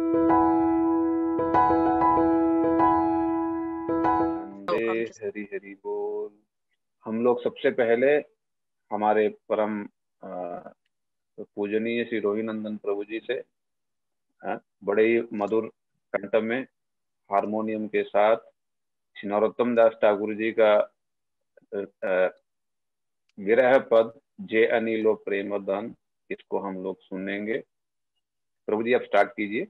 हरी हरी बोल। हम लोग सबसे पहले हमारे परम पूजनीय श्री रोहिनंदन प्रभु जी से बड़े ही मधुर कंठ में हारमोनियम के साथ श्री नरोत्तम दास ठाकुर जी का विरह पद जे अनिलो प्रेम धन, इसको हम लोग सुनेंगे। प्रभु जी आप स्टार्ट कीजिए।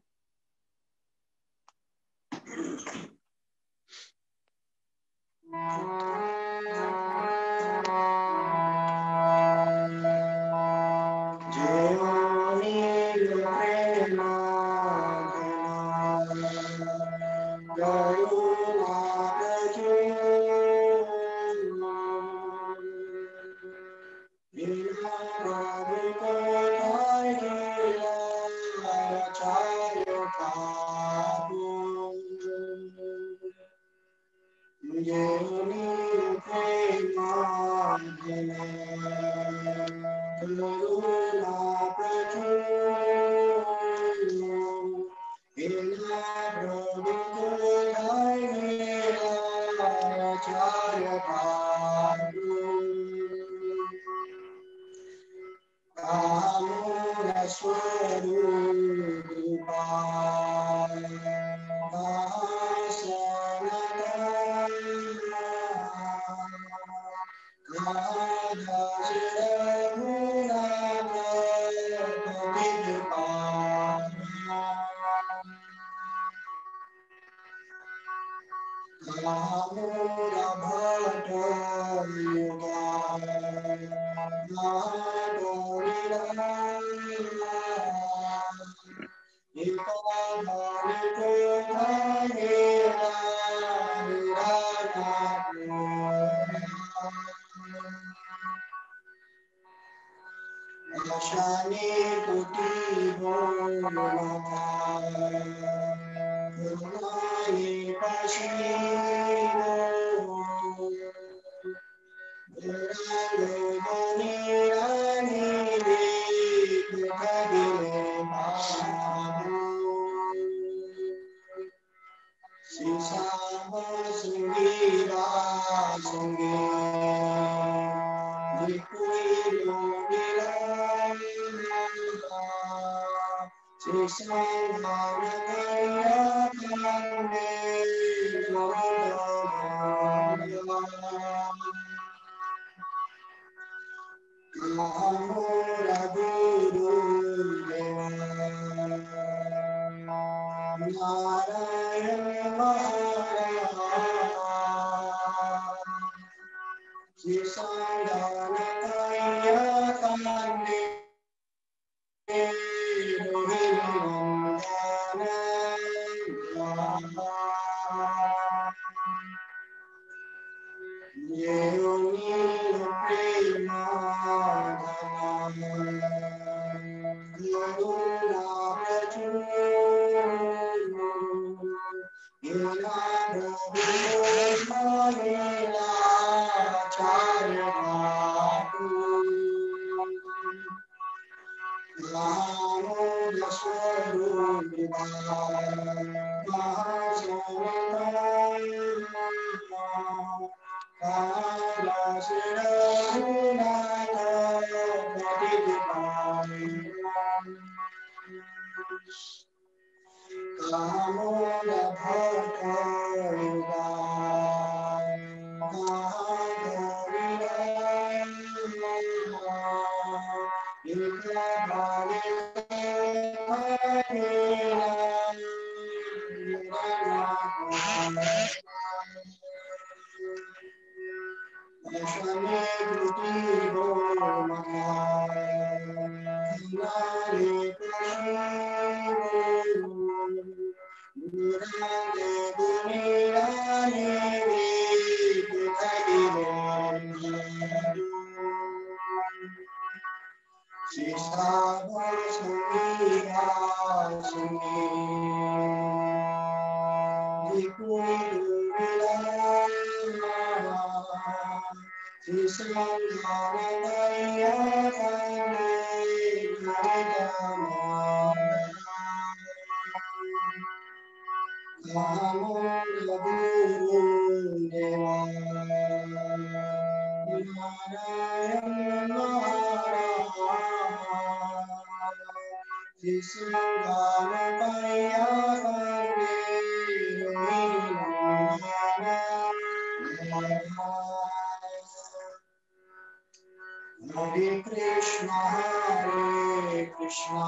Hare Krishna, Hare Krishna,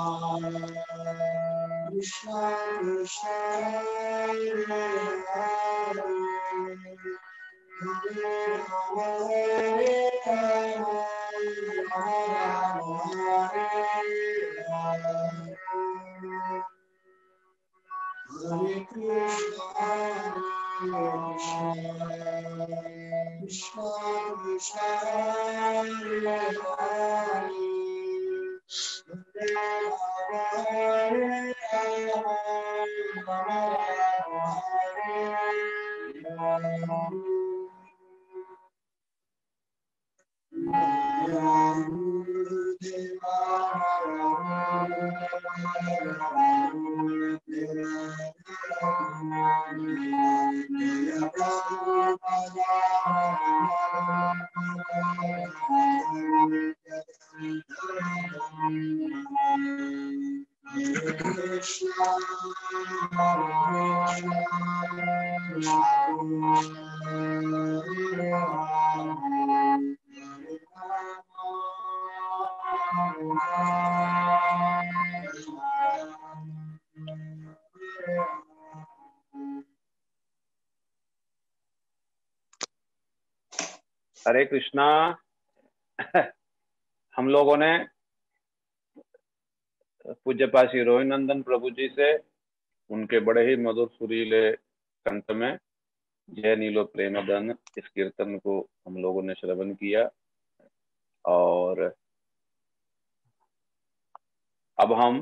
Krishna Krishna, Hare Hare, Hare Rama, Hare Rama, Rama Rama, Hare Hare. Hare Krishna, Hare Krishna, Krishna Krishna, Hare Hare, Hare Rama, Hare Rama, Rama Rama, Hare हरे कृष्णा। हम लोगों ने पूज्यपाद श्री रोहिनंदन प्रभु जी से उनके बड़े ही मधुर सुरीले कंठ में जय नीलो प्रेमधन इस कीर्तन को हम लोगों ने श्रवण किया। और अब हम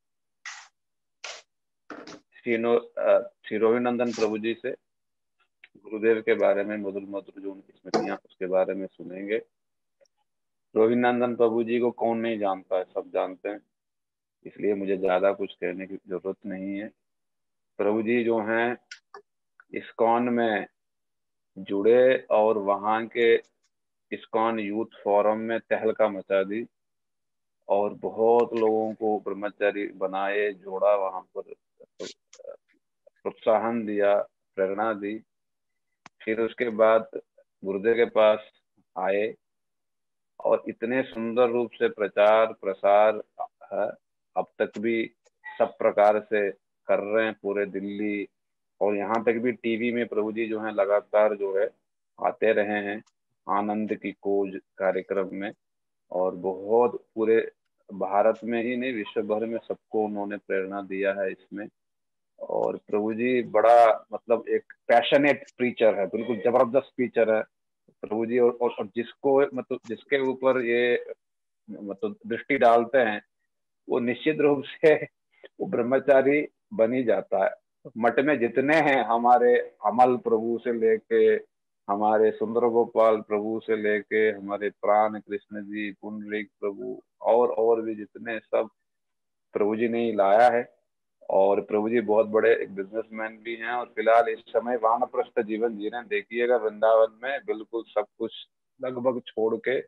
श्री रोहिनंदन प्रभु जी से गुरुदेव के बारे में मधुर मधुर जो उनकी स्मृतियां उसके बारे में सुनेंगे। रोहिनंदन प्रभु जी को कौन नहीं जानता है, सब जानते हैं, इसलिए मुझे ज्यादा कुछ कहने की जरूरत नहीं है। प्रभु जी जो हैं इस्कॉन में जुड़े और वहां के इस्कॉन यूथ फोरम में तहलका मचा दी और बहुत लोगों को ब्रह्मचारी बनाए, जोड़ा, वहां पर प्रोत्साहन दिया, प्रेरणा दी। फिर उसके बाद गुरुदेव के पास आए और इतने सुंदर रूप से प्रचार प्रसार है, अब तक भी सब प्रकार से कर रहे हैं पूरे दिल्ली, और यहाँ तक भी टीवी में प्रभु जी जो है लगातार जो है आते रहे हैं आनंद की खोज कार्यक्रम में। और बहुत पूरे भारत में ही नहीं, विश्व भर में सबको उन्होंने प्रेरणा दिया है इसमें। और प्रभु जी बड़ा मतलब एक पैशनेट प्रीचर है, बिल्कुल जबरदस्त प्रीचर है प्रभु जी। और जिसको मतलब जिसके ऊपर ये मतलब दृष्टि डालते हैं वो निश्चित रूप से वो ब्रह्मचारी बन ही जाता है। मठ में जितने हैं हमारे अमल प्रभु से लेके, हमारे सुंदर गोपाल प्रभु से लेके, हमारे प्राण कृष्ण जी, पुंडलिक प्रभु और भी जितने, सब प्रभु जी ने ही लाया है। और प्रभु जी बहुत बड़े एक बिजनेसमैन भी हैं और फिलहाल इस समय वानप्रस्थ जीवन जी रहे हैं। देखिएगा वृंदावन में बिल्कुल सब कुछ लगभग छोड़ के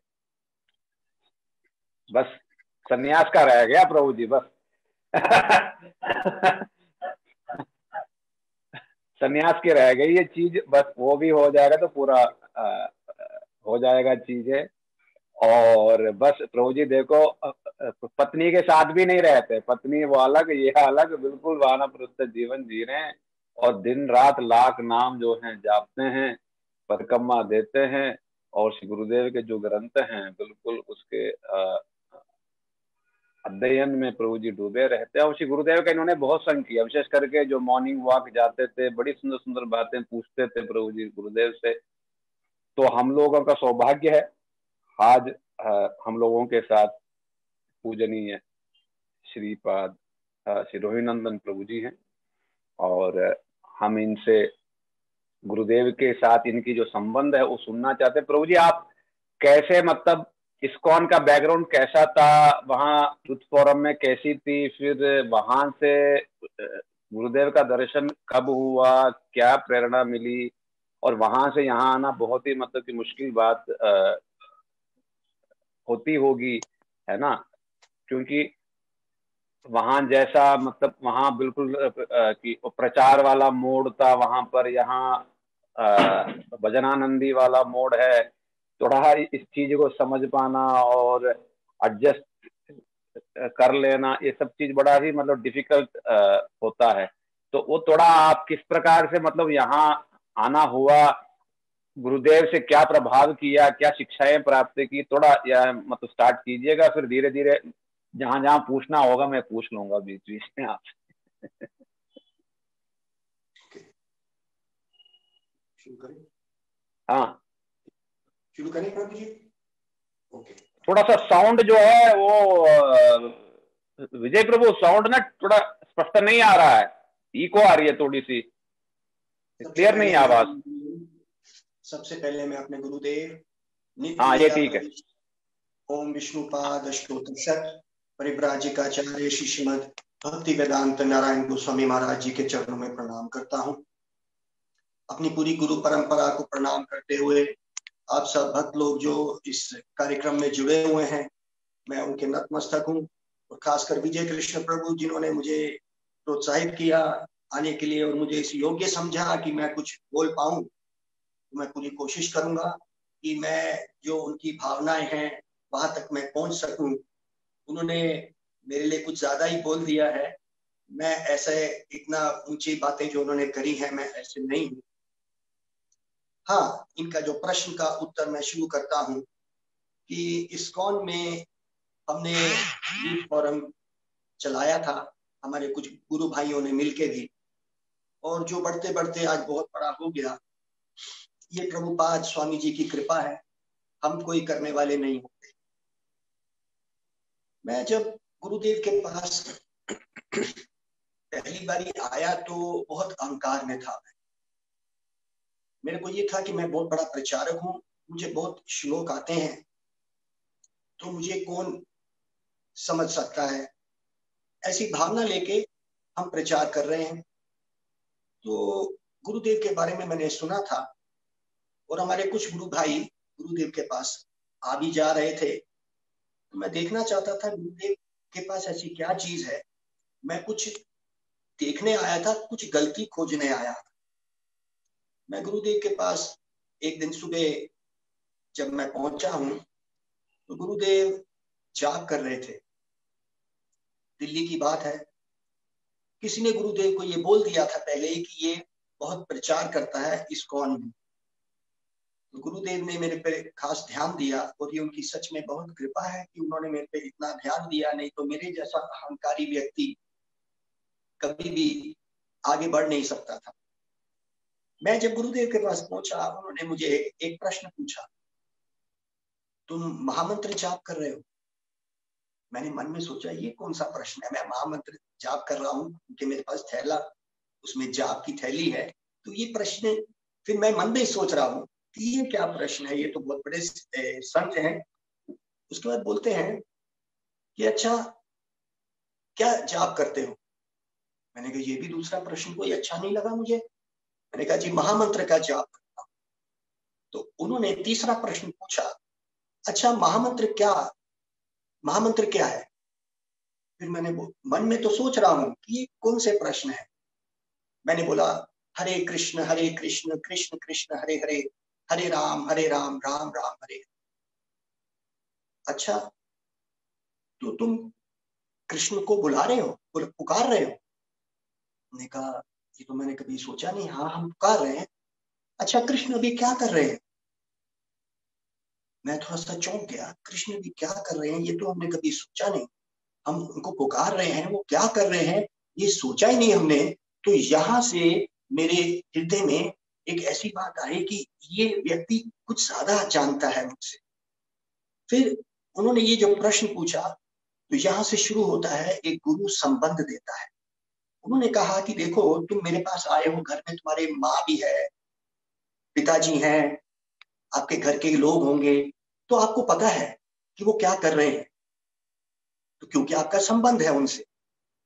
बस सन्यास का रह गया प्रभु जी, बस सन्यास की रह गई ये चीज, बस वो भी हो जाएगा तो पूरा हो जाएगा चीजें। और बस प्रभु जी देखो पत्नी के साथ भी नहीं रहते, पत्नी वो अलग ये अलग, बिल्कुल वानप्रस्थ जीवन जी रहे हैं और दिन रात लाख नाम जो हैं जापते हैं, परिक्रमा देते हैं। और श्री गुरुदेव के जो ग्रंथ हैं बिल्कुल उसके अध्ययन में प्रभु जी डूबे रहते हैं। और श्री गुरुदेव का इन्होंने बहुत संग किया, विशेष करके जो मॉर्निंग वॉक जाते थे, बड़ी सुंदर सुंदर बातें पूछते थे प्रभु जी गुरुदेव से। तो हम लोगों का सौभाग्य है आज हम लोगों के साथ पूजनीय श्रीपाद श्री रोहिनंदन प्रभु जी हैं और हम इनसे गुरुदेव के साथ इनकी जो संबंध है वो सुनना चाहते हैं। प्रभु जी आप कैसे, मतलब इस्कॉन का बैकग्राउंड कैसा था, वहाँ यूथ फोरम में कैसी थी, फिर वहां से गुरुदेव का दर्शन कब हुआ, क्या प्रेरणा मिली, और वहां से यहाँ आना बहुत ही मतलब कि मुश्किल बात होती होगी, है ना? क्योंकि वहां जैसा मतलब वहां बिल्कुल कि प्रचार वाला मोड था वहां पर, यहाँ भजनानंदी वाला मोड है। थोड़ा इस चीज को समझ पाना और एडजस्ट कर लेना, ये सब चीज बड़ा ही मतलब डिफिकल्ट होता है। तो वो थोड़ा आप किस प्रकार से मतलब यहाँ आना हुआ, गुरुदेव से क्या प्रभाव किया, क्या शिक्षाएं प्राप्त की, थोड़ा या मतलब स्टार्ट कीजिएगा, फिर धीरे धीरे जहां जहां पूछना होगा मैं पूछ लूंगा बीच बीच में आपसे। शुरू करें? हाँ, शुरू करें प्रभु जी? ओके। थोड़ा सा साउंड जो है वो विजय प्रभु, साउंड ना थोड़ा स्पष्ट नहीं आ रहा है, इको आ रही है थोड़ी सी, क्लियर नहीं है आवाज। सबसे पहले मैं अपने गुरुदेव हाँ, ये ठीक है। ओम विष्णुपाद अष्टोत्तर परिव्राजिकाचार्य श्री श्रीमद भक्ति वेदांत नारायण गोस्वामी महाराज जी के चरणों में प्रणाम करता हूँ। अपनी पूरी गुरु परंपरा को प्रणाम करते हुए आप सब भक्त लोग जो इस कार्यक्रम में जुड़े हुए हैं, मैं उनके नतमस्तक हूँ। और खासकर विजय कृष्ण प्रभु जिन्होंने मुझे प्रोत्साहित किया आने के लिए और मुझे इस योग्य समझा कि मैं कुछ बोल पाऊं, तो मैं पूरी कोशिश करूंगा कि मैं जो उनकी भावनाएं हैं वहां तक मैं पहुंच सकूं। उन्होंने मेरे लिए कुछ ज्यादा ही बोल दिया है। मैं ऐसे इतना ऊंची बातें जो उन्होंने करी है मैं ऐसे नहीं हूं। हाँ, इनका जो प्रश्न का उत्तर मैं शुरू करता हूं कि इस्कॉन में हमने यूथ फोरम चलाया था, हमारे कुछ गुरु भाइयों ने मिलके भी, और जो बढ़ते बढ़ते आज बहुत बड़ा हो गया। ये प्रभुपाद स्वामी जी की कृपा है, हम कोई करने वाले नहीं होते। मैं जब गुरुदेव के पास पहली बारी आया तो बहुत अहंकार में था। मेरे को ये था कि मैं बहुत बड़ा प्रचारक हूं, मुझे बहुत श्लोक आते हैं, तो मुझे कौन समझ सकता है, ऐसी भावना लेके हम प्रचार कर रहे हैं। तो गुरुदेव के बारे में मैंने सुना था और हमारे कुछ गुरु भाई गुरुदेव के पास आ भी जा रहे थे। तो मैं देखना चाहता था गुरुदेव के पास ऐसी क्या चीज है। मैं कुछ देखने आया था, कुछ गलती खोजने आया था। मैं गुरुदेव के पास एक दिन सुबह जब मैं पहुंचा हूं तो गुरुदेव जाप कर रहे थे। दिल्ली की बात है, किसी ने गुरुदेव को ये बोल दिया था पहले ही कि ये बहुत प्रचार करता है इस्कॉन में। तो गुरुदेव ने मेरे पे खास ध्यान दिया और ये उनकी सच में बहुत कृपा है कि उन्होंने मेरे पे इतना ध्यान दिया, नहीं तो मेरे जैसा अहंकारी व्यक्ति कभी भी आगे बढ़ नहीं सकता था। मैं जब गुरुदेव के पास पहुंचा, उन्होंने मुझे एक प्रश्न पूछा, तुम महामंत्र जाप कर रहे हो? मैंने मन में सोचा ये कौन सा प्रश्न है, मैं महामंत्र जाप कर रहा हूँ क्योंकि मेरे पास थैला, उसमें जाप की थैली है। तो ये प्रश्न, फिर मैं मन में सोच रहा हूँ कि ये क्या प्रश्न है, ये तो बहुत बड़े संत हैं। उसके बाद बोलते हैं कि अच्छा क्या जाप करते हो? मैंने कहा ये भी दूसरा प्रश्न कोई अच्छा नहीं लगा मुझे। मैंने कहा जी महामंत्र का जाप करता हूं। तो उन्होंने तीसरा प्रश्न पूछा, अच्छा महामंत्र क्या है? फिर मैंने मन में तो सोच रहा हूं कि ये कौन से प्रश्न है। मैंने बोला हरे कृष्ण कृष्ण कृष्ण हरे हरे, हरे राम राम राम हरे। अच्छा, तो तुम कृष्ण को बुला रहे हो, पुकार रहे हो? मैंने कहा ये तो मैंने कभी सोचा नहीं। हाँ, हम पुकार रहे हैं। अच्छा, कृष्ण अभी क्या कर रहे हैं? मैं थोड़ा सा चौंक गया, कृष्ण अभी क्या कर रहे हैं ये तो हमने कभी सोचा नहीं। हम उनको पुकार रहे हैं, वो क्या कर रहे हैं ये सोचा ही नहीं हमने। तो यहां से मेरे हृदय में एक ऐसी बात आई कि ये व्यक्ति कुछ ज्यादा जानता है मुझसे। फिर उन्होंने ये जो प्रश्न पूछा, तो यहां से शुरू होता है, एक गुरु संबंध देता है। उन्होंने कहा कि देखो तुम मेरे पास आए हो, घर में तुम्हारे माँ भी है, पिताजी हैं, आपके घर के लोग होंगे, तो आपको पता है कि वो क्या कर रहे हैं, तो क्योंकि आपका संबंध है उनसे।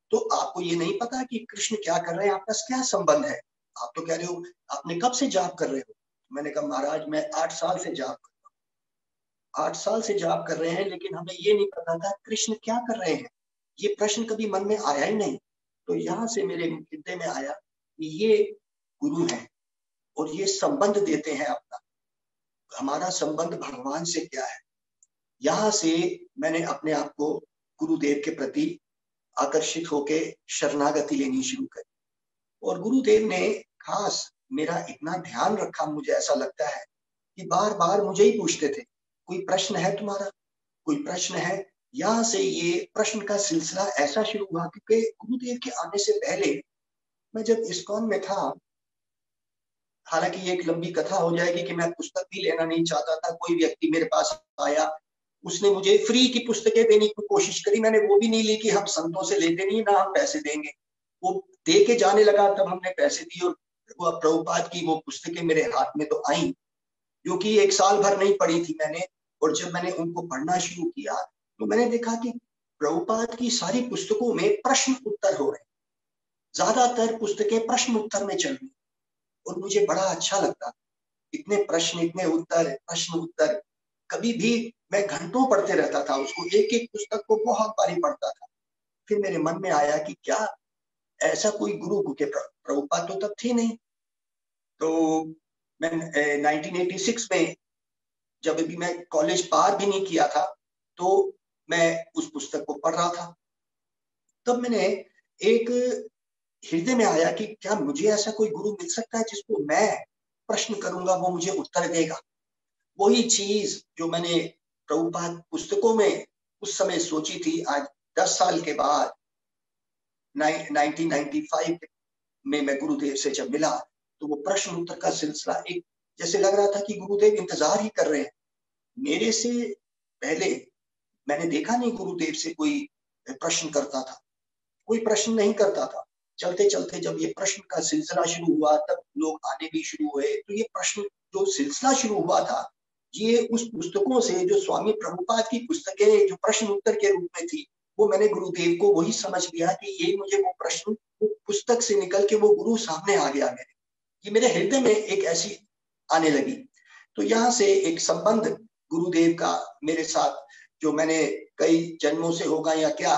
तो आपको ये नहीं पता कि कृष्ण क्या कर रहे हैं, आपका क्या संबंध है? आप तो कह रहे हो आपने कब से जाप कर रहे हो? मैंने कहा महाराज मैं 8 साल से जाप कर रहा हूँ। 8 साल से जाप कर रहे हैं, लेकिन हमें ये नहीं पता था कृष्ण क्या कर रहे हैं। ये प्रश्न कभी मन में आया ही नहीं। तो यहाँ से मेरे हृदय में आया कि ये गुरु हैं और ये संबंध देते हैं अपना। हमारा संबंध भगवान से क्या है? यहाँ से मैंने अपने आप को गुरुदेव के प्रति आकर्षित होके शरणागति लेनी शुरू करी। और गुरुदेव ने खास मेरा इतना ध्यान रखा, मुझे ऐसा लगता है कि बार बार मुझे ही पूछते थे, कोई प्रश्न है तुम्हारा, कोई प्रश्न है? यहाँ से ये प्रश्न का सिलसिला ऐसा शुरू हुआ क्योंकि गुरुदेव के आने से पहले मैं जब इस्कॉन में था, हालांकि ये एक लंबी कथा हो जाएगी कि मैं पुस्तक भी लेना नहीं चाहता था। कोई व्यक्ति मेरे पास आया, उसने मुझे फ्री की पुस्तकें देने की कोशिश करी। मैंने वो भी नहीं ली कि हम संतों से लेते नहीं, ना हम पैसे देंगे। वो दे के जाने लगा, तब हमने पैसे दिए और वो प्रभुपाद की वो पुस्तकें मेरे हाथ में तो आई, जो कि 1 साल भर नहीं पढ़ी थी मैंने। और जब मैंने उनको पढ़ना शुरू किया तो मैंने देखा कि प्रभुपाद की सारी पुस्तकों में प्रश्न उत्तर हो रहे, ज्यादातर पुस्तकें प्रश्न उत्तर में चल रही और मुझे बड़ा अच्छा लगता। इतने प्रश्न, इतने उत्तर, प्रश्न उत्तर, कभी भी मैं घंटों पढ़ते रहता था उसको, एक एक पुस्तक को बहुत बारी पढ़ता था। फिर मेरे मन में आया कि क्या ऐसा कोई गुरु, के प्रभुपाद तो तब थे नहीं। तो मैं 1986 में जब अभी मैं कॉलेज पार भी नहीं किया था, तो मैं उस पुस्तक को पढ़ रहा था। तब मैंने एक हृदय में आया कि क्या मुझे ऐसा कोई गुरु मिल सकता है जिसको मैं प्रश्न करूंगा वो मुझे उत्तर देगा। वही चीज जो मैंने प्रभुपाद पुस्तकों में उस समय सोची थी, आज 10 साल के बाद 1995 में मैं गुरुदेव से जब मिला तो वो प्रश्न उत्तर का सिलसिला एक जैसे लग रहा था कि गुरुदेव इंतजार ही कर रहे हैं। मेरे से पहले मैंने देखा नहीं गुरुदेव से कोई प्रश्न करता था, कोई प्रश्न नहीं करता था। चलते चलते जब ये प्रश्न का सिलसिला शुरू हुआ, तब लोग आने भी शुरू हुए। तो ये प्रश्न जो सिलसिला शुरू हुआ था, ये उस पुस्तकों से, जो स्वामी प्रभुपाद की पुस्तकें जो प्रश्न उत्तर के रूप में थी, वो मैंने गुरुदेव को वही समझ लिया कि ये मुझे वो प्रश्न वो पुस्तक से निकल के वो गुरु सामने आ गया मेरे, ये मेरे हृदय में एक ऐसी आने लगी। तो यहाँ से एक संबंध गुरुदेव का मेरे साथ, जो मैंने कई जन्मों से होगा या क्या,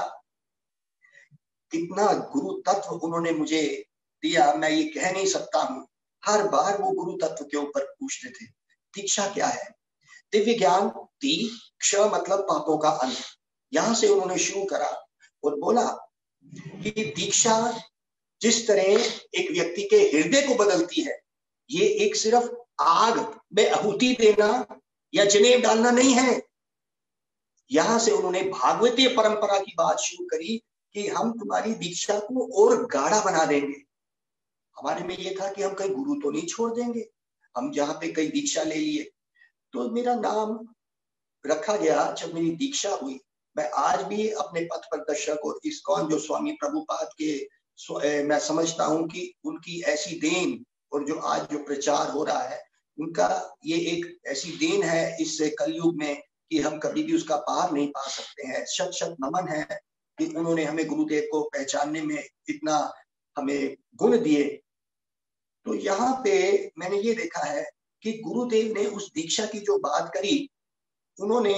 कितना गुरु तत्व उन्होंने मुझे दिया मैं ये कह नहीं सकता हूँ। हर बार वो गुरु तत्व के ऊपर पूछते थे, दीक्षा क्या है? दिव्य ज्ञान, दीक्ष मतलब पापों का अंत। यहाँ से उन्होंने शुरू करा और बोला कि दीक्षा जिस तरह एक व्यक्ति के हृदय को बदलती है, ये एक सिर्फ आग में आहुति देना या जनेब डालना नहीं है। यहाँ से उन्होंने भागवतीय परंपरा की बात शुरू करी कि हम तुम्हारी दीक्षा को और गाढ़ा बना देंगे। हमारे में ये था कि हम कहीं गुरु तो नहीं छोड़ देंगे, हम जहाँ पे कई दीक्षा ले लिए। तो मेरा नाम रखा गया जब मेरी दीक्षा हुई। मैं आज भी अपने पथ प्रदर्शक और इस्कॉन जो स्वामी प्रभुपाद के मैं समझता हूँ कि उनकी ऐसी देन, और जो आज जो प्रचार हो रहा है उनका ये एक ऐसी देन है इस कलयुग में कि हम कभी भी उसका पार नहीं पा सकते हैं। शत शत नमन है कि उन्होंने हमें गुरुदेव को पहचानने में इतना हमें गुण दिए। तो यहाँ पे मैंने ये देखा है कि गुरुदेव ने उस दीक्षा की जो बात करी, उन्होंने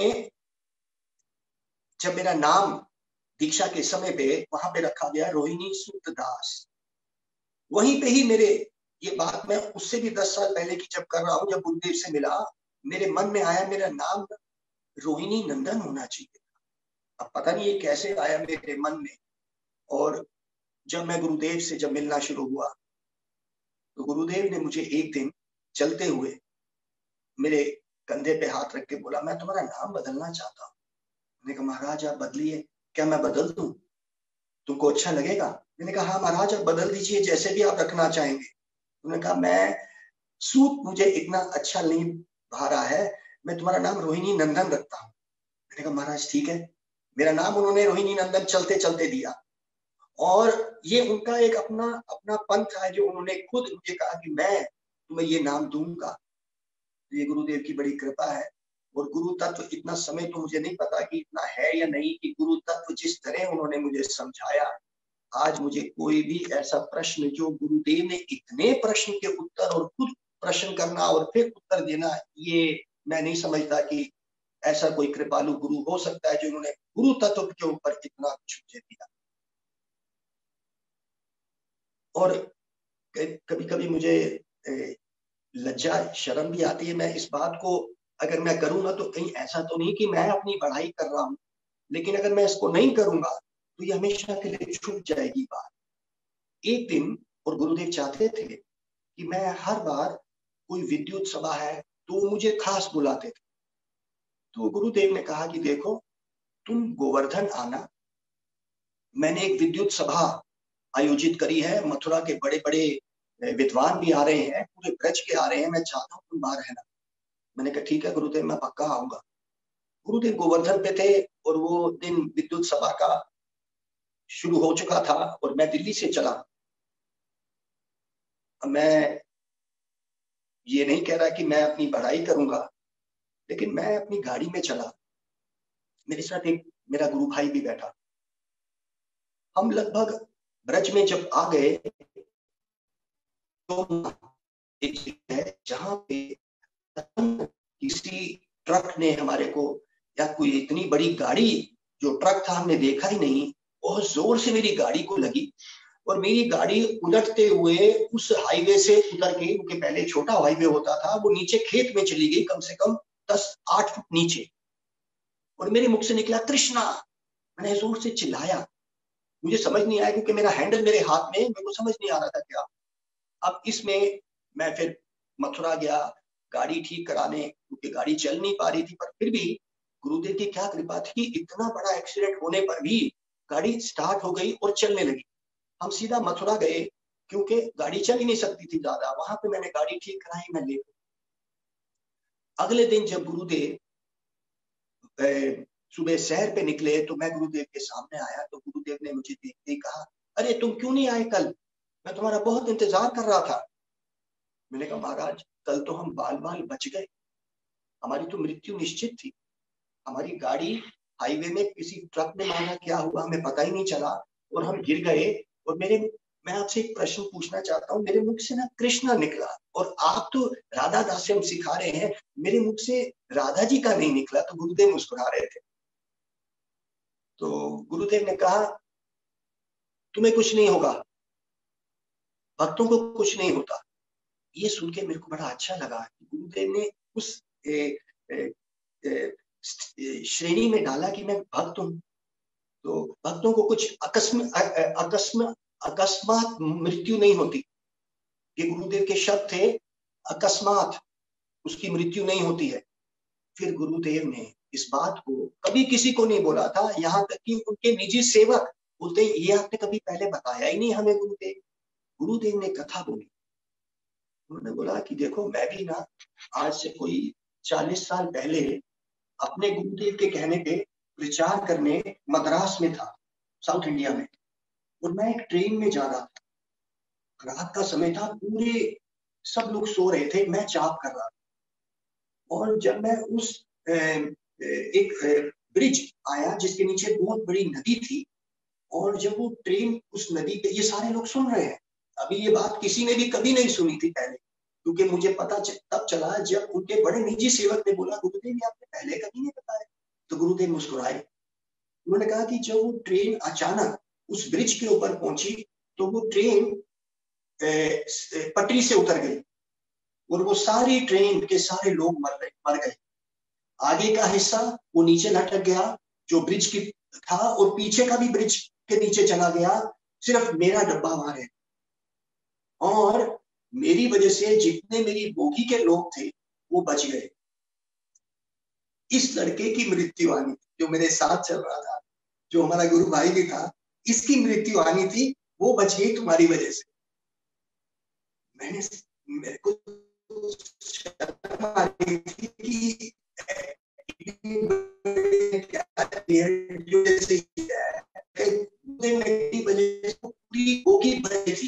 जब मेरा नाम दीक्षा के समय पे वहां पे रखा गया रोहिणी सूत दास, वहीं पे ही मेरे ये बात मैं उससे भी 10 साल पहले की जब कर रहा हूँ, जब गुरुदेव से मिला, मेरे मन में आया मेरा नाम रोहिणी नंदन होना चाहिए। अब पता नहीं ये कैसे आया मेरे मन में। और जब मैं गुरुदेव से जब मिलना शुरू हुआ तो गुरुदेव ने मुझे एक दिन चलते हुए मेरे कंधे पे हाथ रख के बोला, मैं तुम्हारा नाम बदलना चाहता हूँ। मैंने कहा महाराज आप बदलिए, क्या मैं बदल दूं, तुमको अच्छा लगेगा? मैंने कहा हाँ महाराज आप बदल दीजिए, जैसे भी आप रखना चाहेंगे। उन्होंने कहा मैं सूत मुझे इतना अच्छा नहीं भा रहा है, मैं तुम्हारा नाम रोहिणी नंदन रखता हूँ। मैंने कहा महाराज ठीक है। मेरा नाम उन्होंने रोहिणी नंदन चलते चलते दिया, और ये उनका एक अपना अपना पंथ है जो उन्होंने खुद मुझे कहा कि मैं तुम्हें ये नाम दूंगा। ये गुरुदेव की बड़ी कृपा है। और गुरु तत्व इतना समय तो मुझे नहीं पता कि इतना है या नहीं, कि गुरु तत्व जिस तरह उन्होंने मुझे समझाया, आज मुझे कोई भी ऐसा प्रश्न, जो गुरुदेव ने इतने प्रश्न के उत्तर और खुद प्रश्न करना और फिर उत्तर देना, ये मैं नहीं समझता कि ऐसा कोई कृपालु गुरु हो सकता है जिन्होंने गुरु तत्व के ऊपर इतना कुछ मुझे दिया। और कभी कभी मुझे लज्जा शर्म भी आती है। मैं इस बात को अगर मैं करूंगा तो कहीं ऐसा तो नहीं कि मैं अपनी पढ़ाई कर रहा हूं, लेकिन अगर मैं इसको नहीं करूंगा तो ये हमेशा के लिए छूट जाएगी बात। एक दिन और गुरुदेव चाहते थे कि मैं हर बार कोई विद्युत सभा है तो मुझे खास बुलाते थे। तो गुरुदेव ने कहा कि देखो, तुम गोवर्धन आना, मैंने एक विद्युत सभा आयोजित करी है, मथुरा के बड़े बड़े विद्वान भी आ रहे हैं, पूरे ब्रज के आ रहे हैं, मैं चाहता हूँ तुम बाहर रहना। मैंने कहा ठीक है गुरुदेव, मैं पक्का आऊंगा। गुरुदेव गोवर्धन पे थे और वो दिन विद्युत सभा का शुरू हो चुका था और मैं दिल्ली से चला। मैं ये नहीं कह रहा कि मैं अपनी पढ़ाई करूंगा, लेकिन मैं अपनी गाड़ी में चला। मेरे साथ एक मेरा गुरु भाई भी बैठा। हम लगभग ब्रज में जब आ गए तो एक है जहां पे किसी ट्रक ने हमारे को, या कोई इतनी बड़ी गाड़ी, जो ट्रक था हमने देखा ही नहीं, बहुत जोर से मेरी गाड़ी को लगी और मेरी गाड़ी उलटते हुए उस हाईवे से उतर के, क्योंकि पहले छोटा हाईवे होता था, वो नीचे खेत में चली गई, कम से कम 10-8 फुट नीचे। और मेरे मुख से निकला कृष्णा। मैंने जोर से चिल्लाया, मुझे समझ नहीं आया क्योंकि मेरा हैंडल मेरे हाथ में, मेरे को समझ नहीं आ रहा था क्या। अब इसमें मैं फिर मथुरा गया गाड़ी ठीक कराने, क्योंकि गाड़ी चल नहीं पा रही थी, पर फिर भी गुरुदेव की क्या कृपा थी, इतना बड़ा एक्सीडेंट होने पर भी गाड़ी स्टार्ट हो गई और चलने लगी। हम सीधा मथुरा गए क्योंकि गाड़ी चल ही नहीं सकती थी ज्यादा। वहां पे मैंने गाड़ी ठीक कराई, मैं ले। अगले दिन जब गुरुदेव सुबह सैर पे निकले तो मैं गुरुदेव के सामने आया तो गुरुदेव ने मुझे देखते ही कहा, अरे तुम क्यों नहीं आए कल, मैं तुम्हारा बहुत इंतजार कर रहा था। मैंने कहा महाराज, कल तो हम बाल बाल बच गए, हमारी तो मृत्यु निश्चित थी। हमारी गाड़ी हाईवे में किसी ट्रक ने मारा, क्या हुआ हमें पता ही नहीं चला और हम गिर गए। और मैं आपसे एक प्रश्न पूछना चाहता हूँ, मेरे मुख से ना कृष्णा निकला और आप तो राधा दास्यम सिखा रहे हैं, मेरे मुख से राधा जी का नहीं निकला। तो गुरुदेव मुस्कुरा रहे थे। तो गुरुदेव ने कहा, तुम्हें कुछ नहीं होगा, भक्तों को कुछ नहीं होता। ये सुन के मेरे को बड़ा अच्छा लगा कि गुरुदेव ने उस श्रेणी में डाला कि मैं भक्त हूं, तो भक्तों को कुछ अकस्मात मृत्यु नहीं होती। ये गुरुदेव के शब्द थे, अकस्मात उसकी मृत्यु नहीं होती है। फिर गुरुदेव ने इस बात को कभी किसी को नहीं बोला था, यहाँ तक कि उनके निजी सेवक बोलते, ये आपने कभी पहले बताया ही नहीं हमें गुरुदेव। गुरुदेव ने कथा बोली। उन्होंने बोला कि देखो, मैं भी ना आज से कोई 40 साल पहले अपने गुरुदेव के कहने पे प्रचार करने मद्रास में था, साउथ इंडिया में। और मैं एक ट्रेन में जा रहा था, रात का समय था, पूरे सब लोग सो रहे थे, मैं जाप कर रहा था। और जब मैं उस एक ब्रिज आया जिसके नीचे बहुत बड़ी नदी थी, और जब वो ट्रेन उस नदी पे, ये सारे लोग सुन रहे हैं, अभी ये बात किसी ने भी कभी नहीं सुनी थी पहले, क्योंकि मुझे पता तब चला जब उनके बड़े निजी सेवक ने बोला, गुरुदेव ये आपने पहले कभी नहीं बताया। तो गुरुदेव मुस्कुराए। उन्होंने कहा कि जब वो ट्रेन अचानक उस ब्रिज के ऊपर पहुंची तो वो ट्रेन पटरी से उतर गई और वो सारी ट्रेन के सारे लोग मर गए। आगे का हिस्सा वो नीचे लटक गया जो ब्रिज की था, और पीछे का भी ब्रिज के नीचे चला गया, सिर्फ मेरा डब्बा वहां है। और मेरी वजह से जितने मेरी बोगी के लोग थे वो बच गए। इस लड़के की मृत्यु आनी थी, जो मेरे साथ चल रहा था, जो हमारा गुरु भाई भी था, इसकी मृत्यु आनी थी, वो बच गई तुम्हारी वजह से। मेरे को शर्म आ रही थी कि पूरी बोगी बची थी,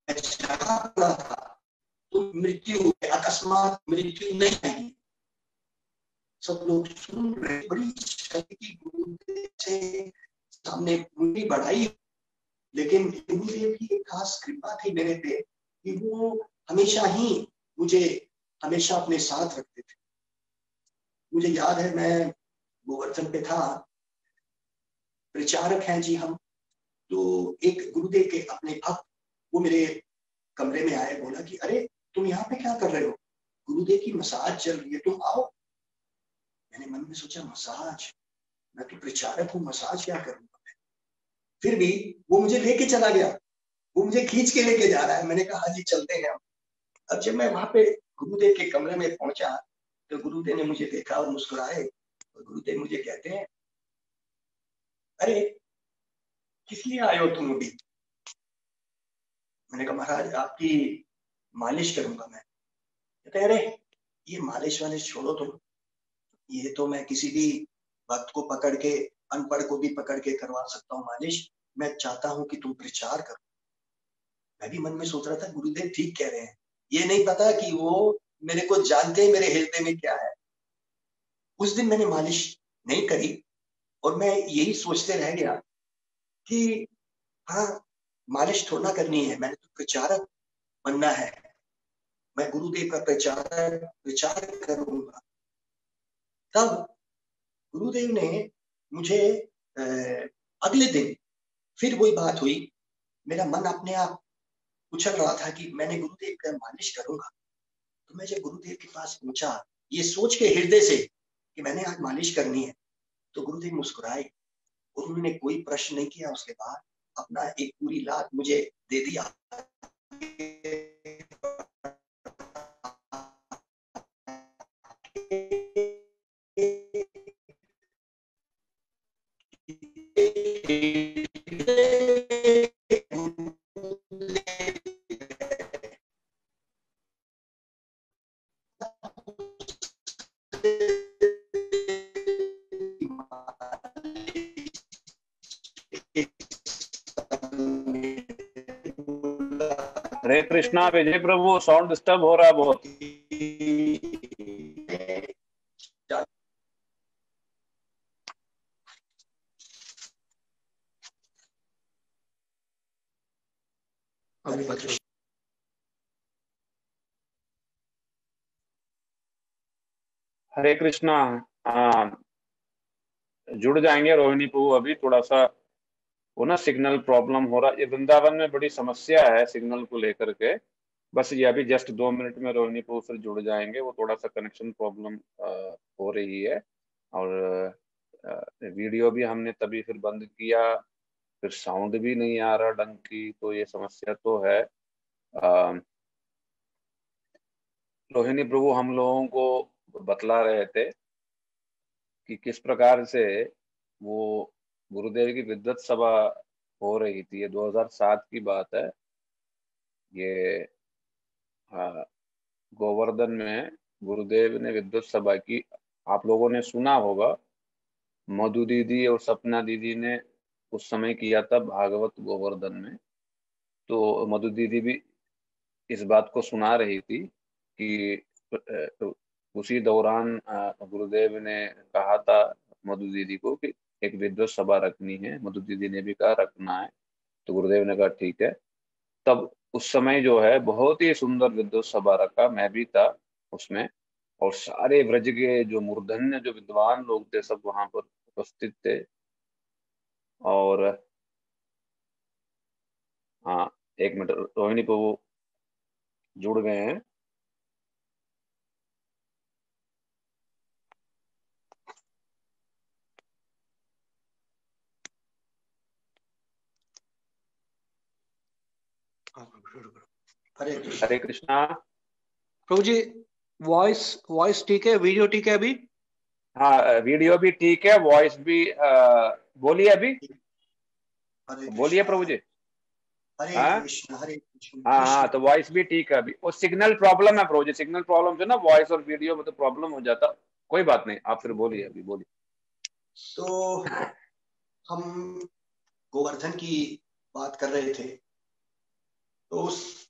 तो मृत्यु अकस्मात मृत्यु नहीं आएगी। सब लोग सुन रहे, बड़ी शक्ति की गुरुदेव से सामने पूरी बढ़ाई लेकिन गुरुदेव की एक खास कृपा थी मेरे पे कि वो हमेशा ही मुझे हमेशा अपने साथ रखते थे। मुझे याद है मैं गोवर्धन पे था, प्रचारक हैं जी हम। तो एक गुरुदेव के अपने भक्त वो मेरे कमरे में आए, बोला कि अरे तुम यहाँ पे क्या कर रहे हो, गुरुदेव की मसाज चल रही है, तुम आओ। मैंने मन में सोचा मसाज, मैं तो प्रचारक हूँ, मसाज क्या करूंगा मैं। फिर भी वो मुझे लेके चला गया, वो मुझे खींच के लेके जा रहा है। मैंने कहा हाँ जी चलते हैं। अब जब मैं वहां पे गुरुदेव के कमरे में पहुंचा तो गुरुदेव ने मुझे देखा और मुस्कुराए, और गुरुदेव मुझे कहते हैं अरे किस लिए आए हो तुम अभी। मैंने कहा महाराज आपकी मालिश करूंगा मैं। कहते अरे ये मालिश वालिश छोड़ो तुम, ये तो मैं किसी भी भक्त को पकड़ के, अनपढ़ को भी पकड़ के करवा सकता हूँ मालिश, मैं चाहता हूँ कि तुम प्रचार करो। मैं भी मन में सोच रहा था गुरुदेव ठीक कह रहे हैं, ये नहीं पता कि वो मेरे को जानते हैं, मेरे हृदय में क्या है। उस दिन मैंने मालिश नहीं करी और मैं यही सोचते रह गया कि हाँ मालिश थोड़ा ना करनी है, मैंने तो प्रचारक बनना है, मैं गुरुदेव का प्रचार करूंगा। तब गुरुदेव ने मुझे अगले दिन फिर वही बात हुई, मेरा मन अपने आप उछल रहा था कि मैंने गुरुदेव का मालिश करूंगा। तो मैं जब गुरुदेव के पास पहुंचा ये सोच के हृदय से कि मैंने आज मालिश करनी है, तो गुरुदेव मुस्कुराए और उन्होंने कोई प्रश्न नहीं किया। उसके बाद अपना एक पूरी लात मुझे दे दिया। हरे कृष्णा विजय प्रभु, साउंड डिस्टर्ब हो रहा है बहुत। हरे कृष्णा। हाँ, जुड़ जाएंगे रोहिणी प्रभु। अभी थोड़ा सा वो ना सिग्नल प्रॉब्लम हो रहा है, ये वृंदावन में बड़ी समस्या है सिग्नल को लेकर के। बस ये अभी जस्ट 2 मिनट में रोहिणी प्रभु फिर जुड़ जाएंगे, वो थोड़ा सा कनेक्शन प्रॉब्लम हो रही है। और वीडियो भी हमने तभी फिर बंद किया, फिर साउंड भी नहीं आ रहा ढंग की, तो ये समस्या तो है। रोहिणी प्रभु हम लोगों को बतला रहे थे कि किस प्रकार से वो गुरुदेव की विद्वत सभा हो रही थी। ये 2007 की बात है। ये गोवर्धन में गुरुदेव ने विद्वत सभा की। आप लोगों ने सुना होगा, मधु दीदी और सपना दीदी ने उस समय किया था भागवत गोवर्धन में। तो मधु दीदी भी इस बात को सुना रही थी कि उसी दौरान गुरुदेव ने कहा था मधु दीदी को कि एक विद्वत सभा रखनी है। मधु दीदी ने भी कहा रखना है, तो गुरुदेव ने कहा ठीक है। तब उस समय जो है बहुत ही सुंदर विद्वत सभा रखा, मैं भी था उसमें। और सारे ब्रज के जो मूर्धन्य जो विद्वान लोग थे सब वहां पर उपस्थित थे। और हाँ, एक मिनट, रोहिणी को वो जुड़ गए हैं। हरे कृष्णा प्रभु जी, वॉइस ठीक है, वीडियो ठीक है अभी? हाँ, वीडियो भी ठीक है, वॉइस भी। बोलिए अभी, बोलिए प्रभु जी। हरे हाँ कृष्ण हरे कृष्ण। हाँ हाँ, तो वॉइस भी ठीक है अभी। वो सिग्नल प्रॉब्लम है प्रभु जी, सिग्नल प्रॉब्लम से ना वॉइस और वीडियो में तो प्रॉब्लम हो जाता। कोई बात नहीं, आप फिर बोलिए, अभी बोलिए। तो हम गोवर्धन की बात कर रहे थे, तो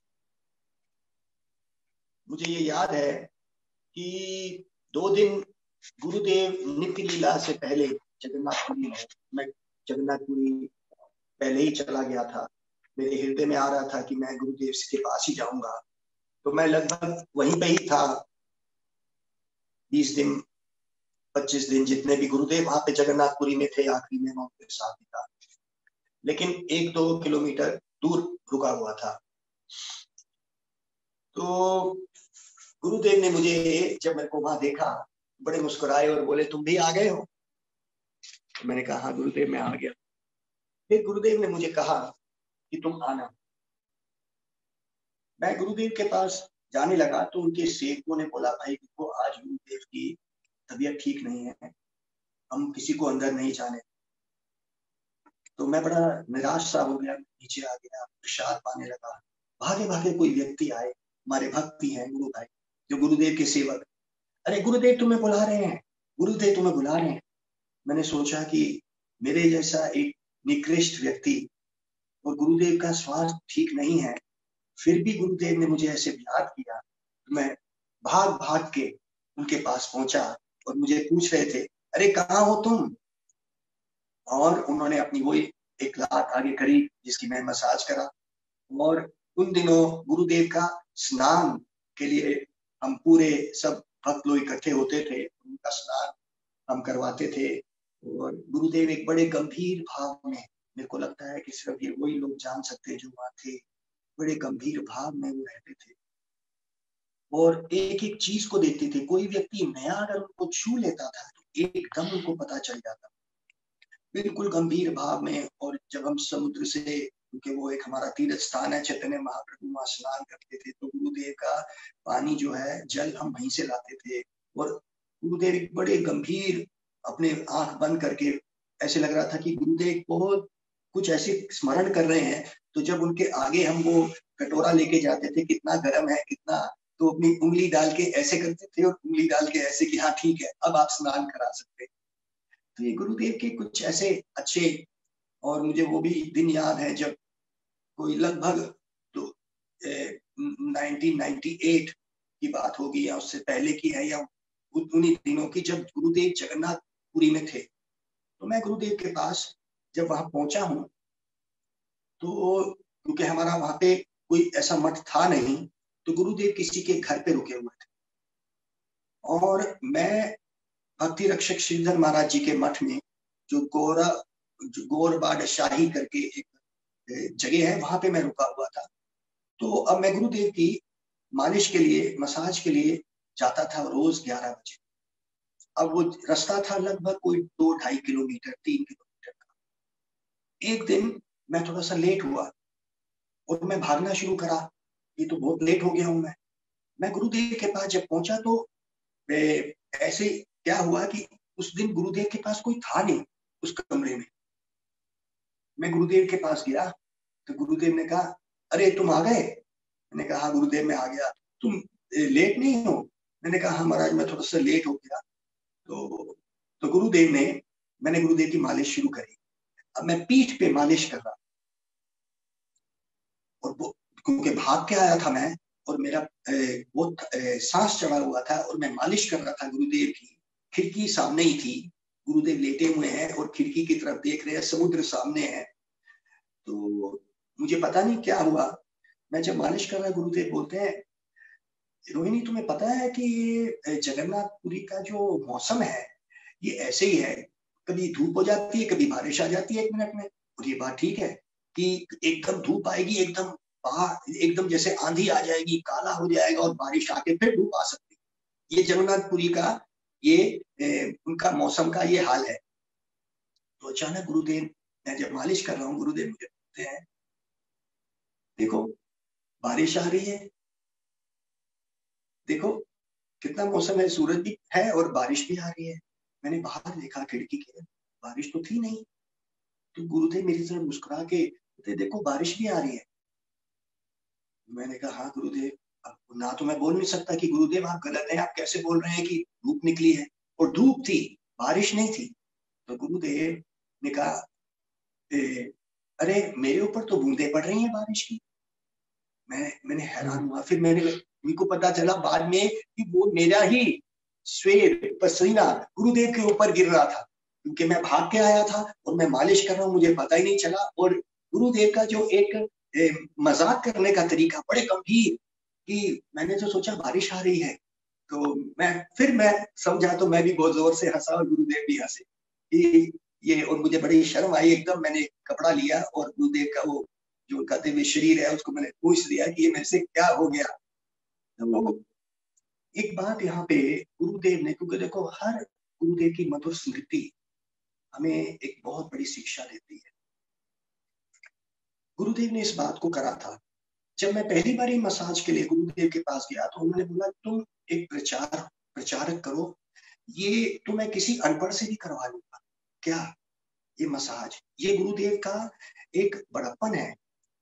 मुझे ये याद है कि 2 दिन गुरुदेव नित्य लीला से पहले जगन्नाथपुरी में, मैं जगन्नाथपुरी पहले ही चला गया था। मेरे हृदय में आ रहा था कि मैं गुरुदेव के पास ही जाऊंगा। तो मैं लगभग वहीं पे ही था 20 दिन 25 दिन, जितने भी गुरुदेव वहां पे जगन्नाथपुरी में थे, आखिरी में मैं उनके साथ ही था, लेकिन 1-2 किलोमीटर दूर रुका हुआ था। तो गुरुदेव ने मुझे, जब मेरे को वहां देखा, बड़े मुस्कुराए और बोले, तुम भी आ गए हो? तो मैंने कहा, हाँ गुरुदेव मैं आ गया। फिर गुरुदेव ने मुझे कहा कि तुम आना। मैं गुरुदेव के पास जाने लगा तो उनके सेवकों ने बोला, भाई देखो आज गुरुदेव की तबीयत ठीक नहीं है, हम किसी को अंदर नहीं जाने। तो मैं बड़ा निराश सा हो गया, नीचे आ गया, प्रसाद पाने लगा। भागे भागे कोई व्यक्ति आए, हमारे भक्ति हैं गुरु भाई, जो गुरुदेव के सेवक। अरे गुरुदेव तुम्हें बुला रहे हैं, गुरुदेव तुम्हें बुला रहे हैं। मैंने सोचा कि मेरे जैसा एक निकृष्ट व्यक्ति और गुरुदेव का स्वास्थ्य ठीक नहीं है, फिर भी गुरुदेव ने मुझे ऐसे याद किया। मैं भाग भाग के उनके पास पहुंचा और मुझे पूछ रहे थे, अरे कहाँ हो तुम? और उन्होंने अपनी वो एक लात आगे करी जिसकी मैं मसाज करा। और उन दिनों गुरुदेव का स्नान के लिए हम पूरे सब भक्त लोग इकट्ठे होते थे, उनका स्नान हम करवाते थे। और गुरुदेव एक बड़े गंभीर भाव में, मेरे को लगता है कि सिर्फ ये वही लोग जान सकते जो वहां थे, बड़े गंभीर भाव में वो रहते थे और एक एक चीज को देखते थे। कोई व्यक्ति नया अगर उनको छू लेता था तो एकदम उनको पता चल जाता, बिल्कुल गंभीर भाव में। और जब हम समुद्र से, क्योंकि वो एक हमारा तीर्थ स्थान है, चैतन्य महाप्रभु वहां स्नान करते थे, तो गुरुदेव का पानी जो है, जल हम वहीं से लाते थे। और गुरुदेव एक बड़े गंभीर, अपने आंख बंद करके ऐसे लग रहा था कि गुरुदेव बहुत कुछ ऐसे स्मरण कर रहे हैं। तो जब उनके आगे हम वो कटोरा लेके जाते थे, कितना गर्म है कितना, तो अपनी उंगली डाल के ऐसे करते थे और उंगली डाल के ऐसे कि हाँ ठीक है, अब आप स्नान करा सकते। तो ये गुरुदेव के कुछ ऐसे अच्छे, और मुझे वो भी दिन याद है जब कोई लगभग तो 1998 की बात होगी या उससे पहले की है, या उन्हीं दिनों की, जब गुरुदेव जगन्नाथपुरी में थे। तो मैं गुरुदेव के पास जब वहां पहुंचा हूं, तो क्योंकि हमारा वहां पे कोई ऐसा मठ था नहीं, तो गुरुदेव किसी के घर पे रुके हुए थे। और मैं भक्ति रक्षक श्रीधर महाराज जी के मठ में, जो गोरबाड शाही करके एक जगह है, वहां पे मैं रुका हुआ था। तो अब मैं गुरुदेव की मालिश के लिए, मसाज के लिए जाता था रोज 11 बजे। अब वो रास्ता था लगभग कोई 2-2.5 किलोमीटर 3 किलोमीटर का। एक दिन मैं थोड़ा सा लेट हुआ और मैं भागना शुरू करा, ये तो बहुत लेट हो गया हूं मैं गुरुदेव के पास जब पहुंचा तो ऐसे क्या हुआ कि उस दिन गुरुदेव के पास कोई था नहीं उस कमरे में। मैं गुरुदेव के पास गया तो गुरुदेव ने कहा, अरे तुम आ गए? मैंने कहा, हाँ गुरुदेव मैं आ गया। तुम लेट नहीं हो? मैंने कहा, हाँ महाराज मैं थोड़ा सा लेट हो गया। तो गुरुदेव ने, मैंने गुरुदेव की मालिश शुरू करी। अब मैं पीठ पे मालिश कर रहा, और वो क्योंकि भाग के आया था मैं, और मेरा वो सांस चढ़ा हुआ था, और मैं मालिश कर रहा था गुरुदेव की। खिड़की सामने ही थी, गुरुदेव लेटे हुए हैं और खिड़की की तरफ देख रहे हैं, समुद्र सामने है। तो मुझे पता नहीं क्या हुआ, मैं जब मालिश कर रहा, गुरुदेव बोलते हैं, रोहिणी तुम्हें पता है कि जगन्नाथपुरी का जो मौसम है ये ऐसे ही है, कभी धूप हो जाती है, कभी बारिश आ जाती है 1 मिनट में। और ये बात ठीक है कि एकदम धूप आएगी, एकदम जैसे आंधी आ जाएगी, काला हो जाएगा, और बारिश आके फिर धूप आ सकती है। ये जगन्नाथपुरी का ये उनका मौसम का ये हाल है। तो अचानक गुरुदेव, मैं जब मालिश कर रहा हूँ, गुरुदेव मुझे बोलते हैं, देखो बारिश आ रही है, देखो कितना मौसम है, सूरज भी है और बारिश भी आ रही है। मैंने बाहर देखा खिड़की के, बारिश तो थी नहीं। तो गुरुदेव मेरी तरफ मुस्कुरा के कहते, देखो बारिश भी आ रही है। मैंने कहा, हाँ गुरुदेव। अब ना तो मैं बोल नहीं सकता कि गुरुदेव आप गलत हैं, आप कैसे बोल रहे हैं कि धूप निकली है, और धूप थी, बारिश नहीं थी। तो गुरुदेव ने कहा, अरे मेरे ऊपर तो बूंदे पड़ रही हैं बारिश की। मैंने हैरान हुआ। फिर मुझको पता चला बाद में कि वो मेरा ही श्वेत पसीना गुरुदेव के ऊपर गिर रहा था, क्योंकि मैं भाग के आया था और मैं मालिश कर रहा हूँ, मुझे पता ही नहीं चला। और गुरुदेव का जो एक मजाक करने का तरीका बड़े गंभीर, कि मैंने तो सोचा बारिश आ रही है, तो मैं समझा तो मैं भी बहुत जोर से हंसा और गुरुदेव भी हंसे कि ये, और मुझे बड़ी शर्म आई एकदम। मैंने कपड़ा लिया और गुरुदेव का वो जो उनका दिव्य शरीर है उसको मैंने पूछ लिया कि ये मेरे से क्या हो गया। तो एक बात यहाँ पे गुरुदेव ने, क्योंकि देखो हर गुरुदेव की मधुर स्मृति हमें एक बहुत बड़ी शिक्षा देती है। गुरुदेव ने इस बात को करा था, जब मैं पहली बार मसाज के लिए गुरुदेव के पास गया तो उन्होंने बोला तुम एक प्रचारक करो, ये तो मैं किसी अनपढ़ से भी करवा लूंगा। क्या ये मसाज, ये गुरुदेव का एक बड़प्पन है।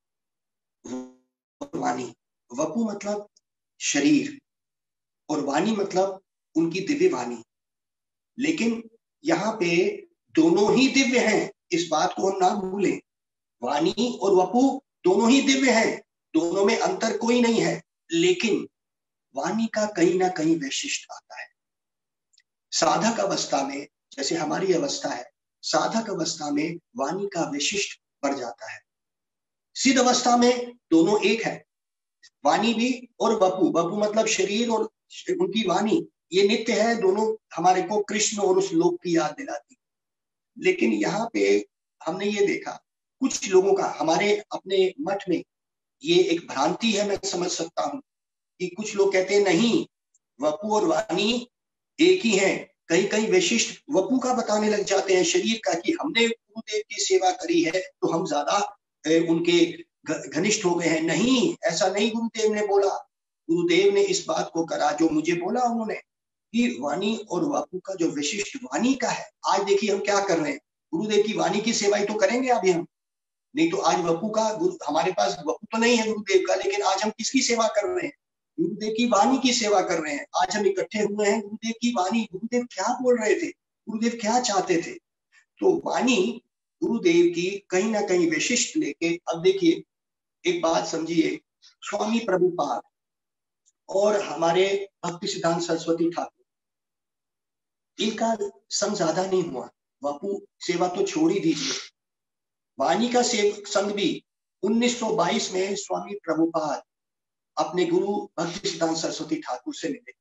वाणी, वपु मतलब शरीर और वाणी मतलब उनकी दिव्य वाणी, लेकिन यहाँ पे दोनों ही दिव्य हैं, इस बात को हम ना भूलें। वाणी और वपु दोनों ही दिव्य हैं, दोनों में अंतर कोई नहीं है, लेकिन वाणी का कहीं ना कहीं वैशिष्ट आता है। साधक अवस्था में, जैसे हमारी अवस्था है, साधक अवस्था में वाणी का विशिष्ट बढ़ जाता है। सिद्ध अवस्था में दोनों एक है, वाणी भी और वपु, वपु मतलब शरीर और उनकी वाणी, ये नित्य है, दोनों हमारे को कृष्ण और उस लोक की याद दिलाती। लेकिन यहाँ पे हमने ये देखा कुछ लोगों का, हमारे अपने मठ में ये एक भ्रांति है, मैं समझ सकता हूं कि कुछ लोग कहते हैं नहीं वपु और वाणी एक ही है, कहीं कहीं विशिष्ट वपु का बताने लग जाते हैं शरीर का, कि हमने गुरुदेव की सेवा करी है तो हम ज्यादा उनके घनिष्ठ हो गए हैं। नहीं, ऐसा नहीं गुरुदेव ने बोला। गुरुदेव ने इस बात को करा जो मुझे बोला उन्होंने, कि वाणी और वपु का जो विशिष्ट वाणी का है। आज देखिए हम क्या कर रहे हैं, गुरुदेव की वाणी की सेवा ही तो करेंगे अभी हम, नहीं तो आज वपु का, हमारे पास वपु तो नहीं है गुरुदेव का, लेकिन आज हम किसकी सेवा कर रहे हैं? गुरुदेव की वाणी की सेवा कर रहे हैं। आज हम इकट्ठे हुए हैं गुरुदेव की वाणी, गुरुदेव क्या बोल रहे थे, गुरुदेव क्या चाहते थे। तो वाणी गुरुदेव की कहीं ना कहीं विशिष्ट लेके, अब देखिए एक बात समझिए, स्वामी प्रभुपाद और हमारे भक्ति सिद्धांत सरस्वती ठाकुर, इनका संग ज्यादा नहीं हुआ। वपु सेवा तो छोड़ ही दीजिए, वाणी का संग भी 1922 में स्वामी प्रभुपाद अपने गुरु भक्ति सिद्धांत सरस्वती ठाकुर से मिले।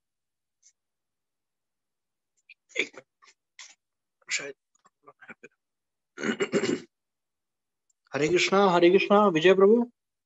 एक मिनट शायद। हरे कृष्णा विजय प्रभु।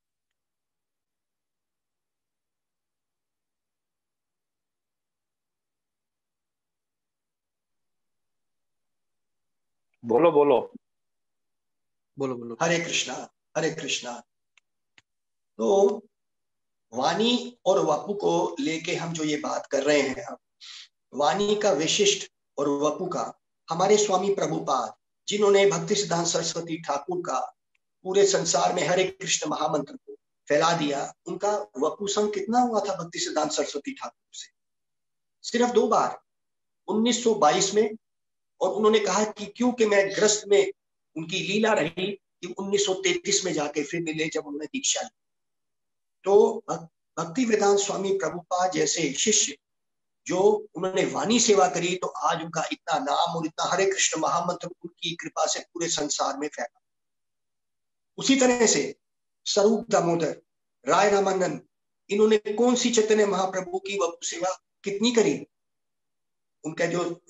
बोलो बोलो बोलो बोलो। हरे कृष्णा हरे कृष्णा। तो वाणी और वपु को लेके हम जो ये बात कर रहे हैं, अब वाणी का विशिष्ट और वपु का, हमारे स्वामी प्रभुपाद जिन्होंने भक्ति सिद्धांत सरस्वती ठाकुर का पूरे संसार में हरे कृष्ण महामंत्र को फैला दिया, उनका वपु संग कितना हुआ था भक्ति सिद्धांत सरस्वती ठाकुर से? सिर्फ 2 बार, 1922 में, और उन्होंने कहा कि क्योंकि मैं ग्रस्त में उनकी लीला रही कि 1933 में जाके फिर मिले जब उन्होंने दीक्षा ली। तो भक्ति वेदांत स्वामी प्रभुपाद जैसे शिष्य जो उन्होंने वाणी सेवा करी, तो आज उनका इतना नाम और इतना हरे कृष्ण महामंत्र उनकी कृपा से पूरे संसार में फैला। उसी तरह से स्वरूप दामोदर, राय रामानंद, इन्होंने कौन सी चैतन्य महाप्रभु की वपु सेवा कितनी करी? उनके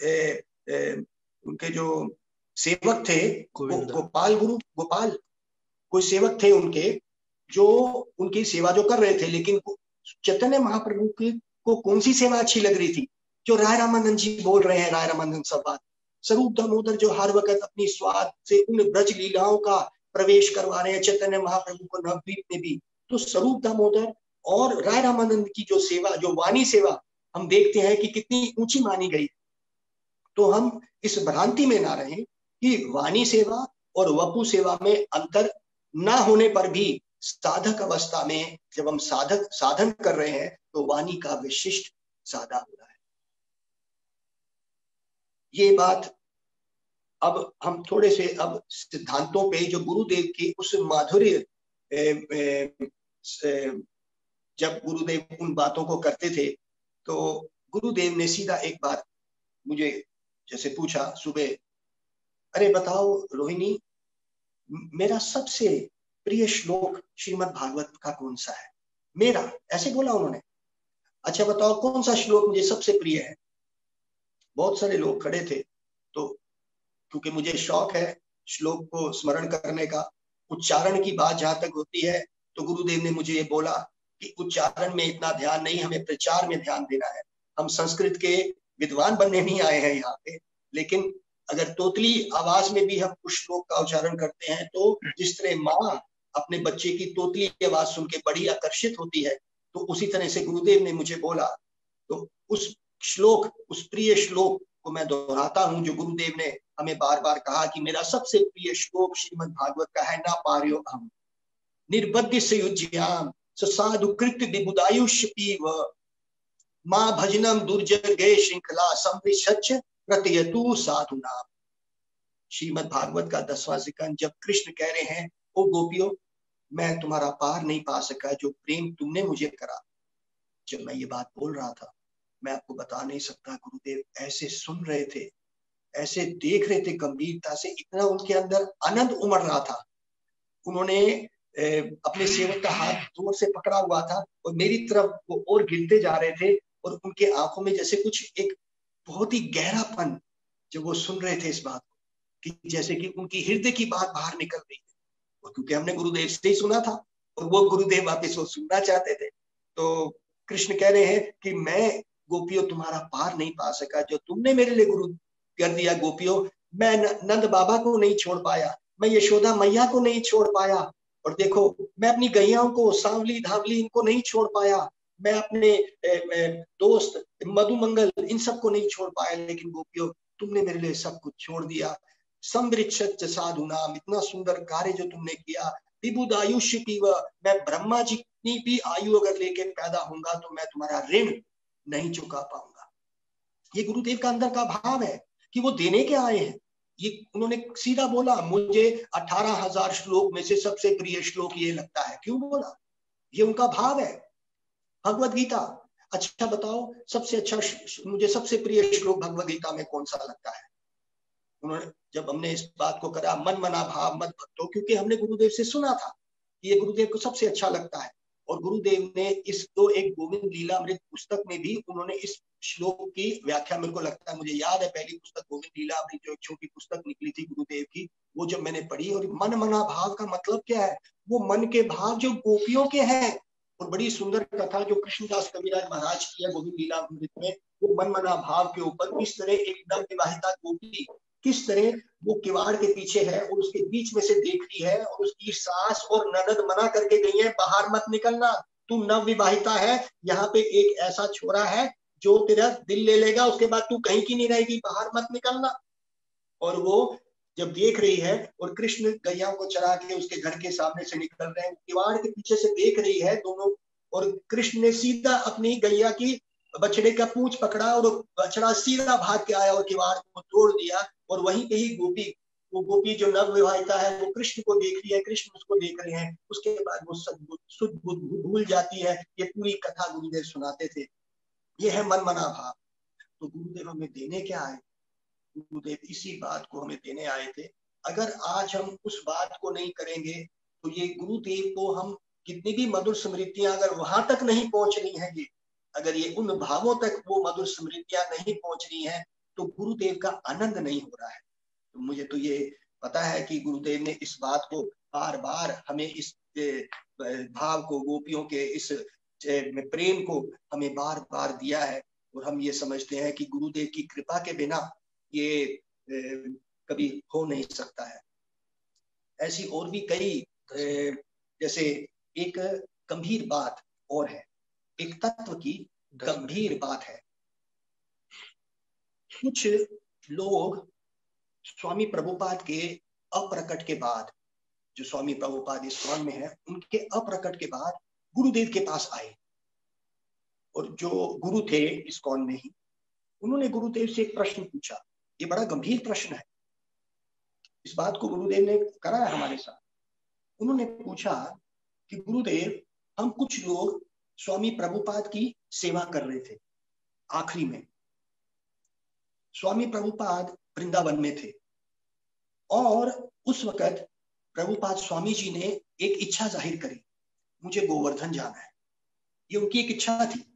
जो सेवक थे गोपाल गुरु, गोपाल कोई सेवक थे उनके जो उनकी सेवा जो कर रहे थे, लेकिन चैतन्य महाप्रभु की को कौन सी सेवा अच्छी लग रही थी? जो राय रामानंद जी बोल रहे हैं, राय रामानंद संवाद, स्वरूप दामोदर जो हर वक्त अपनी स्वाद से उन ब्रज लीलाओं का प्रवेश करवा रहे हैं चैतन्य महाप्रभु को नवद्वीप में भी। तो स्वरूप दामोदर और राय रामानंद की जो सेवा, जो वाणी सेवा हम देखते हैं कि कितनी ऊंची मानी गई। तो हम इस भ्रांति में ना रहें कि वाणी सेवा और वपु सेवा में अंतर ना होने पर भी साधक अवस्था में जब हम साधन कर रहे हैं तो वाणी का विशिष्ट ज्यादा हो रहा है। ये बात अब हम थोड़े से अब सिद्धांतों पे, जो गुरुदेव की उस माधुर्य, जब गुरुदेव उन बातों को करते थे तो गुरुदेव ने सीधा एक बार मुझे जैसे पूछा सुबह, अरे बताओ रोहिणी, मेरा सबसे प्रिय श्लोक श्रीमद् भागवत का कौन सा है? मेरा, ऐसे बोला उन्होंने। अच्छा बताओ कौन सा श्लोक मुझे सबसे प्रिय है? बहुत सारे लोग खड़े थे, तो क्योंकि मुझे शौक है श्लोक को स्मरण करने का, उच्चारण की बात जहां तक होती है तो गुरुदेव ने मुझे ये बोला कि उच्चारण में इतना ध्यान नहीं, हमें प्रचार में ध्यान देना है। हम संस्कृत के विद्वान बनने नहीं आए हैं यहाँ पे, लेकिन अगर तोतली आवाज में भी हम उस श्लोक का उच्चारण करते हैं तो जिस तरह माँ अपने बच्चे की तोतली आवाज सुन के बड़ी आकर्षित होती है, तो उसी तरह से गुरुदेव ने मुझे बोला। तो उस श्लोक, उस प्रिय श्लोक को मैं दोहराता हूं जो गुरुदेव ने हमें बार बार कहा कि मेरा सबसे प्रिय श्लोक श्रीमद् भागवत का है, ना पार्यो हम निर्बद्ध से युज्याम साधु कृत्य विबुदायुष्य पीव मां भजनम दुर्जगे श्रृंखला समृच्छ प्रत्यतु साधु नाम। श्रीमद् भागवत का 10वां सिकंद, जब कृष्ण कह रहे हैं ओ गोपियों, मैं तुम्हारा पार नहीं पा सका जो प्रेम तुमने मुझे करा। जब मैं ये बात बोल रहा था, मैं आपको बता नहीं सकता, गुरुदेव ऐसे सुन रहे थे, ऐसे देख रहे थे गंभीरता से, इतना उनके अंदर आनंद उमड़ रहा था। उन्होंने अपने सेवक का हाथ जोर से पकड़ा हुआ था और मेरी तरफ वो और गिरते जा रहे थे, और उनके आंखों में जैसे कुछ एक बहुत ही गहरापन, जब वो सुन रहे थे इस बात को, कि जैसे कि उनकी हृदय की बात बाहर निकल रही है। और क्योंकि हमने गुरुदेव से ही सुना था और वो गुरुदेव वापिस वो सुनना चाहते थे, तो कृष्ण कह रहे हैं कि मैं गोपियों तुम्हारा पार नहीं पा सका जो तुमने मेरे लिए गुरु कर दिया। गोपियों, मैं नंद बाबा को नहीं छोड़ पाया, मैं यशोदा मैया को नहीं छोड़ पाया, और देखो मैं अपनी गैयाओं को, सांवली धावली, इनको नहीं छोड़ पाया, मैं अपने दोस्त मधुमंगल इन सबको नहीं छोड़ पाया, लेकिन गोपियों तुमने मेरे लिए सब कुछ छोड़ दिया। समृच्छ साधु नाम, इतना सुंदर कार्य जो तुमने किया। विबुदायुष्य की, मैं ब्रह्मा जी की भी आयु अगर लेके पैदा होऊंगा तो मैं तुम्हारा ऋण नहीं चुका पाऊंगा। ये गुरुदेव का अंदर का भाव है कि वो देने के आए हैं। ये उन्होंने सीधा बोला, मुझे 18,000 श्लोक में से सबसे प्रिय श्लोक ये लगता है। क्यों बोला? ये उनका भाव है। भगवद गीता, अच्छा बताओ सबसे अच्छा, मुझे सबसे प्रिय श्लोक भगवद गीता में कौन सा लगता है? उन्होंने, जब हमने इस बात को करा, मन मना भाव मत भक्तो, क्योंकि हमने गुरुदेव से सुना था कि ये गुरुदेव को सबसे अच्छा लगता है। और गुरुदेव ने इस तो एक गोविंद लीलामृत पुस्तक में भी उन्होंने इस श्लोक की व्याख्या, मेरे को लगता है, मुझे याद है पहली पुस्तक गोविंद लीलामृत जो एक छोटी पुस्तक निकली थी गुरुदेव की, वो जब मैंने पढ़ी, और मन मना भाव का मतलब क्या है? वो मन के भाव जो गोपियों के हैं। और बड़ी सुंदर कथा जो कृष्णदास कविराज महाराज की है गोविंद लीलामृत में, वो मन मना भाव के ऊपर किस तरह एक नव विवाहिता गोपी किस तरह वो किवाड़ के पीछे है और उसके बीच में से देख रही है, और उसकी सास और ननद मना करके गई है, बाहर मत निकलना, तू नव विवाहिता है, यहाँ पे एक ऐसा छोरा है जो तेरा दिल ले लेगा, उसके बाद तू कहीं की नहीं रहेगी, बाहर मत निकलना। और वो जब देख रही है, और कृष्ण गैया को चरा के उसके घर के सामने से निकल रहे हैं, किवाड़ के पीछे से देख रही है दोनों, और कृष्ण ने सीधा अपनी गैया की बछड़े का पूंछ पकड़ा और बछड़ा सीधा भाग के आया और किवाड़ को तोड़ दिया। और वहीं पे ही गोपी, वो गोपी जो नव विवाहिता है, वो कृष्ण को देख रही है, कृष्ण उसको देख रहे हैं, उसके बाद वो शुद्ध भूल जाती है। ये पूरी कथा गुरुदेव सुनाते थे। ये है मन मना भाव। तो गुरुदेव हमें देने क्या आए? गुरुदेव इसी बात को हमें देने आए थे। अगर आज हम उस बात को नहीं करेंगे तो ये गुरुदेव को हम कितनी भी मधुर स्मृतियां अगर वहां तक नहीं पहुंच रही है, ये अगर ये उन भावों तक वो मधुर स्मृतियां नहीं पहुंच रही हैं, तो गुरुदेव का आनंद नहीं हो रहा है। तो मुझे तो ये पता है कि गुरुदेव ने इस बात को बार बार हमें, इस भाव को, गोपियों के इस प्रेम को हमें बार बार दिया है। और हम ये समझते हैं कि गुरुदेव की कृपा के बिना ये कभी हो नहीं सकता है। ऐसी और भी कई, जैसे एक गंभीर बात और है, एक तत्व की गंभीर बात है। कुछ लोग स्वामी प्रभुपाद के अप्रकट के बाद, जो स्वामी प्रभुपाद इस्कॉन में है, उनके अप्रकट के बाद गुरुदेव के पास आए, और जो गुरु थे इस्कॉन में ही, उन्होंने गुरुदेव से एक प्रश्न पूछा। ये बड़ा गंभीर प्रश्न है, इस बात को गुरुदेव ने करा है हमारे साथ। उन्होंने पूछा कि गुरुदेव, हम कुछ लोग स्वामी प्रभुपाद की सेवा कर रहे थे। आखिरी में स्वामी प्रभुपाद वृंदावन में थे, और उस वक्त प्रभुपाद स्वामी जी ने एक इच्छा जाहिर करी, मुझे गोवर्धन जाना है, ये उनकी एक इच्छा थी।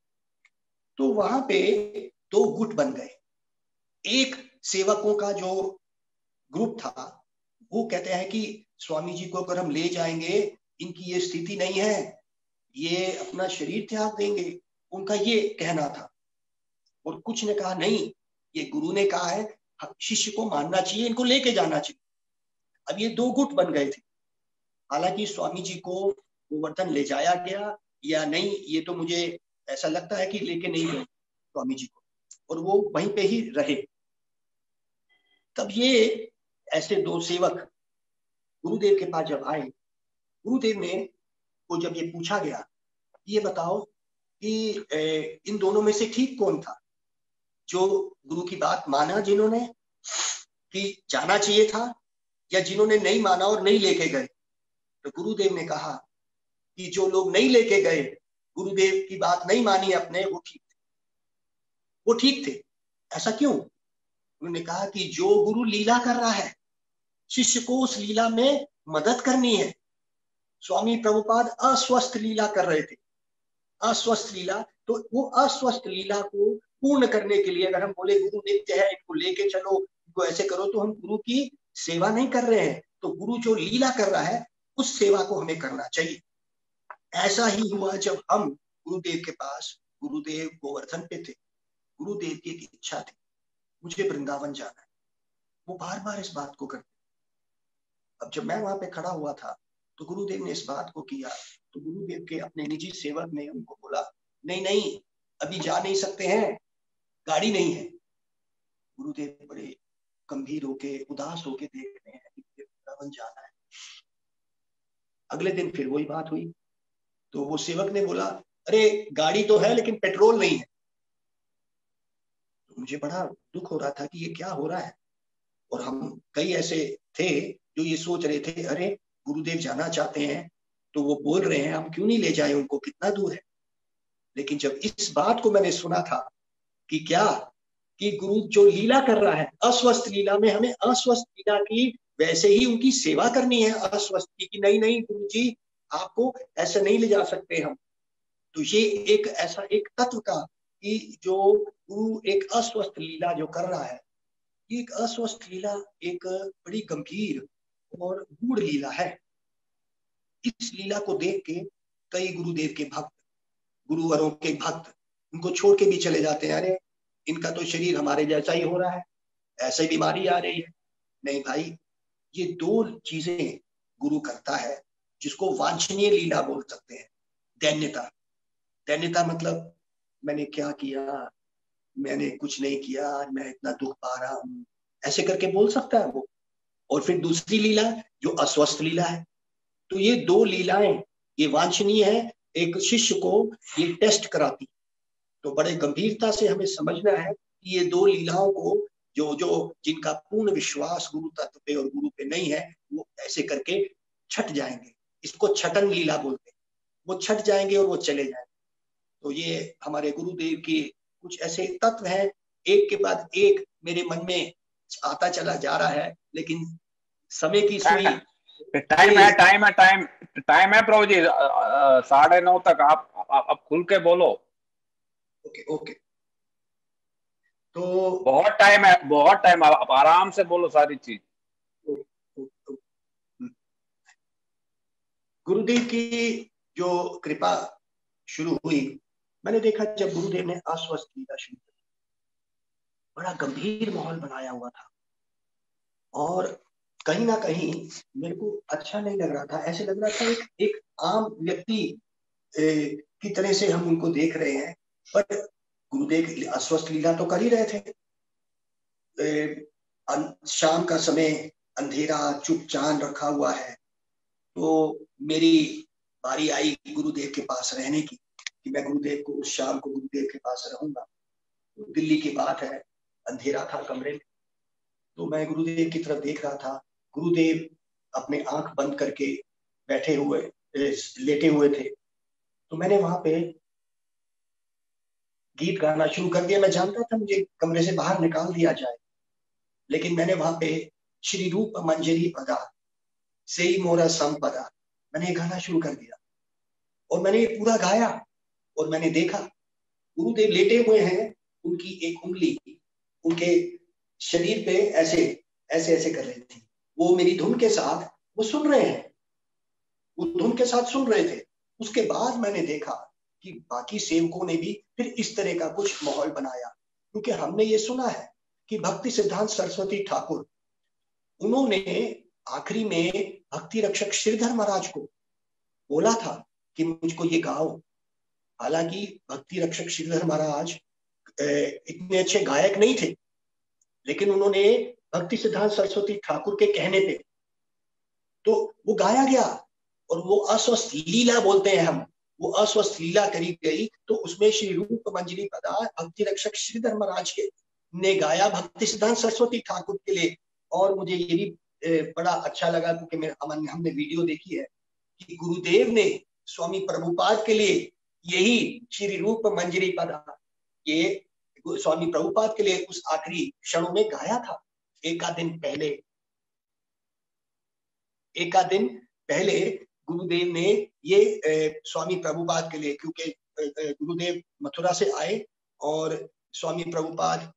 तो वहां पे 2 गुट बन गए। एक सेवकों का जो ग्रुप था वो कहते हैं कि स्वामी जी को अगर हम ले जाएंगे, इनकी ये स्थिति नहीं है, ये अपना शरीर त्याग देंगे, उनका ये कहना था। और कुछ ने कहा नहीं, ये गुरु ने कहा है, शिष्य को मानना चाहिए, इनको लेके जाना चाहिए। अब ये 2 गुट बन गए थे। हालांकि स्वामी जी को गोवर्धन ले जाया गया या नहीं, ये तो मुझे ऐसा लगता है कि लेके नहीं गए स्वामी जी को, और वो वहीं पे ही रहे। तब ये ऐसे 2 सेवक गुरुदेव के पास जब आए, गुरुदेव ने को जब ये पूछा गया, ये बताओ कि इन दोनों में से ठीक कौन था, जो गुरु की बात माना जिन्होंने कि जाना चाहिए था, या जिन्होंने नहीं माना और नहीं लेके गए। तो गुरुदेव ने कहा कि जो लोग नहीं लेके गए, गुरुदेव की बात नहीं मानी अपने, वो ठीक थे। ऐसा क्यों? उन्होंने कहा कि जो गुरु लीला कर रहा है, शिष्य को उस लीला में मदद करनी है। स्वामी प्रभुपाद अस्वस्थ लीला कर रहे थे, अस्वस्थ लीला, तो वो अस्वस्थ लीला को पूर्ण करने के लिए अगर हम बोले गुरु नित्य है, इनको लेके चलो, इनको ऐसे करो, तो हम गुरु की सेवा नहीं कर रहे हैं। तो गुरु जो लीला कर रहा है उस सेवा को हमें करना चाहिए। ऐसा ही हुआ जब हम गुरुदेव के पास, गुरुदेव गोवर्धन पे थे, गुरुदेव की एक इच्छा थी, मुझे वृंदावन जाना है, वो बार बार इस बात को करते। अब जब मैं वहां पे खड़ा हुआ था तो गुरुदेव ने इस बात को किया, तो गुरुदेव के अपने निजी सेवक ने उनको बोला नहीं नहीं, अभी जा नहीं सकते हैं, गाड़ी नहीं है। गुरुदेव बड़े गंभीर होके, उदास होके देख रहे हैं कि वृंदावन जाना है। अगले दिन फिर वही बात हुई, तो वो सेवक ने बोला अरे गाड़ी तो है लेकिन पेट्रोल नहीं है। तो मुझे बड़ा दुख हो रहा था कि ये क्या हो रहा है। और हम कई ऐसे थे जो ये सोच रहे थे, अरे गुरुदेव जाना चाहते हैं तो वो बोल रहे हैं, हम क्यों नहीं ले जाए उनको, कितना दूर है। लेकिन जब इस बात को मैंने सुना था कि क्या, कि गुरु जो लीला कर रहा है अस्वस्थ लीला में, हमें अस्वस्थ लीला की वैसे ही उनकी सेवा करनी है अस्वस्थ की, कि नहीं नहीं गुरु जी आपको ऐसे नहीं ले जा सकते हम। तो ये एक ऐसा एक तत्व का कि जो गुरु एक अस्वस्थ लीला जो कर रहा है, ये एक अस्वस्थ लीला एक बड़ी गंभीर और गूढ़ लीला है। इस लीला को देख के कई गुरुदेव के भक्त, गुरुवरों के भक्त उनको छोड़ के भी चले जाते हैं, अरे इनका तो शरीर हमारे जैसा ही हो रहा है, ऐसे बीमारी आ रही है। नहीं भाई, ये 2 चीजें गुरु करता है जिसको वांछनीय लीला बोल सकते हैं। दैन्यता, दैन्यता मतलब मैंने क्या किया, मैंने कुछ नहीं किया, मैं इतना दुख पा रहा हूं, ऐसे करके बोल सकता है वो। और फिर दूसरी लीला जो अस्वस्थ लीला है। तो ये 2 लीलाएं, ये वांछनीय है, एक शिष्य को ये टेस्ट कराती। तो बड़े गंभीरता से हमें समझना है कि ये 2 लीलाओं को जो जिनका पूर्ण विश्वास गुरु तत्व पे और गुरु पे नहीं है, वो ऐसे करके छट जाएंगे। इसको छटन लीला बोलते हैं। वो छट जाएंगे और वो चले जाएंगे। तो ये हमारे गुरुदेव के कुछ ऐसे तत्व हैं, एक के बाद एक मेरे मन में आता चला जा रहा है, लेकिन समय की सुई टाइम है प्रभु जी, 9:30 तक आप खुल के बोलो। ओके तो बहुत टाइम है, बहुत टाइम, आप आराम से बोलो सारी चीज। गुरुदेव की जो कृपा शुरू हुई, मैंने देखा जब गुरुदेव ने अस्वस्थ लीला शुरू की, बड़ा गंभीर माहौल बनाया हुआ था और कहीं ना कहीं मेरे को अच्छा नहीं लग रहा था। ऐसे लग रहा था एक आम व्यक्ति की तरह से हम उनको देख रहे हैं, पर गुरुदेव अस्वस्थ लीला तो कर ही रहे थे। शाम का समय, अंधेरा, चुप चांद रखा हुआ है, तो मेरी बारी आई गुरुदेव के पास रहने की, कि मैं गुरुदेव को उस शाम को गुरुदेव के पास रहूंगा। तो दिल्ली की बात है, अंधेरा था कमरे में, तो मैं गुरुदेव की तरफ देख रहा था। गुरुदेव अपने आंख बंद करके बैठे हुए, लेटे हुए थे। तो मैंने वहां पे गीत गाना शुरू कर दिया। मैं जानता था मुझे कमरे से बाहर निकाल दिया जाए, लेकिन मैंने वहां पे श्री रूप मंजरी पदा, से ही मोरा संपदा। मैंने ये गाना शुरू कर दिया और मैंने ये पूरा गाया और मैंने देखा गुरुदेव लेटे हुए हैं, उनकी एक उंगली उनके शरीर पे ऐसे ऐसे ऐसे कर रही थी। वो मेरी धुन के साथ वो सुन रहे हैं, वो धुन के साथ सुन रहे थे। उसके बाद मैंने देखा कि बाकी सेवकों ने भी फिर इस तरह का कुछ माहौल बनाया, क्योंकि हमने ये सुना है कि भक्ति सिद्धांत सरस्वती ठाकुर उन्होंने आखिरी में भक्ति रक्षक श्रीधर महाराज को बोला था कि मुझको ये गाओ। हालांकि भक्ति रक्षक श्रीधर महाराज इतने अच्छे गायक नहीं थे, लेकिन उन्होंने भक्ति सिद्धांत सरस्वती ठाकुर के कहने पे तो वो गाया गया और वो अस्वस्थ लीला बोलते हैं हम, वो अस्वस्थ लीला करी गई। तो उसमें श्री रूप मंजरी पदा भक्ति रक्षक श्रीधर महाराज के ने गाया भक्ति सिद्धांत सरस्वती ठाकुर के लिए। और मुझे ये भी बड़ा अच्छा लगा, क्योंकि हमने वीडियो देखी है कि गुरुदेव ने स्वामी प्रभुपाद के लिए यही श्री रूप मंजरी पदा ये स्वामी प्रभुपाद के लिए उस आखिरी क्षणों में गाया था। एक आध दिन पहले गुरुदेव ने ये स्वामी प्रभुपाद के लिए, क्योंकि गुरुदेव मथुरा से आए और स्वामी प्रभुपाद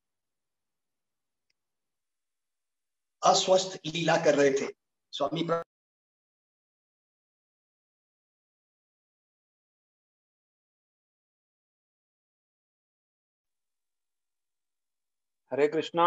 अस्वस्थ लीला कर रहे थे। स्वामी हरे कृष्णा।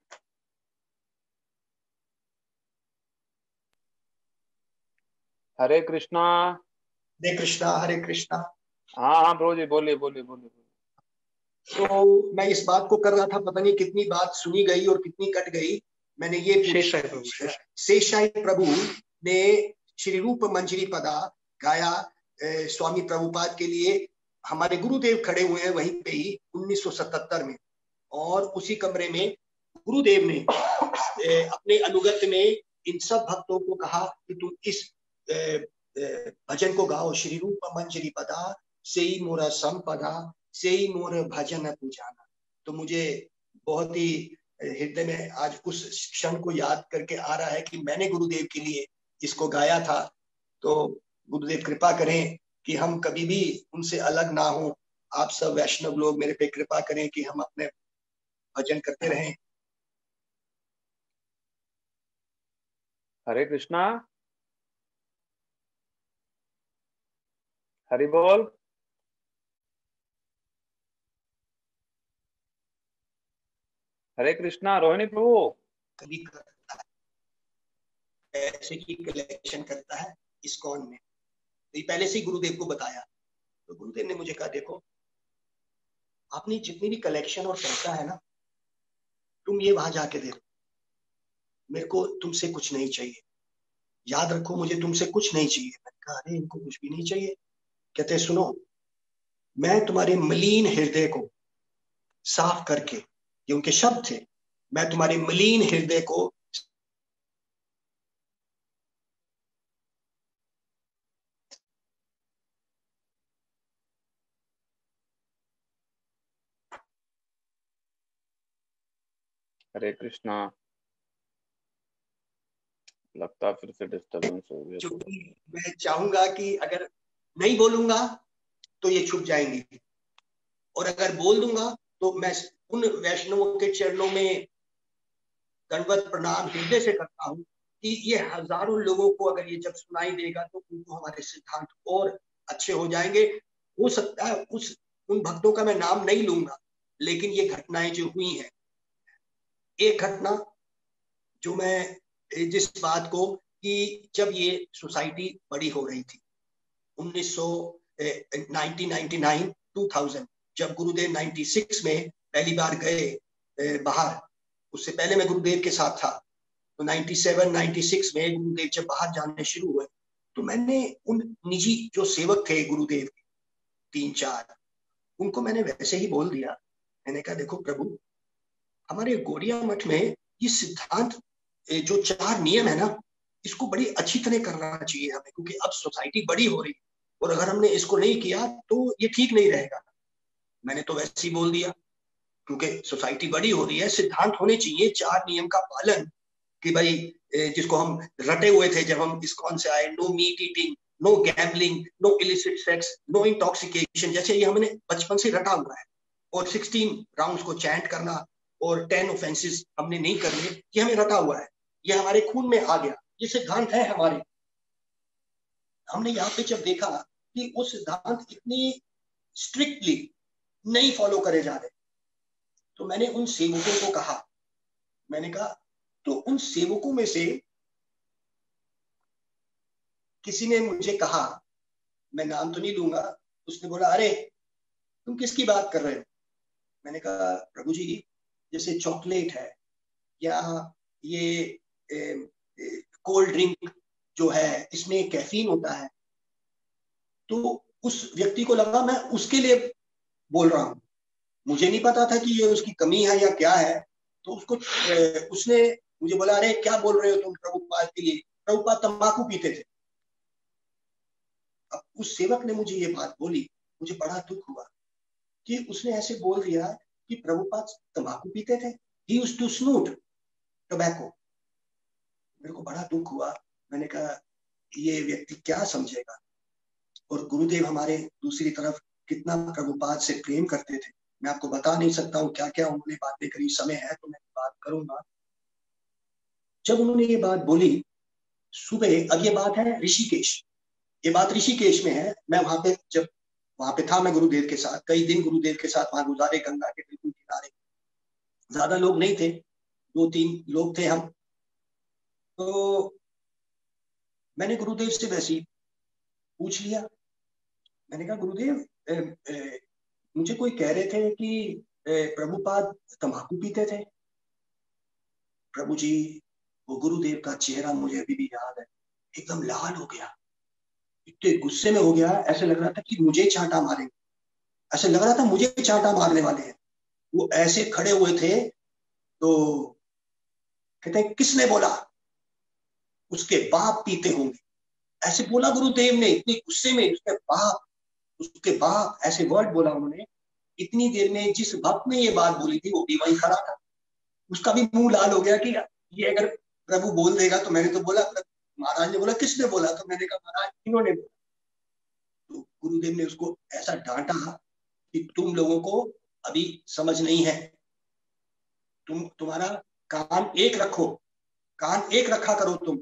हरे कृष्णा। हरे कृष्णा। हरे कृष्णा। हाँ हाँ प्रभु जी बोलिए बोलिए बोलिए। तो मैं इस बात को कर रहा था, पता नहीं कितनी बात सुनी गई और कितनी कट गई। मैंने ये शेषाई प्रभु ने श्री रूप मंजरी पदा गाया स्वामी प्रभुपाद के लिए। हमारे गुरुदेव खड़े हुए हैं वहीं पे ही 1977 में, और उसी कमरे में गुरुदेव ने अपने अनुगत में इन सब भक्तों को कहा कि तुम इस भजन को गाओ, श्री रूप मंजरी पदा से ही मोरा संपदा से ही मोर भजन पूजाना। तो मुझे बहुत ही हृदय में आज उस क्षण को याद करके आ रहा है कि मैंने गुरुदेव के लिए इसको गाया था। तो गुरुदेव कृपा करें कि हम कभी भी उनसे अलग ना हो। आप सब वैष्णव लोग मेरे पे कृपा करें कि हम अपने भजन करते रहें। हरे कृष्णा। हरि बोल। हरे कृष्णा। रोहिणी प्रभु कभी करता है ऐसे की कलेक्शन करता है इस्कॉन में, तो ये पहले से ही गुरुदेव को बताया। तो गुरुदेव ने मुझे कहा देखो आपने जितनी भी कलेक्शन और पैसा है ना, तुम ये वहां जाके दे दो, मेरे को तुमसे कुछ नहीं चाहिए। याद रखो मुझे तुमसे कुछ नहीं चाहिए। मैंने कहा अरे इनको कुछ भी नहीं चाहिए। कहते सुनो, मैं तुम्हारे मलिन हृदय को साफ करके, ये उनके शब्द थे, मैं तुम्हारे मलिन हृदय को हरे कृष्णा। लगता फिर से डिस्टर्बेंस हो गया। मैं चाहूंगा कि अगर नहीं बोलूंगा तो ये छुप जाएंगी, और अगर बोल दूंगा तो मैं उन वैष्णवों के चरणों में दंडवत प्रणाम हृदय से करता हूँ कि ये हजारों लोगों को अगर ये जब सुनाई देगा तो उनको हमारे सिद्धांत और अच्छे हो जाएंगे। हो सकता है उन भक्तों का मैं नाम नहीं लूंगा, लेकिन ये घटनाएं जो हुई हैं, एक घटना जो मैं जिस बात को कि जब ये सोसाइटी बड़ी हो रही थी 1999 2000, जब गुरुदेव 96 में पहली बार गए बाहर, उससे पहले मैं गुरुदेव के साथ था। तो 97-96 में गुरुदेव जब बाहर जाने शुरू हुए तो मैंने उन निजी जो सेवक थे गुरुदेव के 3-4, उनको मैंने वैसे ही बोल दिया। मैंने कहा देखो प्रभु, हमारे गौड़िया मठ में ये सिद्धांत जो 4 नियम है ना, इसको बड़ी अच्छी तरह करना चाहिए हमें, क्योंकि अब सोसाइटी बड़ी हो रही है और अगर हमने इसको नहीं किया तो ये ठीक नहीं रहेगा। मैंने तो वैसे ही बोल दिया, क्योंकि सोसाइटी बड़ी हो रही है, सिद्धांत होने चाहिए, 4 नियम का पालन कि भाई जिसको हम रटे हुए थे जब हम इस्कॉन से आए, no meat eating, no gambling, no illicit sex, no intoxication, जैसे ये हमने बचपन से रटा हुआ है। और 16 राउंड्स को चैंट करना और 10 ऑफेंसेस हमने नहीं करने, ये हमें रटा हुआ है, ये हमारे खून में आ गया, ये सिद्धांत है हमारे। हमने यहाँ पे जब देखा कि वो सिद्धांत इतनी स्ट्रिक्टली नहीं फॉलो करे जा रहे, तो मैंने उन सेवकों को कहा, मैंने कहा तो उन सेवकों में से किसी ने मुझे कहा, मैं नाम तो नहीं लूंगा, उसने बोला अरे तुम किसकी बात कर रहे हो? मैंने कहा प्रभु जी, जैसे चॉकलेट है या ये कोल्ड ड्रिंक जो है इसमें कैफीन होता है, तो उस व्यक्ति को लगा मैं उसके लिए बोल रहा हूं, मुझे नहीं पता था कि ये उसकी कमी है या क्या है। तो उसने मुझे बोला अरे क्या बोल रहे हो तुम प्रभुपाद के लिए, प्रभुपाद तंबाकू पीते थे। अब उस सेवक ने मुझे ये बात बोली, मुझे बड़ा दुख हुआ कि उसने ऐसे बोल दिया कि प्रभुपाद तंबाकू पीते थे, he used to snort tobacco. मेरे को बड़ा दुख हुआ, मैंने कहा ये व्यक्ति क्या समझेगा। और गुरुदेव हमारे दूसरी तरफ कितना प्रभुपाद से प्रेम करते थे, मैं आपको बता नहीं सकता हूँ क्या क्या उन्होंने बातें करी, समय है तो मैं बात करूंगा। जब उन्होंने ये बात बोली सुबह, अब ये बात है ऋषिकेश, ये बात ऋषिकेश में है, मैं वहां पे जब वहां पे था, मैं गुरुदेव के साथ कई दिन गुरुदेव के साथ वहां गुजारे, गंगा के बिल्कुल किनारे, ज्यादा लोग नहीं थे, 2-3 लोग थे हम। तो मैंने गुरुदेव से वैसे ही पूछ लिया, मैंने कहा गुरुदेव मुझे कोई कह रहे थे कि प्रभुपाद तंबाकू पीते थे। प्रभु जी, वो गुरुदेव का चेहरा मुझे अभी भी याद है, एकदम लाल हो गया, इतने गुस्से में हो गया, ऐसे लग रहा था कि मुझे चांटा मारेंगे, ऐसे लग रहा था मुझे चांटा मारने वाले हैं। वो ऐसे खड़े हुए थे, तो कहते हैं किसने बोला, उसके बाप पीते होंगे, ऐसे बोला गुरुदेव ने इतने गुस्से में, उसके बाप ऐसे वर्ड बोला उन्होंने। इतनी देर में जिस भक्त ने ये बात बोली थी वो भी वहीं खड़ा था, उसका भी मुंह लाल हो गया कि ये अगर प्रभु बोल देगा तो मैंने तो बोला, महाराज ने बोला किसने बोला, तो मैंने कहा महाराज इन्होंने बोला। तो गुरुदेव ने उसको ऐसा डांटा कि तुम लोगों को अभी समझ नहीं है, तुम्हारा कान एक रखो, कान एक रखा करो तुम।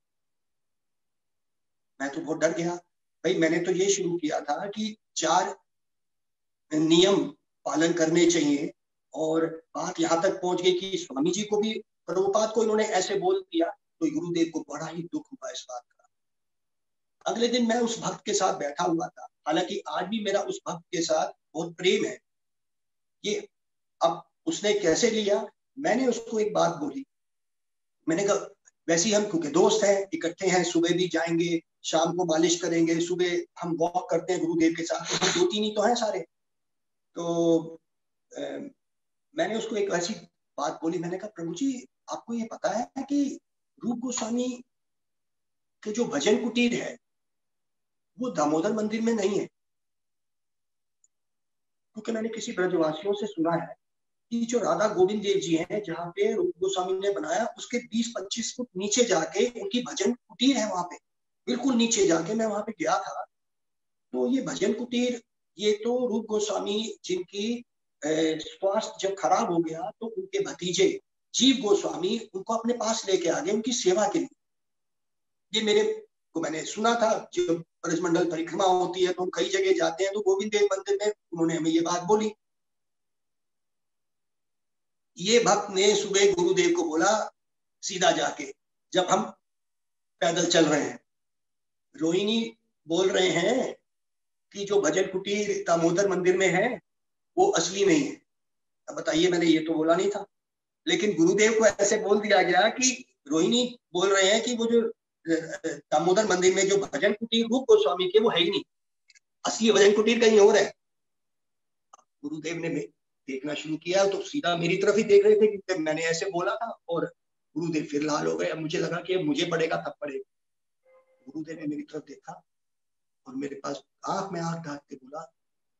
मैं तो बहुत डर गया भाई, मैंने तो ये शुरू किया था कि 4 नियम पालन करने चाहिए, और बात यहाँ तक पहुंच गई कि स्वामी जी को भी प्रभुपाद को इन्होंने ऐसे बोल दिया, तो गुरुदेव को बड़ा ही दुख हुआ इस बात का। अगले दिन मैं उस भक्त के साथ बैठा हुआ था, हालांकि आज भी मेरा उस भक्त के साथ बहुत प्रेम है। ये अब उसने कैसे लिया, मैंने उसको एक बात बोली, मैंने कहा वैसे ही हम क्योंकि दोस्त हैं, इकट्ठे हैं, सुबह भी जाएंगे, शाम को मालिश करेंगे, सुबह हम वॉक करते हैं गुरुदेव के साथ, तो 2-3 ही तो हैं सारे। तो मैंने उसको एक ऐसी बात बोली, मैंने कहा प्रभु जी, आपको ये पता है कि रूप गोस्वामी के जो भजन कुटीर है वो दामोदर मंदिर में नहीं है? क्योंकि मैंने किसी ब्रजवासियों से सुना है कि जो राधा गोविंद देव जी हैं, जहाँ पे रूप गोस्वामी ने बनाया, उसके 20-25 फुट नीचे जाके उनकी भजन कुटीर है, वहां पे बिल्कुल नीचे जाके मैं वहां पे गया था। तो ये भजन कुटीर, ये तो रूप गोस्वामी जिनकी स्वास्थ्य जब खराब हो गया तो उनके भतीजे जीव गोस्वामी उनको अपने पास लेके आ गए उनकी सेवा के लिए। ये मेरे को मैंने सुना था, जब ब्रजमंडल परिक्रमा होती है तो हम कई जगह जाते हैं, तो गोविंद देव मंदिर में उन्होंने हमें ये बात बोली। ये भक्त ने सुबह गुरुदेव को बोला सीधा जाके, जब हम पैदल चल रहे हैं, रोहिणी बोल रहे हैं कि जो भजन कुटीर दामोदर मंदिर में है वो असली नहीं है। अब बताइए, मैंने ये तो बोला नहीं था, लेकिन गुरुदेव को ऐसे बोल दिया गया कि रोहिणी बोल रहे हैं कि वो जो दामोदर मंदिर में जो भजन कुटीर रूप गोस्वामी के वो है ही नहीं, असली भजन कुटीर कहीं और है। गुरुदेव ने देखना शुरू किया तो सीधा मेरी तरफ ही देख रहे थे कि मैंने ऐसे बोला था, और गुरुदेव फिर लाल हो गए। मुझे लगा कि मुझे पड़ेगा तब पड़ेगा। गुरुदेव ने मेरी तरफ देखा और मेरे पास आंख में आंख डाल के बोला,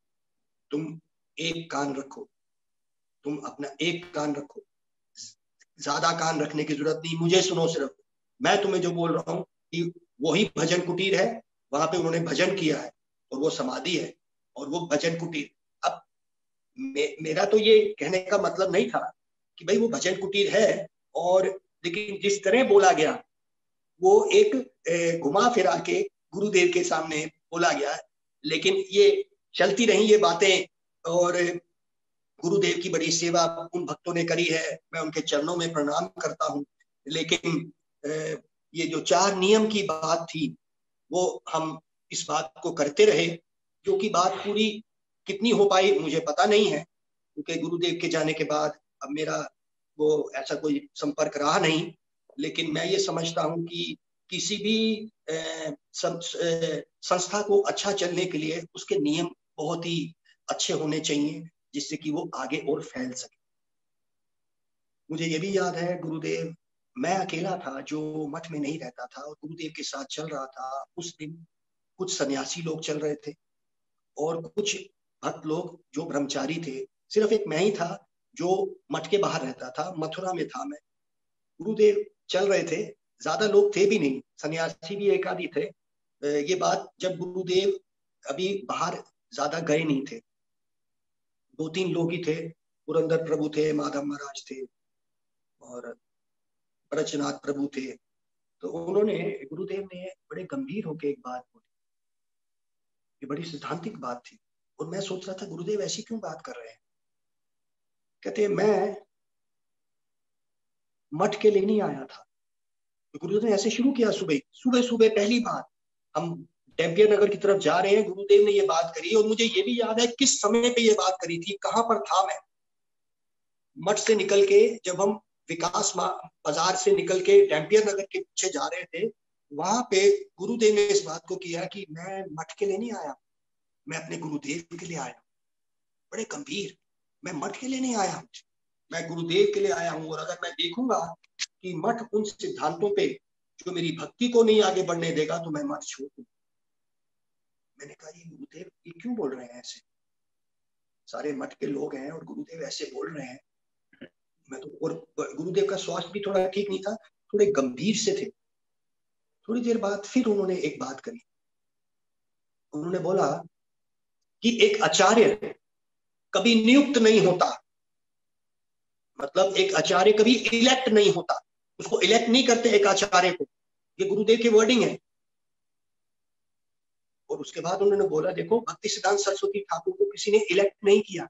तुम एक कान रखो, तुम अपना एक कान रखो, ज्यादा कान रखने की जरूरत नहीं, मुझे सुनो सिर्फ। मैं तुम्हें जो बोल रहा हूँ कि वही भजन कुटीर है, वहां पे उन्होंने भजन किया है और वो समाधि है और वो भजन कुटीर। अब मेरा तो ये कहने का मतलब नहीं था कि भाई वो भजन कुटीर है, और लेकिन जिस तरह बोला गया वो एक घुमा फिरा के गुरुदेव के सामने बोला गया, लेकिन ये चलती रही ये बातें, और गुरुदेव की बड़ी सेवा उन भक्तों ने करी है, मैं उनके चरणों में प्रणाम करता हूँ। लेकिन ये जो 4 नियम की बात थी वो हम इस बात को करते रहे, जो कि बात पूरी कितनी हो पाई मुझे पता नहीं है, क्योंकि गुरुदेव के जाने के बाद अब मेरा वो ऐसा कोई संपर्क रहा नहीं। लेकिन मैं ये समझता हूँ कि किसी भी संस्था को अच्छा चलने के लिए उसके नियम बहुत ही अच्छे होने चाहिए, जिससे कि वो आगे और फैल सके। मुझे ये भी याद है गुरुदेव, मैं अकेला था जो मठ में नहीं रहता था और गुरुदेव के साथ चल रहा था। उस दिन कुछ सन्यासी लोग चल रहे थे और कुछ भक्त लोग जो ब्रह्मचारी थे, सिर्फ एक मैं ही था जो मठ के बाहर रहता था, मथुरा में था मैं। गुरुदेव चल रहे थे, ज्यादा लोग थे भी नहीं, सन्यासी भी एक आदि थे। ये बात जब गुरुदेव अभी बाहर ज्यादा गए नहीं थे, 2-3 लोग ही थे, पुरंदर प्रभु थे, माधव महाराज थे और ब्रजनाथ प्रभु थे। तो उन्होंने, गुरुदेव ने बड़े गंभीर होकर एक बात बोली, ये बड़ी सिद्धांतिक बात थी, और मैं सोच रहा था गुरुदेव ऐसी क्यों बात कर रहे हैं। कहते मैं मठ के लिए नहीं आया था। तो गुरुदेव ने ऐसे शुरू किया, सुबह सुबह पहली बात, हम डैम्पियर नगर की तरफ जा रहे हैं, गुरुदेव ने ये बात करी, और मुझे ये भी याद है किस समय पे ये बात करी थी, कहां पर था मैं। मठ से निकल के जब हम विकास बाजार से निकल के डैम्पियर नगर के पीछे जा रहे थे, वहां पे गुरुदेव ने इस बात को किया कि मैं मठ के लिए नहीं आया, मैं अपने गुरुदेव के लिए आया। बड़े गंभीर, मैं मठ के लिए नहीं आया, मैं गुरुदेव के लिए आया हूँ। और अगर मैं देखूंगा कि मठ उन सिद्धांतों पे जो मेरी भक्ति को नहीं आगे बढ़ने देगा तो मैं मठ छोड़ दूं। मैंने कहा ये गुरुदेव ये क्यों बोल रहे हैं ऐसे, सारे मठ के लोग हैं और गुरुदेव ऐसे बोल रहे हैं। मैं तो, और गुरुदेव का स्वास्थ्य भी थोड़ा ठीक नहीं था, थोड़े गंभीर से थे। थोड़ी देर बाद फिर उन्होंने एक बात करी, उन्होंने बोला कि एक आचार्य कभी नियुक्त नहीं होता, मतलब एक आचार्य कभी इलेक्ट नहीं होता, उसको इलेक्ट नहीं करते एक आचार्य को, ये गुरुदेव की वर्डिंग है। और उसके बाद उन्होंने बोला देखो, भक्ति सिद्धांत सरस्वती ठाकुर को किसी ने इलेक्ट नहीं किया,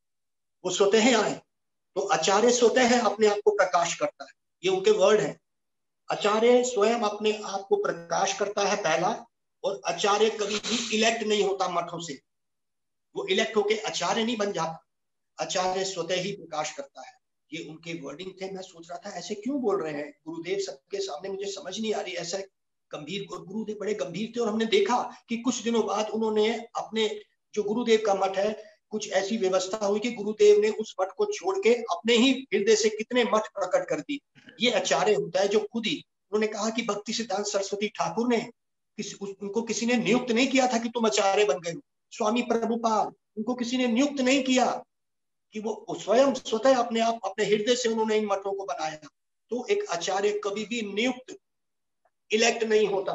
वो स्वतः आए। तो आचार्य स्वतः अपने आप को प्रकाश करता है, ये उनके वर्ड है। आचार्य स्वयं अपने आप को प्रकाश करता है पहला, और आचार्य कभी भी इलेक्ट नहीं होता मठों से, वो इलेक्ट होके आचार्य नहीं बन जाता, आचार्य स्वतः ही प्रकाश करता है। ये उनके वर्डिंग थे। मैं सोच रहा था ऐसे क्यों बोल रहे हैं गुरुदेव सबके सामने, मुझे समझ नहीं आ रही, ऐसा गंभीर। और गुरुदेव बड़े गंभीर थे, और हमने देखा कि कुछ दिनों बाद उन्होंने अपने जो गुरुदेव का मठ है, कुछ ऐसी व्यवस्था हुई कि गुरुदेव ने उस मठ को छोड़ के अपने ही हृदय से कितने मठ प्रकट कर दी। ये आचार्य होता है जो खुद ही, उन्होंने कहा कि भक्ति सिद्धांत सरस्वती ठाकुर ने उनको किसी ने नियुक्त नहीं किया था कि तुम आचार्य बन गए हो। स्वामी प्रभुपाद, उनको किसी ने नियुक्त नहीं किया, कि वो स्वयं स्वतः अपने आप अपने हृदय से उन्होंने इन मठों को बनाया। तो एक आचार्य कभी भी नियुक्त इलेक्ट नहीं होता,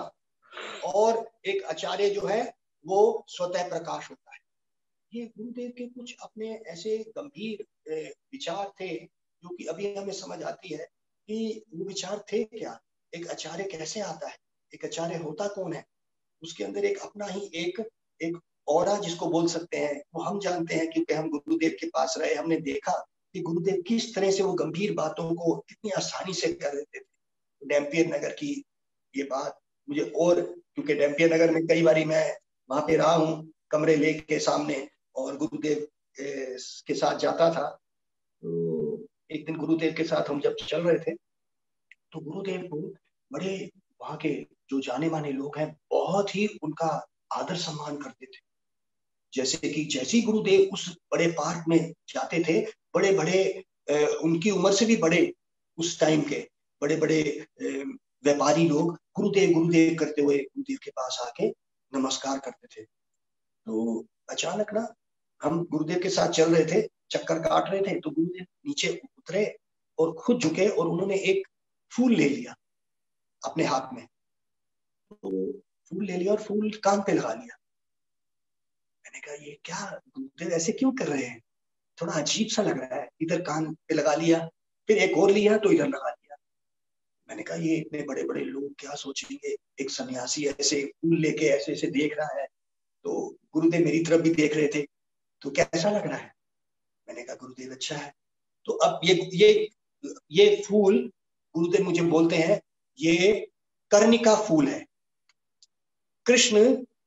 और एक आचार्य जो है वो स्वतः प्रकाश होता है। ये गुरुदेव के कुछ अपने ऐसे गंभीर विचार थे, जो कि अभी हमें समझ आती है कि वो विचार थे क्या, एक आचार्य कैसे आता है, एक आचार्य होता कौन है, उसके अंदर एक अपना ही एक ऑरा जिसको बोल सकते हैं, वो हम जानते हैं क्योंकि हम गुरुदेव के पास रहे, हमने देखा कि गुरुदेव किस तरह से वो गंभीर बातों को कितनी आसानी से कर देते थे। डैम्पियर नगर की ये बात मुझे, और क्योंकि डैम्पियर नगर में कई बारी मैं वहां पे रहा हूँ कमरे लेके सामने, और गुरुदेव के साथ जाता था। तो एक दिन गुरुदेव के साथ हम जब चल रहे थे, तो गुरुदेव को बड़े वहां के जो जाने माने लोग हैं बहुत ही उनका आदर सम्मान करते थे। जैसे कि जैसे ही गुरुदेव उस बड़े पार्क में जाते थे, बड़े बड़े उनकी उम्र से भी बड़े उस टाइम के बड़े बड़े व्यापारी लोग गुरुदेव गुरुदेव करते हुए गुरुदेव के पास आके नमस्कार करते थे। तो अचानक ना हम गुरुदेव के साथ चल रहे थे, चक्कर काट रहे थे, तो गुरुदेव नीचे उतरे और खुद झुके और उन्होंने एक फूल ले लिया अपने हाथ में। तो फूल ले लिया और फूल कान पे लगा लिया। मैंने कहा ये क्या गुरुदेव ऐसे क्यों कर रहे हैं, थोड़ा अजीब सा लग रहा है। इधर कान पे लगा लिया, फिर एक और लिया तो इधर लगा लिया। मैंने कहा ये इतने बड़े बड़े लोग क्या सोचेंगे, एक सन्यासी ऐसे फूल लेके ऐसे ऐसे देख रहा है। तो गुरुदेव मेरी तरफ भी देख रहे थे, तो कैसा लग रहा है। मैंने कहा गुरुदेव अच्छा है। तो अब ये फूल गुरुदेव मुझे बोलते हैं ये कर्णिका फूल है। कृष्ण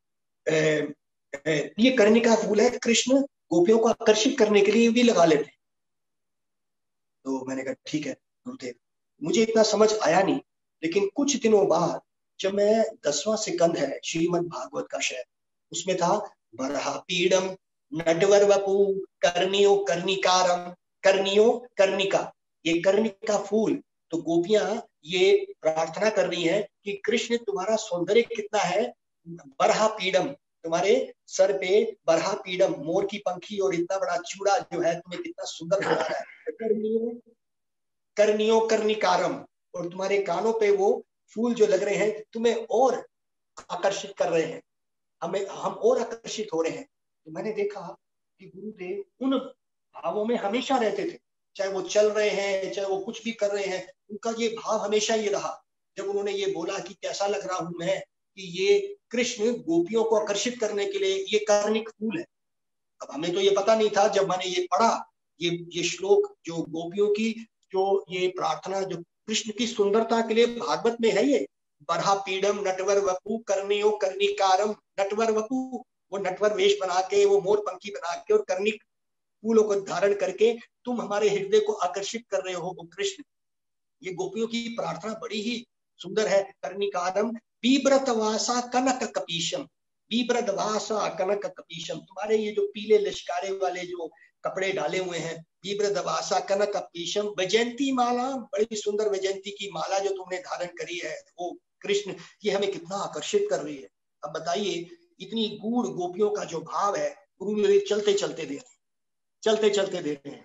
ये कर्णिका फूल है, कृष्ण गोपियों को आकर्षित करने के लिए भी लगा लेते हैं। तो मैंने कहा ठीक है गुरुदेव। मुझे इतना समझ आया नहीं, लेकिन कुछ दिनों बाद जब मैं 10वां सिकंद है श्रीमद् भागवत का शहर, उसमें था बरहा पीडम नटवर वपु कर्णियो कर्णिकारम, कर्णियो कर्णिका, ये कर्णिका फूल। तो गोपियां ये प्रार्थना कर रही हैं कि कृष्ण तुम्हारा सौंदर्य कितना है, बरहा पीडम, तुम्हारे सर पे बरहा पीडम मोर की पंखी और इतना बड़ा चूड़ा जो है तुम्हें कितना सुंदर बना रहा है। कर्णियो कर्णियो कर्णिकारम, और तुम्हारे कानों पे वो फूल जो लग रहे हैं तुम्हें और आकर्षित कर रहे हैं, हम और आकर्षित हो रहे हैं। तो मैंने देखा कि गुरुदेव उन भावों में हमेशा रहते थे, चाहे वो चल रहे हैं चाहे वो कुछ भी कर रहे हैं, उनका ये भाव हमेशा ये रहा। जब उन्होंने ये बोला कि कैसा लग रहा हूं मैं, कि ये कृष्ण गोपियों को आकर्षित करने के लिए ये कर्णिक फूल है। अब हमें तो ये पता नहीं था, जब मैंने ये पढ़ा, ये श्लोक जो गोपियों की जो ये प्रार्थना जो कृष्ण की सुंदरता के लिए भागवत में है, ये बरहा पीडम नटवर वपु कर्णियो कर्णिकारम, नटवर वपु वो नटवर वेश बना के, वो मोर पंखी बना के और कर्णिक फूलों को धारण करके तुम हमारे हृदय को आकर्षित कर रहे हो कृष्ण। ये गोपियों की प्रार्थना बड़ी ही सुंदर है। कर्णिकारम बीब्रतवासा कनक कपीशम, बीब्रतवासा कनक कपीशम, तुम्हारे ये जो पीले लिशकारे वाले जो कपड़े डाले हुए हैं, बीब्रतवासा कनक कपीशम, वैजयंती माला, बड़ी सुंदर वैजयंती की माला जो तुमने धारण करी है वो कृष्ण, ये हमें कितना आकर्षित कर रही है। अब बताइए इतनी गूढ़ गोपियों का जो भाव है, गुरुदेव चलते चलते दे रहे हैं, चलते चलते दे रहे हैं।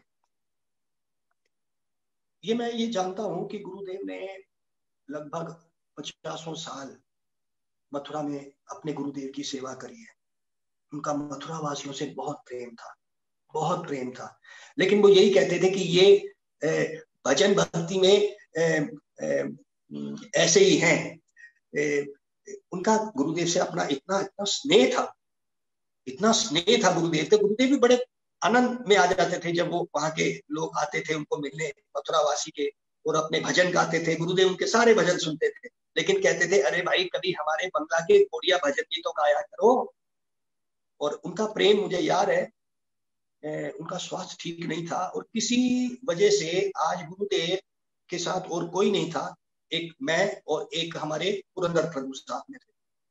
ये मैं ये जानता हूं कि गुरुदेव ने लगभग 50 साल मथुरा में अपने गुरुदेव की सेवा करी है। उनका मथुरा वासियों से बहुत प्रेम था, बहुत प्रेम था। लेकिन वो यही कहते थे कि ये भजन भक्ति में ऐसे ही हैं। उनका गुरुदेव से अपना इतना इतना स्नेह था, इतना स्नेह था गुरुदेव से। गुरुदेव भी बड़े आनंद में आ जाते थे जब वो वहां के लोग आते थे उनको मिलने, मथुरा वासी के, और अपने भजन गाते थे। गुरुदेव उनके सारे भजन सुनते थे, लेकिन कहते थे अरे भाई कभी हमारे बंगला के गोड़िया भजन भी तो गाया करो। और उनका प्रेम मुझे याद है, उनका स्वास्थ्य ठीक नहीं था और किसी वजह से आज गुरुदेव के साथ और कोई नहीं था, एक मैं और एक हमारे पुरंदर प्रभु साथ में थे।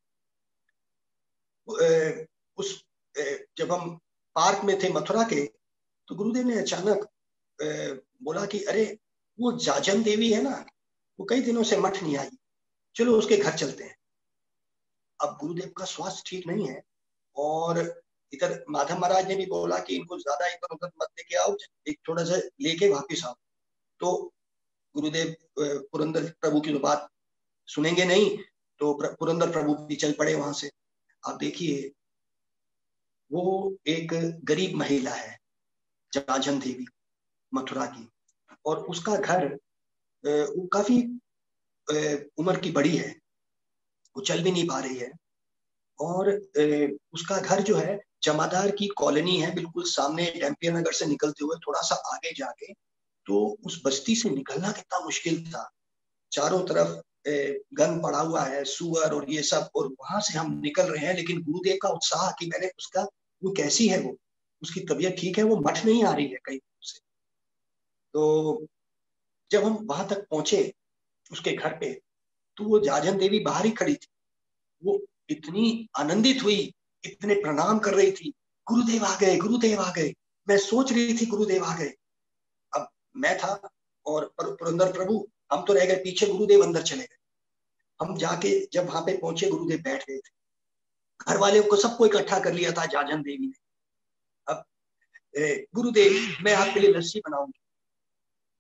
जब हम पार्क में थे मथुरा के, तो गुरुदेव ने अचानक बोला कि अरे वो जाजन देवी है ना, वो कई दिनों से मठ नहीं आई, चलो उसके घर चलते हैं। अब गुरुदेव का स्वास्थ्य ठीक नहीं है और इधर माधव महाराज ने भी बोला कि इनको ज्यादा इधर उधर मत लेके आओ, एक थोड़ा सा लेके वापिस आओ। तो गुरुदेव पुरंदर प्रभु की तो बात सुनेंगे नहीं, तो पुरंदर प्रभु भी चल पड़े वहां से। आप देखिए वो एक गरीब महिला है जाजन देवी मथुरा की, और उसका घर वो काफी उम्र की बड़ी है, वो चल भी नहीं पा रही है। और उसका घर जो है जमादार की कॉलोनी है, बिल्कुल सामने डैम्पियर नगर से निकलते हुए थोड़ा सा आगे जाके। तो उस बस्ती से निकलना कितना मुश्किल था, चारों तरफ गंद पड़ा हुआ है, सुअर और ये सब, और वहां से हम निकल रहे हैं। लेकिन गुरुदेव का उत्साह कि मैंने उसका, वो कैसी है, वो उसकी तबीयत ठीक है, वो मठ नहीं आ रही है कहीं से। तो जब हम वहां तक पहुंचे उसके घर पे, तो वो जाजन देवी बाहर ही खड़ी थी। वो इतनी आनंदित हुई, इतने प्रणाम कर रही थी, गुरुदेव आ गए, गुरुदेव आ गए। मैं सोच रही थी गुरुदेव आ गए। अब मैं था और पुरंदर प्रभु, हम तो रह गए पीछे, गुरुदेव अंदर चले गए। हम जाके जब वहां पे पहुंचे, गुरुदेव बैठ गए थे। घर वाले को सबको इकट्ठा कर लिया था जाजन देवी ने। अब गुरुदेव मैं आपके लिए लस्सी बनाऊंगी।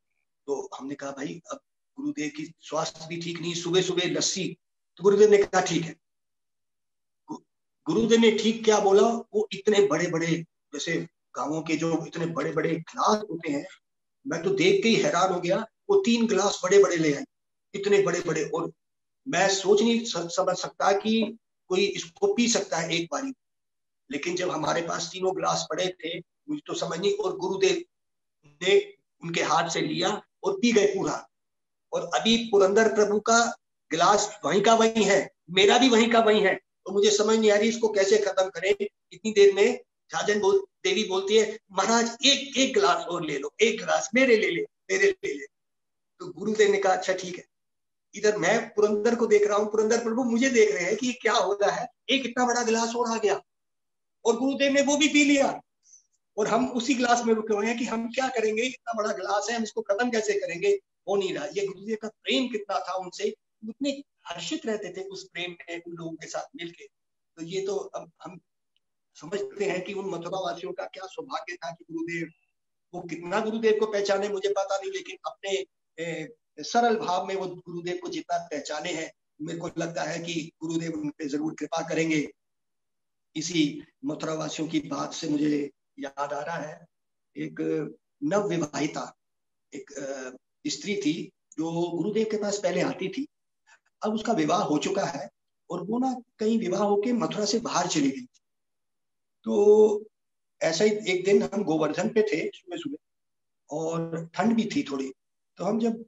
तो हमने कहा भाई अब गुरुदेव की स्वास्थ्य भी ठीक नहीं, सुबह सुबह लस्सी। तो गुरुदेव ने कहा ठीक है। गुरुदेव ने ठीक क्या बोला, वो इतने बड़े बड़े, जैसे गांवों के जो इतने बड़े बड़े गिलास होते हैं, मैं तो देख के ही हैरान हो गया। वो 3 गिलास बड़े बड़े ले आए, इतने बड़े बड़े, और मैं सोच नहीं समझ सकता कि कोई इसको पी सकता है एक बारी। लेकिन जब हमारे पास तीनों गिलास पड़े थे, मुझे तो समझ नहीं, और गुरुदेव ने उनके हाथ से लिया और पी गए पूरा। और अभी पुरंदर प्रभु का गिलास वहीं का वहीं है, मेरा भी वहीं का वहीं है। तो मुझे समझ नहीं आ रही इसको कैसे खत्म करें। इतनी देर में झाजन देवी बोलती है, महाराज एक एक गिलास और ले लो, एक गिलास मेरे ले ले, मेरे ले ले। तो गुरुदेव ने कहा अच्छा ठीक है। इधर मैं पुरंदर को देख रहा हूँ, पुरंदर प्रभु मुझे देख रहे हैं कि क्या हो रहा है। एक इतना बड़ा गिलास और आ गया और गुरुदेव ने वो भी पी लिया, और हम उसी गिलास में रुके हुए हैं कि हम क्या करेंगे, इतना बड़ा गिलास है, हम इसको खत्म कैसे करेंगे, हो नहीं रहा। ये गुरुदेव का प्रेम कितना था उनसे, उतने हर्षित रहते थे उस प्रेम में उन लोगों के साथ मिलके। तो ये तो अब हम समझते हैं कि उन मथुरा वासियों का क्या सौभाग्य था कि गुरुदेव, वो कितना गुरुदेव को पहचाने मुझे पता नहीं, लेकिन अपने सरल भाव में वो गुरुदेव को जितना पहचाने हैं, मेरे को लगता है कि गुरुदेव उन पे जरूर कृपा करेंगे। इसी मथुरा वासियों की बात से मुझे याद आ रहा है, एक नव विवाहिता एक स्त्री थी जो गुरुदेव के पास पहले आती थी। अब उसका विवाह हो चुका है और वो ना कहीं विवाह होके मथुरा से बाहर चली गई। तो ऐसा ही एक दिन हम गोवर्धन पे थे सुबह सुबह, और ठंड भी थी थोड़ी। तो हम जब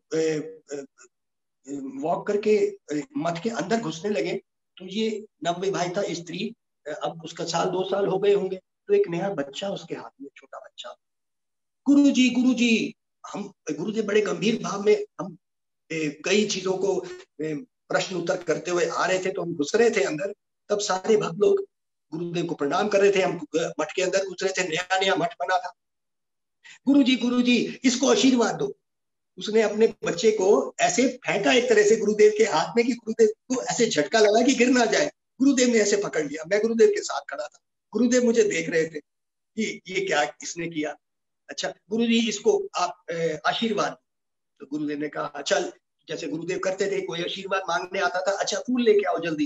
वॉक करके मठ के अंदर घुसने लगे, तो ये नवविवाहिता स्त्री, अब उसका 1-2 साल हो गए होंगे, तो एक नया बच्चा उसके हाथ में, छोटा बच्चा। गुरुजी, हम गुरुदेव बड़े गंभीर भाव में, हम कई चीजों को प्रश्न उत्तर करते हुए आ रहे थे। तो हम घुस रहे थे अंदर, तब सारे भक्त लोग गुरुदेव को प्रणाम कर रहे थे। हम मठ के अंदर घुस रहे थे, नया नया मठ बना था। गुरुजी इसको आशीर्वाद दो। उसने अपने बच्चे को ऐसे फेंका एक तरह से गुरुदेव के हाथ में कि गुरुदेव को ऐसे झटका लगा कि गिर ना जाए। गुरुदेव ने ऐसे पकड़ लिया, मैं गुरुदेव के साथ खड़ा था, गुरुदेव मुझे देख रहे थे कि ये क्या इसने किया। अच्छा गुरुजी इसको आप आशीर्वाद। तो गुरुदेव ने कहा चल, जैसे गुरुदेव करते थे, कोई आशीर्वाद मांगने आता था, अच्छा फूल लेके आओ जल्दी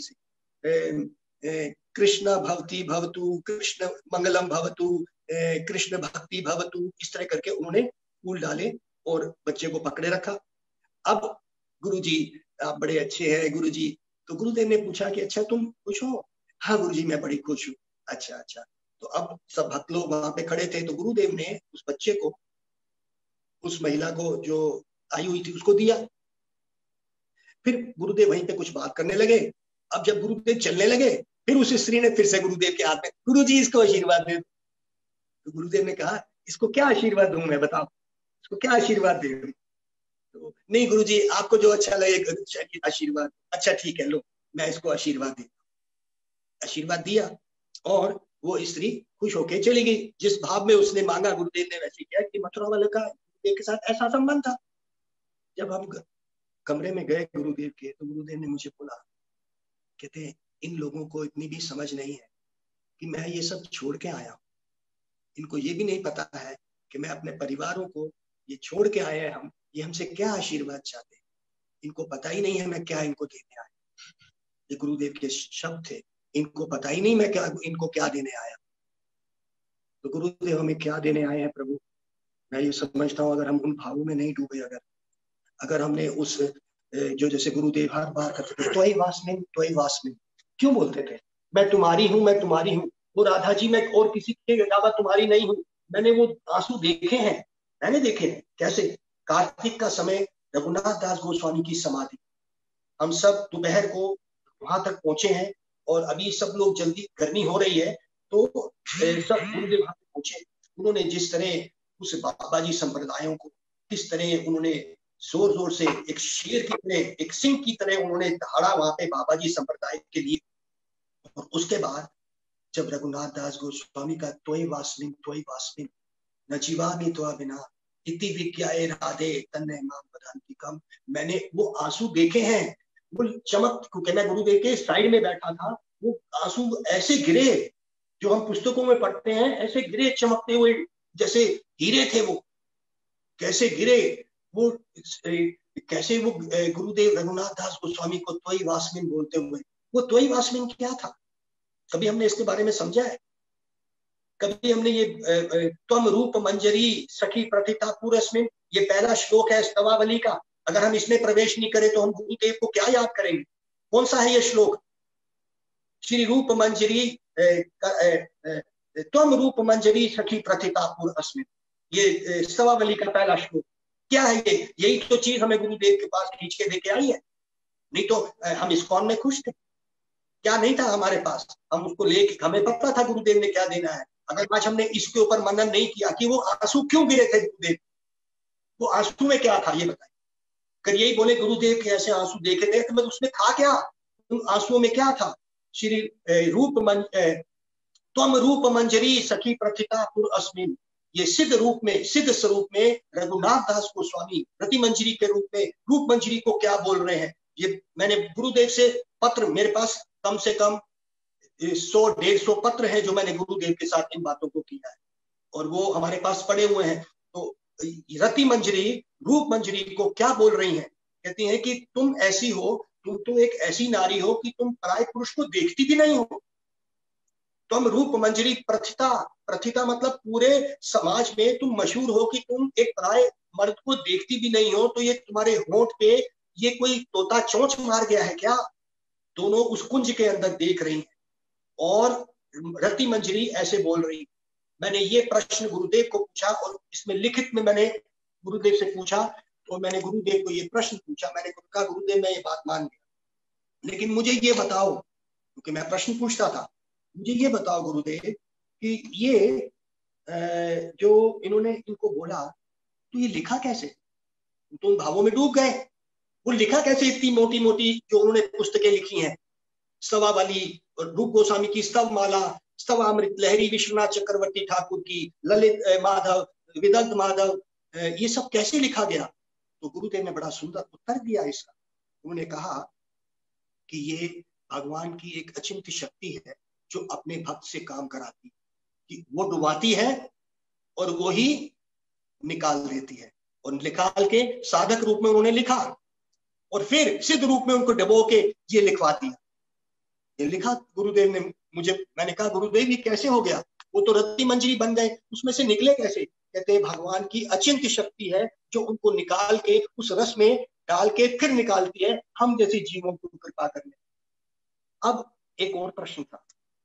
से, कृष्ण भवती भवतु, कृष्ण मंगलम भवतु, कृष्ण भक्ति भवतु, इस तरह करके उन्होंने फूल डाले और बच्चे को पकड़े रखा। अब गुरुजी आप बड़े अच्छे हैं गुरुजी। तो गुरुदेव ने पूछा कि अच्छा तुम खुश हो? हाँ गुरुजी मैं बड़ी खुश हूँ। अच्छा। तो अब सब भक्त लोग वहां पे खड़े थे, तो गुरुदेव ने उस बच्चे को, उस महिला को जो आई हुई थी, उसको दिया। फिर गुरुदेव वहीं पे कुछ बात करने लगे। अब जब गुरुदेव चलने लगे, फिर उस स्त्री ने फिर से गुरुदेव के हाथ में, गुरुजी इसको आशीर्वाद दे। तो गुरुदेव ने कहा इसको क्या आशीर्वाद दूं मैं, बताओ इसको क्या आशीर्वाद दे? तो नहीं गुरुजी आपको जो अच्छा लगे आशीर्वाद। अच्छा ठीक है लो, मैं इसको आशीर्वाद दे। आशीर्वाद दिया और वो स्त्री खुश होके चली गई। जिस भाव में उसने मांगा, गुरुदेव ने वैसे किया कि मथुरा वाले का गुरुदेव के साथ ऐसा संबंध था। जब हम कमरे में गए गुरुदेव के, तो गुरुदेव ने मुझे बोला, कहते इन लोगों को इतनी भी समझ नहीं है कि मैं ये सब छोड़ के आया हूँ। इनको ये भी नहीं पता है कि मैं अपने परिवारों को ये छोड़ के आए हैं, हम ये हमसे क्या आशीर्वाद चाहते हैं। इनको पता ही नहीं है मैं क्या इनको देने आया। ये गुरुदेव के शब्द थे, इनको पता ही नहीं मैं क्या इनको क्या देने आया। तो गुरुदेव हमें क्या देने आए हैं प्रभु, मैं ये समझता हूँ अगर हम उन भावों में नहीं डूबे, अगर हमने उस जो जैसे गुरुदेव हर बार करते थे, त्वयि वास्मिन क्यों बोलते थे, मैं तुम्हारी हूँ। वो राधा जी मैं और किसी के अलावा तुम्हारी नहीं हूँ। मैंने वो आंसू देखे हैं, मैंने देखे हैं कैसे कार्तिक का समय रघुनाथ दास गोस्वामी की समाधि, हम सब दोपहर को वहां तक पहुंचे हैं और अभी सब लोग जल्दी गर्मी हो रही है तो सब गुरुदेव वहां पहुंचे। उन्होंने जिस तरह उस बाबा जी संप्रदायों को किस तरह उन्होंने जोर जोर से एक शेर की तरह, एक सिंह की तरह उन्होंने दहाड़ा वहां पे बाबा जी संप्रदाय के लिए। और उसके बाद जब रघुनाथ दास गोस्वामी का त्वयि वास्मिन न जीवामि त्वा बिना इति विज्ञाए राधे तन्ने मां बदान्ति कम, मैंने वो आंसू देखे हैं। वो चमक, क्योंकि मैं गुरुदेव के साइड में बैठा था, वो आंसू ऐसे गिरे जो हम पुस्तकों में पढ़ते हैं, ऐसे गिरे चमकते हुए जैसे हीरे थे। वो कैसे गिरे वो कैसे वो गुरुदेव रघुनाथ दास गोस्वामी को त्वयि वास्मिन बोलते हुए, वो त्वयि वास्मिन क्या था? कभी हमने इसके बारे में समझा है? कभी हमने ये त्वम रूप मंजरी सखी प्रथिता पुरस्मिन, ये पहला श्लोक है स्तवावली का, अगर हम इसमें प्रवेश नहीं करें तो हम गुरुदेव को क्या याद करेंगे? कौन सा है ये श्लोक? श्री रूप मंजरी त्वम रूप मंजरी सखी प्रथिता पुरस्मिन, ये स्तवावली का पहला श्लोक क्या है? ये यही तो चीज हमें गुरुदेव के पास खींच के देके आई है। नहीं तो हम इस्कॉन में खुश थे, क्या नहीं था हमारे पास? हम उसको लेके, हमें पता था गुरुदेव ने क्या देना है। अगर आज हमने इसके ऊपर मनन नहीं किया कि वो आंसू क्यों गिरे थे गुरुदेव, वो आंसू में क्या था ये बताइए। अगर यही बोले गुरुदेव के ऐसे आंसू देखे थे, तो उसमें था क्या? उन आंसुओं में क्या था? श्री त्वम रूप मंजरी सखी प्रथिता पुर अस्मिन, ये सिद्ध रूप में, सिद्ध स्वरूप में रघुनाथ दास गोस्वामी रति मंजरी के रूप में रूप मंजरी को क्या बोल रहे हैं? ये मैंने गुरुदेव से पत्र, मेरे पास कम से कम 100-150 पत्र है जो मैंने गुरुदेव के साथ इन बातों को किया है, और वो हमारे पास पड़े हुए हैं। तो रति मंजरी रूप मंजरी को क्या बोल रही हैं? कहती हैं कि तुम ऐसी हो, तुम तो एक ऐसी नारी हो कि तुम पराये पुरुष को देखती भी नहीं हो। तुम रूप मंजरी प्रथिता, प्रथिता मतलब पूरे समाज में तुम मशहूर हो कि तुम एक पराये मर्द को देखती भी नहीं हो। तो ये तुम्हारे होंठ पे ये कोई तोता चोंच मार गया है क्या? दोनों उस कुंज के अंदर देख रही हैं और रति मंजरी ऐसे बोल रही। मैंने ये प्रश्न गुरुदेव को पूछा, और इसमें लिखित में मैंने गुरुदेव से पूछा, तो मैंने गुरुदेव को ये प्रश्न पूछा। मैंने कहा गुरुदेव मैं ये बात मान गया, लेकिन मुझे ये बताओ, क्योंकि मैं प्रश्न पूछता था, मुझे ये बताओ गुरुदेव कि ये जो इन्होंने इनको बोला, तो ये लिखा कैसे? तो उन भावों में डूब गए। वो लिखा कैसे इतनी मोटी मोटी जो उन्होंने पुस्तकें लिखी हैं? स्तवावली और रूप गोस्वामी की स्तव माला, स्तवामृत लहरी विश्वनाथ चक्रवर्ती ठाकुर की, ललित माधव, विदग्ध माधव, ये सब कैसे लिखा गया? तो गुरुदेव ने बड़ा सुंदर उत्तर दिया इसका। उन्होंने कहा कि ये भगवान की एक अचिंत्य शक्ति है जो अपने भक्त से काम कराती, कि वो डुबाती है और वो ही निकाल देती है। और निकाल के साधक रूप में उन्होंने लिखा, और फिर सिद्ध रूप में उनको डबो के ये लिखवा दिया। ये लिखा गुरुदेव ने मुझे। मैंने कहा गुरुदेव ये कैसे हो गया? वो तो रत्ती मंजरी बन गए, उसमें से निकले कैसे? कहते हैं भगवान की अचिंत्य शक्ति है जो उनको निकाल के उस रस में डाल के फिर निकालती है हम जैसे जीवों को कृपा करने। अब एक और प्रश्न था,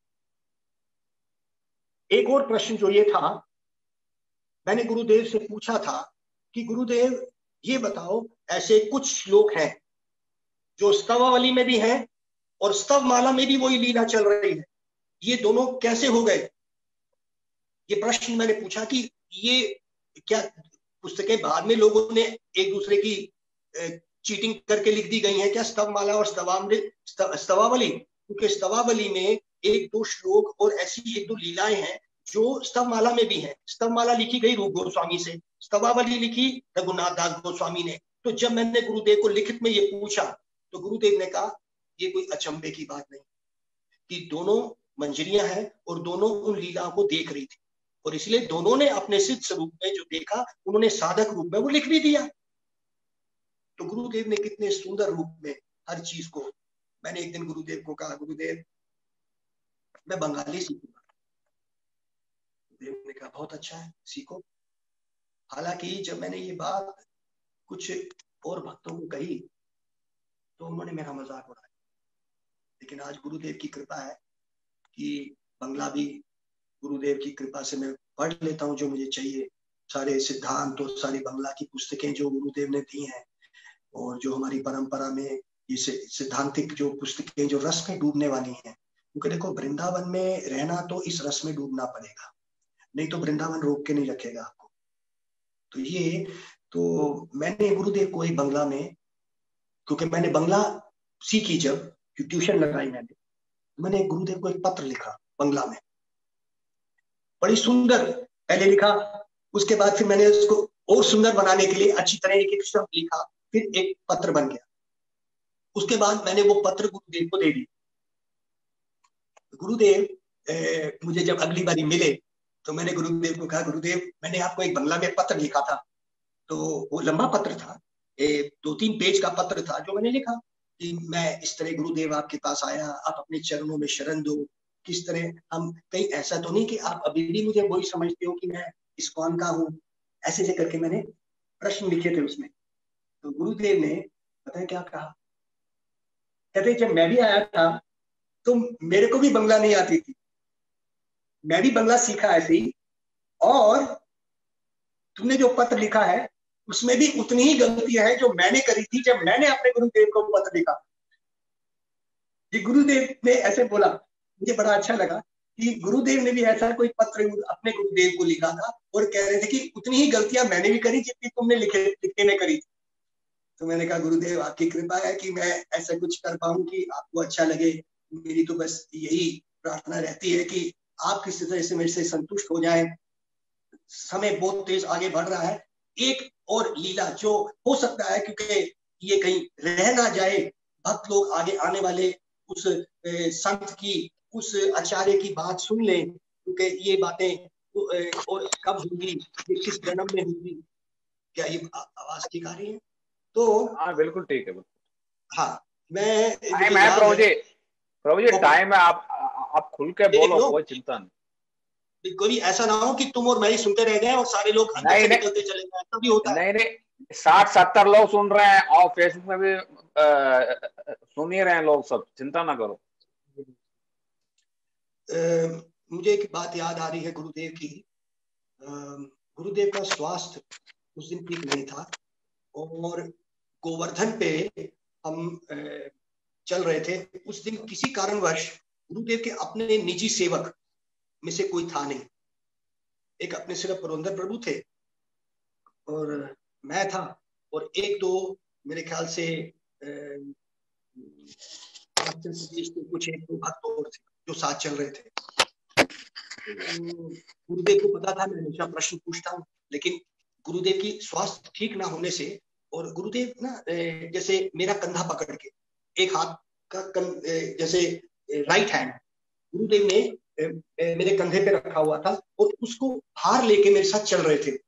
एक और प्रश्न जो ये था, मैंने गुरुदेव से पूछा था कि गुरुदेव ये बताओ, ऐसे कुछ श्लोक हैं जो स्तवावली में भी हैं और स्तव माला में भी वही लीला चल रही है, ये दोनों कैसे हो गए? ये प्रश्न मैंने पूछा कि ये क्या पुस्तकें बाद में लोगों ने एक दूसरे की चीटिंग करके लिख दी गई हैं क्या, स्तव माला और स्तवावली? क्योंकि स्तवावली में 1-2 श्लोक और ऐसी 1-2 लीलाएं हैं जो स्तव माला में भी है। स्तव माला लिखी गई रूप गोस्वामी से, स्तवावली लिखी रघुनाथ दास गोस्वामी ने। तो जब मैंने गुरुदेव को लिखित में ये पूछा, तो गुरुदेव ने कहा ये कोई अचंभे की बात नहीं, कि दोनों मंजरियां हैं और दोनों उन लीलाओं को देख रही थी, और इसलिए दोनों ने अपने सिद्ध स्वरूप में जो देखा उन्होंने साधक रूप में वो लिख भी दिया। तो गुरुदेव ने कितने सुंदर रूप में हर चीज को, मैंने एक दिन गुरुदेव को कहा गुरुदेव मैं बंगाली सीखूंगा। गुरुदेव ने कहा बहुत अच्छा है, सीखो। हालांकि जब मैंने ये बात कुछ और भक्तों को कही तो उन्होंने मेरा मजाक उड़ाया, लेकिन आज गुरुदेव की कृपा है कि बंगला भी गुरुदेव की कृपा से मैं पढ़ लेता हूँ जो मुझे चाहिए। सारे सिद्धांत और सारी बंगला की पुस्तकें जो गुरुदेव ने दी हैं, और जो हमारी परंपरा में ये सिद्धांतिक जो पुस्तकें जो रस में डूबने वाली हैं, क्योंकि देखो वृंदावन में रहना तो इस रस में डूबना पड़ेगा, नहीं तो वृंदावन रोक के नहीं रखेगा आपको। तो ये तो मैंने गुरुदेव को एक बंगला में, क्योंकि मैंने बंगला सीखी, जब ट्यूशन लगाई मैंने गुरुदेव को एक पत्र लिखा बंगला में, बड़ी सुंदर पहले लिखा, उसके बाद फिर मैंने उसको और सुंदर बनाने के लिए अच्छी तरह एक शब्द लिखा, फिर एक पत्र बन गया। उसके बाद मैंने वो पत्र गुरुदेव को दे दी। गुरुदेव मुझे जब अगली बारी मिले तो मैंने गुरुदेव को कहा गुरुदेव मैंने आपको एक बंगला में पत्र लिखा था, तो वो लंबा पत्र था, 2-3 पेज का पत्र था, जो मैंने लिखा कि मैं इस तरह गुरुदेव आपके पास आया, आप अपने चरणों में शरण दो। किस तरह हम, कहीं ऐसा तो नहीं कि आप अभी भी मुझे वही समझते हो कि मैं इस्कॉन का हूँ, ऐसे ऐसे करके मैंने प्रश्न लिखे थे उसमें। तो गुरुदेव ने पता है क्या कहा? कहते जब मैं भी आया था तो मेरे को भी बंगला नहीं आती थी, मैं भी बंगला सीखा ऐसे ही, और तुमने जो पत्र लिखा है उसमें भी उतनी ही गलतियां हैं जो मैंने करी थी जब मैंने अपने गुरुदेव को पत्र लिखा। ये गुरुदेव ने ऐसे बोला, मुझे बड़ा अच्छा लगा कि गुरुदेव ने भी ऐसा कोई पत्र अपने गुरुदेव को लिखा था और कह रहे थे कि उतनी ही गलतियां मैंने भी करी जितनी तुमने लिखने में करी थी। तो मैंने कहा गुरुदेव आपकी कृपा है कि मैं ऐसा कुछ कर पाऊं कि आपको अच्छा लगे। मेरी तो बस यही प्रार्थना रहती है कि आप किसी तरह से मेरे से संतुष्ट हो जाएं। समय बहुत तेज आगे बढ़ रहा है, एक और लीला जो हो सकता है, क्योंकि ये कहीं रह ना जाए, भक्त लोग आगे आने वाले उस संत की, उस आचार्य की बात सुन लें, क्योंकि ये बातें और कब होगी, ये किस जन्म में होगी। क्या ये आवाज ठीक आ रही है? तो हाँ बिल्कुल ठीक है, बिल्कुल। हाँ, मैं टाइम है प्रभु जी टाइम है, आप खुल के बोलो, कोई चिंता नहीं। कोई ऐसा ना हो कि तुम और मैं ही सुनते रह गए और सारे लोग अंदर से निकलते चले गए, ऐसा भी होता है। नहीं 60-70 लोग सुन रहे हैं और फेसबुक में भी सुन ही रहे हैं लोग सब, चिंता ना करो। मुझे एक बात याद आ रही है गुरुदेव की। गुरुदेव का स्वास्थ्य उस दिन ठीक नहीं था और गोवर्धन पे हम चल रहे थे। उस दिन किसी कारणवश गुरुदेव के अपने निजी सेवक में से कोई था नहीं। एक अपने सिर्फ पुरंदर प्रभु थे और मैं था और एक दो मेरे ख्याल से कुछ एक दो भक्त और थे जो साथ चल रहे थे। गुरुदेव को पता था मैं हमेशा प्रश्न पूछता हूँ, लेकिन गुरुदेव की स्वास्थ्य ठीक ना होने से, और गुरुदेव ना जैसे मेरा कंधा पकड़ के, एक हाथ का जैसे राइट हैंड गुरुदेव ने मेरे कंधे पे रखा हुआ था और उसको हार लेके मेरे साथ चल रहे थे।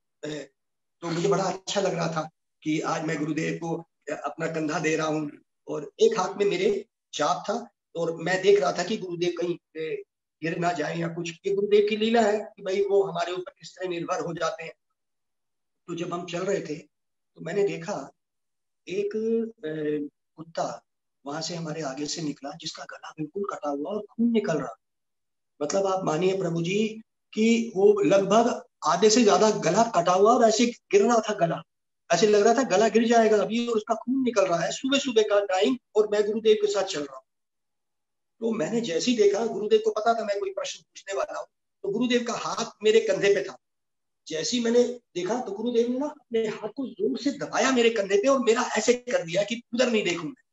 तो मुझे बड़ा अच्छा लग रहा था कि आज मैं गुरुदेव को अपना कंधा दे रहा हूँ और एक हाथ में मेरे जाप था और मैं देख रहा था कि गुरुदेव कहीं गिर ना जाए या कुछ। ये गुरुदेव की लीला है कि भाई वो हमारे ऊपर किस तरह निर्भर हो जाते हैं। तो जब हम चल रहे थे तो मैंने देखा एक कुत्ता वहां से हमारे आगे से निकला जिसका गला बिल्कुल कटा हुआ और खून निकल रहा। मतलब आप मानिए प्रभु जी कि वो लगभग आधे से ज्यादा गला कटा हुआ और ऐसे गिर रहा था गला, ऐसे लग रहा था गला गिर जाएगा अभी, और उसका खून निकल रहा है सुबह सुबह का टाइम, और मैं गुरुदेव के साथ चल रहा हूँ। तो मैंने जैसे ही देखा, गुरुदेव को पता था मैं कोई प्रश्न पूछने वाला हूँ, तो गुरुदेव का हाथ मेरे कंधे पे था। जैसे ही मैंने देखा तो गुरुदेव ने ना अपने हाथ को जोर से दबाया मेरे कंधे पे और मेरा ऐसे कर दिया कि उधर नहीं देखूं मैं।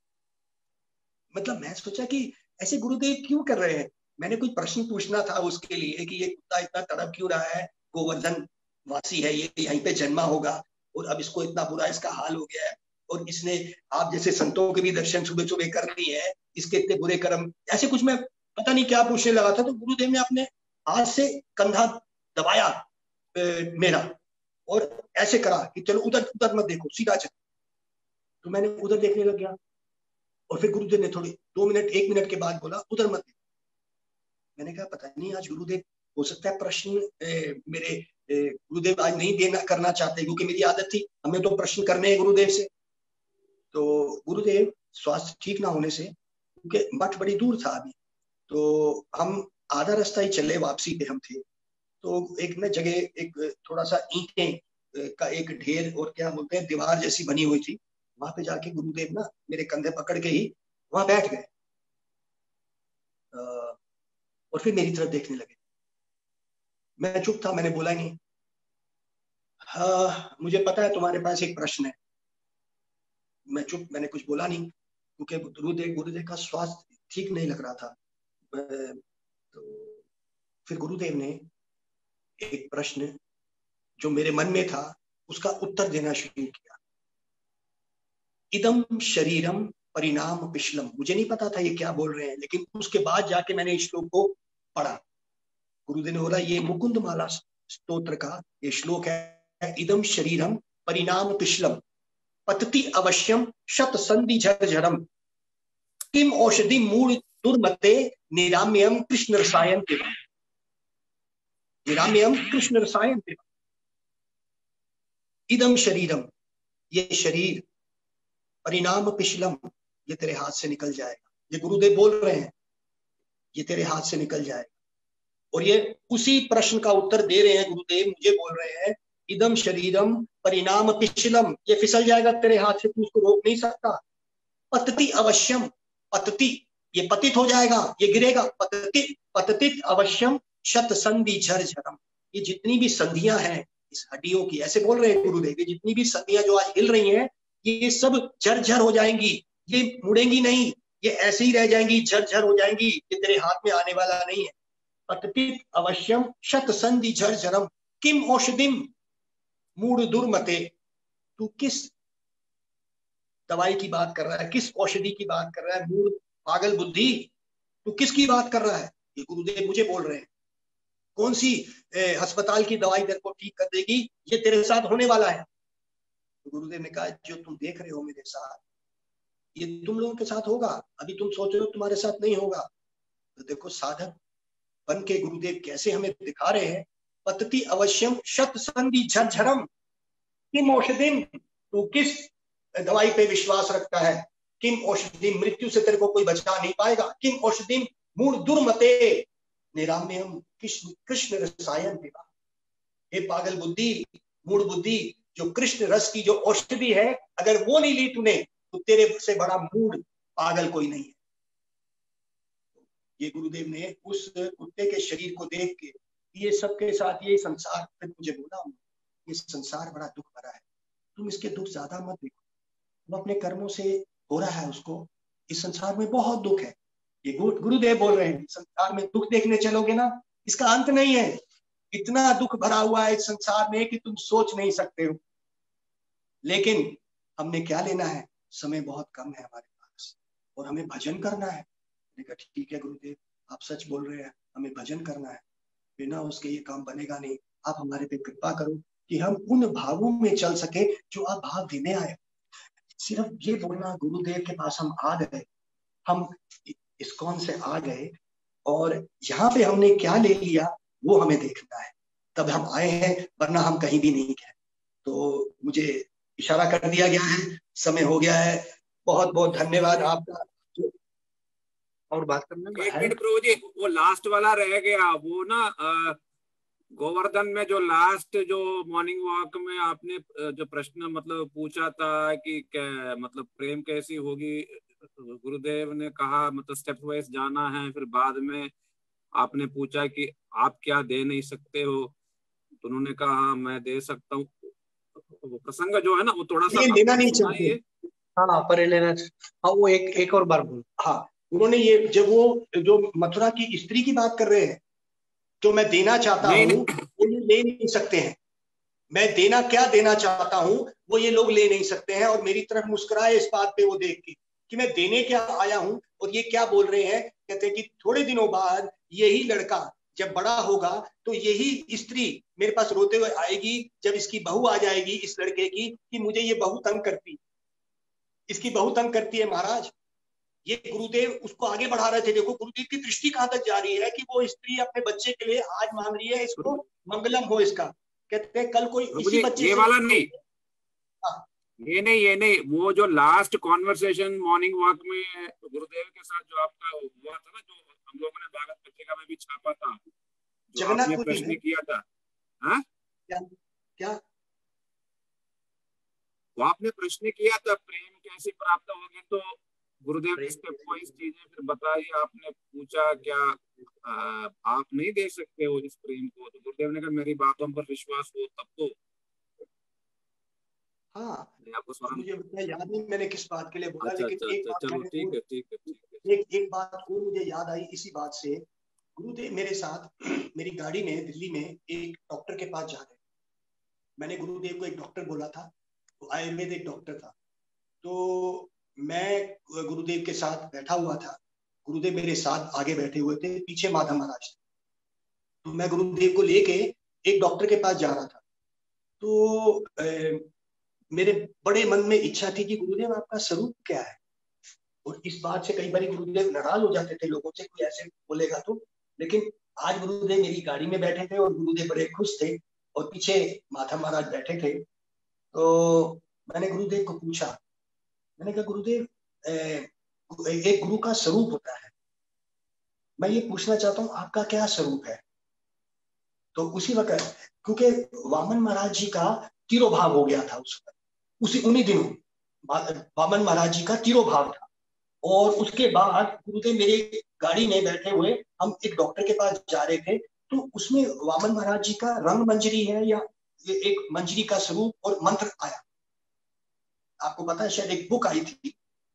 मतलब मैं सोचा कि ऐसे गुरुदेव क्यों कर रहे हैं। मैंने कोई प्रश्न पूछना था उसके लिए कि ये कुत्ता इतना तड़प क्यों रहा है, गोवर्धन वासी है ये, यहीं पे जन्मा होगा और अब इसको इतना बुरा इसका हाल हो गया है, और इसने आप जैसे संतों के भी दर्शन सुबह सुबह कर ली है, इसके इतने बुरे कर्म, ऐसे कुछ मैं पता नहीं क्या पूछने लगा था। तो गुरुदेव ने अपने हाथ से कंधा दबाया मेरा और ऐसे करा कि चलो उधर उधर मत देखो, सीधा चलो। तो मैंने उधर देखने लग गया और फिर गुरुदेव ने थोड़ी 2 मिनट 1 मिनट के बाद बोला उधर मत देखो। मैंने कहा पता नहीं आज गुरुदेव, हो सकता है प्रश्न मेरे गुरुदेव आज नहीं देना करना चाहते, क्योंकि मेरी आदत थी हमें तो प्रश्न करने हैं गुरुदेव से। तो गुरुदेव स्वास्थ्य ठीक ना होने से, क्योंकि मठ बड़ी दूर था अभी, तो हम आधा रास्ता ही चले, वापसी पे हम थे। तो एक न जगह एक थोड़ा सा ईंटें का एक ढेर और क्या बोलते हैं दीवार जैसी बनी हुई थी, वहां पे जाके गुरुदेव ना मेरे कंधे पकड़ के ही वहां बैठ गए और फिर मेरी तरफ देखने लगे। मैं चुप था, मैंने बोला नहीं। हाँ मुझे पता है तुम्हारे पास एक प्रश्न है। मैं चुप, मैंने कुछ बोला नहीं क्योंकि गुरुदेव का स्वास्थ्य ठीक नहीं लग रहा था। तो फिर गुरुदेव ने एक प्रश्न जो मेरे मन में था उसका उत्तर देना शुरू किया। इदम शरीरम परिणाम पिछलम। मुझे नहीं पता था ये क्या बोल रहे हैं, लेकिन उसके बाद जाके मैंने इस श्लोक को पढ़ा। गुरुदेव ने बोला ये मुकुंद माला स्तोत्र का ये श्लोक है, इदम शरीरम परिणाम पिशलम पतति अवश्यम शत संधि झरझरम किम औषधि मूल दुर्मते निराम्यम कृष्ण रसायन पिबा, निराम्यम कृष्ण रसायन पिबा। इदम शरीरम, ये शरीर, परिणाम पिशलम, ये तेरे हाथ से निकल जाएगा। ये गुरुदेव बोल रहे हैं, ये तेरे हाथ से निकल जाएगा। और ये उसी प्रश्न का उत्तर दे रहे हैं गुरुदेव, मुझे बोल रहे हैं इदम शरीरम परिणाम पिशलम, ये फिसल जाएगा तेरे हाथ से, तू उसको रोक नहीं सकता। पतति अवश्यम, पतति, ये पतित हो जाएगा, ये गिरेगा। पतति पततित अवश्यम शत संधि झरझरम, ये जितनी भी संधियां हैं इस हड्डियों की, ऐसे बोल रहे हैं गुरुदेव, ये जितनी भी संधियां जो आज हिल रही हैं ये सब झरझर हो जाएंगी, ये मुड़ेंगी नहीं, ये ऐसे ही रह जाएंगी, झरझर हो जाएंगी, ये तेरे हाथ में आने वाला नहीं है। पततित अवश्यम शत संधि झरझरम किम औषधिम मूढ़ दुर्मते, तू किस दवाई की बात कर रहा है, किस औषधि की बात कर रहा है, मूढ़ पागल बुद्धि, तू किसकी बात कर रहा है? ये गुरुदेव मुझे बोल रहे हैं। कौन सी अस्पताल की दवाई तेरे को ठीक कर देगी, ये तेरे साथ होने वाला है। तो गुरुदेव ने कहा जो तुम देख रहे हो मेरे साथ, ये तुम लोगों के साथ होगा, अभी तुम सोच रहे हो तुम्हारे साथ नहीं होगा। तो देखो साधक बन के गुरुदेव कैसे हमें दिखा रहे हैं। पतति अवश्यम शत संधि झरझरम किम औषधिम, तू किस दवाई पे विश्वास रखता है। किम औषधि, मृत्यु से तेरे को कोई बचा नहीं पाएगा। किम औषधि मूढ़ दुर्मते निराम्यम कृष्ण कृष्ण रसायन पिबा, हे पागल बुद्धि, मूढ़ बुद्धि, जो कृष्ण रस की जो औषधि है, अगर वो नहीं ली तूने तो तेरे से बड़ा मूढ़ पागल कोई नहीं है। ये गुरुदेव ने उस कुत्ते के शरीर को देख के ये सबके साथ ये संसार, फिर मुझे बोला ये संसार बड़ा दुख भरा है, तुम इसके दुख ज्यादा मत देखो, वो अपने कर्मों से हो रहा है उसको, इस संसार में बहुत दुख है। ये गुरुदेव बोल रहे हैं संसार में दुख देखने चलोगे ना, इसका अंत नहीं है, इतना दुख भरा हुआ है इस संसार में कि तुम सोच नहीं सकते हो। लेकिन हमने क्या लेना है, समय बहुत कम है हमारे पास और हमें भजन करना है। देखा ठीक है गुरुदेव आप सच बोल रहे हैं, हमें भजन करना है, बिना उसके ये काम बनेगा नहीं। आप हमारे पे कृपा करो कि हम उन भावों में चल सके जो आप भाव देने आए। सिर्फ ये बोलना गुरुदेव के पास हम आ गए, हम इस्कॉन से आ गए और यहाँ पे हमने क्या ले लिया वो हमें देखना है, तब हम आए हैं, वरना हम कहीं भी नहीं गए। तो मुझे इशारा कर दिया गया है, समय हो गया है। बहुत बहुत धन्यवाद आपका। और बात करने में एक मिनट प्रभु जी, वो लास्ट वाला रह गया, वो ना गोवर्धन में जो लास्ट जो मॉर्निंग वॉक में आपने जो प्रश्न मतलब पूछा था कि मतलब प्रेम कैसी होगी, गुरुदेव ने कहा मतलब स्टेप वाइज जाना है, फिर बाद में आपने पूछा कि आप क्या दे नहीं सकते हो, तो उन्होंने कहा मैं दे सकता हूँ। वो प्रसंग जो है ना वो थोड़ा सा लेना नहीं चाहते। हाँ पर लेना, हाँ वो एक और बार बोल। हाँ उन्होंने ये जब वो जो मथुरा की स्त्री की बात कर रहे हैं, जो मैं देना चाहता हूँ वो ये ले नहीं सकते हैं, मैं देना क्या देना चाहता हूँ वो ये लोग ले नहीं सकते हैं। और मेरी तरफ मुस्कुराए इस बात पे वो देख के कि मैं देने क्या आया हूँ। और ये क्या बोल रहे हैं, कहते हैं कि थोड़े दिनों बाद यही लड़का जब बड़ा होगा तो यही स्त्री मेरे पास रोते हुए आएगी, जब इसकी बहू आ जाएगी इस लड़के की कि मुझे ये बहू तंग करती, इसकी बहू तंग करती है महाराज। ये गुरुदेव उसको आगे बढ़ा रहे थे। देखो गुरुदेव की दृष्टि कहां तक जा रही है कि वो स्त्री अपने बच्चे के लिए आज मांग रही है, इसको मंगलम हो इसका। कहते हैं कल कोई इसी बच्चे ये वाला नहीं, ये नहीं, वो जो लास्ट कॉन्वर्सेशन मॉर्निंग वॉक में गुरुदेव के साथ जो आपका हुआ था ना, जो हम लोगों ने भागवत पत्रिका में भी छापा था, जो आपने प्रश्न किया था। हाँ क्या वो आपने प्रश्न किया था प्रेम कैसे प्राप्त होगी, तो गुरुदेव ने स्टेप वाइज चीजें फिर बताई। आपने पूछा क्या आप नहीं दे सकते हो इस प्रेम को, तो गुरुदेव ने कहा मेरी बातों पर विश्वास हो तब तो। हाँ आपको मुझे उतना याद नहीं मैंने किस बात के लिए बोला। अच्छा, लेकिन एक बात चलो ठीक है। एक बात और मुझे याद आई इसी बात से। गुरुदेव मेरे साथ मेरी गाड़ी में दिल्ली में एक डॉक्टर के पास जा रहे, मैंने गुरुदेव को एक डॉक्टर बोला था, तो आयुर्वेद एक डॉक्टर था, तो मैं गुरुदेव के साथ बैठा हुआ था, गुरुदेव मेरे साथ आगे बैठे हुए थे, पीछे माधव महाराज थे। तो मैं गुरुदेव को लेके एक डॉक्टर के पास जा रहा था, तो मेरे बड़े मन में इच्छा थी कि गुरुदेव आपका स्वरूप क्या है। और इस बात से कई बार गुरुदेव नाराज हो जाते थे लोगों से, कोई ऐसे बोलेगा तो। लेकिन आज गुरुदेव मेरी गाड़ी में बैठे थे और गुरुदेव बड़े खुश थे और पीछे माधव महाराज बैठे थे। तो मैंने गुरुदेव को पूछा, मैंने कहा गुरुदेव एक गुरु का स्वरूप होता है, मैं ये पूछना चाहता हूँ आपका क्या स्वरूप है। तो उसी वक्त, क्योंकि वामन महाराज जी का तिरोभाव हो गया था उस वक्त, उन्हीं दिनों वामन महाराज जी का तिरोभाव था। और उसके बाद गुरुदेव मेरे गाड़ी में बैठे हुए, हम एक डॉक्टर के पास जा रहे थे, तो उसमें वामन महाराज जी का रंग मंजरी है या एक मंजरी का स्वरूप और मंत्र आया। आपको पता है शायद एक बुक आई थी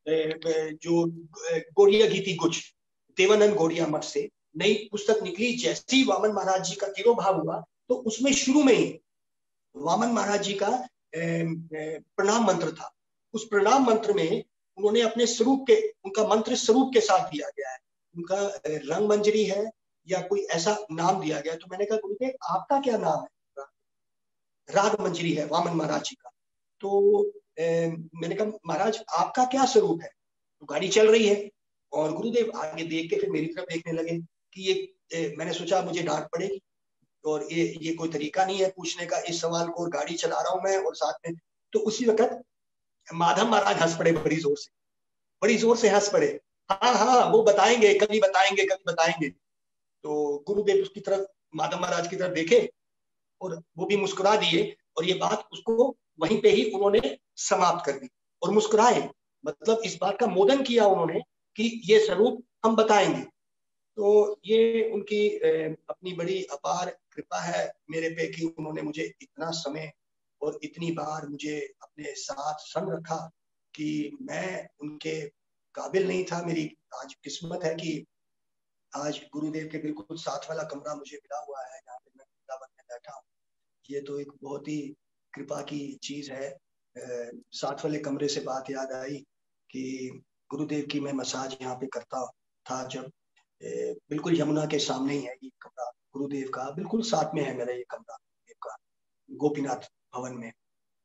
जो गोड़िया गीति गुज, देवानंद गोड़िया मठ से नई पुस्तक निकली। जैसे ही वामन महाराज जी का तिरोभाव हुआ तो उसमें शुरू में ही वामन महाराज जी का प्रणाम मंत्र था। उस प्रणाम मंत्र में उन्होंने अपने स्वरूप के, उनका मंत्र स्वरूप के साथ दिया गया है, उनका रंग मंजरी है या कोई ऐसा नाम दिया गया। तो मैंने कहा गुरुदेव आपका क्या नाम है? राग मंजरी है वामन महाराज जी का। तो मैंने कहा महाराज आपका क्या स्वरूप है? तो गाड़ी चल रही है और गुरुदेव आगे देख के फिर मेरी तरफ देखने लगे कि ये मैंने सोचा मुझे डांट पड़ेगी और ये कोई तरीका नहीं है पूछने का इस सवाल को, और गाड़ी चला रहा हूं मैं और साथ में। तो उसी वक्त माधव महाराज हंस पड़े, बड़ी जोर से हंस पड़े। हाँ हाँ वो बताएंगे, कभी बताएंगे, कभी बताएंगे। तो गुरुदेव उसकी तरफ, माधव महाराज की तरफ देखे और वो भी मुस्कुरा दिए और ये बात उसको वहीं पे ही उन्होंने समाप्त कर दी और मुस्कुराए, मतलब इस बात का मोदन किया उन्होंने कि ये स्वरूप हम बताएंगे। तो ये उनकी अपनी बड़ी अपार कृपा है मेरे पे कि उन्होंने मुझे इतना समय और इतनी बार मुझे अपने साथ संग रखा कि मैं उनके काबिल नहीं था। मेरी आज किस्मत है कि आज गुरुदेव के बिल्कुल साथ वाला कमरा मुझे मिला हुआ है, जहाँ पे मैं वृंदावन में बैठा हूँ। ये तो एक बहुत ही कृपा की चीज है। साथ वाले कमरे से बात याद आई कि गुरुदेव की मैं मसाज यहाँ पे करता था जब, बिल्कुल यमुना के सामने ही है ये कमरा गुरुदेव का, बिल्कुल साथ में है मेरा ये कमरा गुरुदेव का, गोपीनाथ भवन में।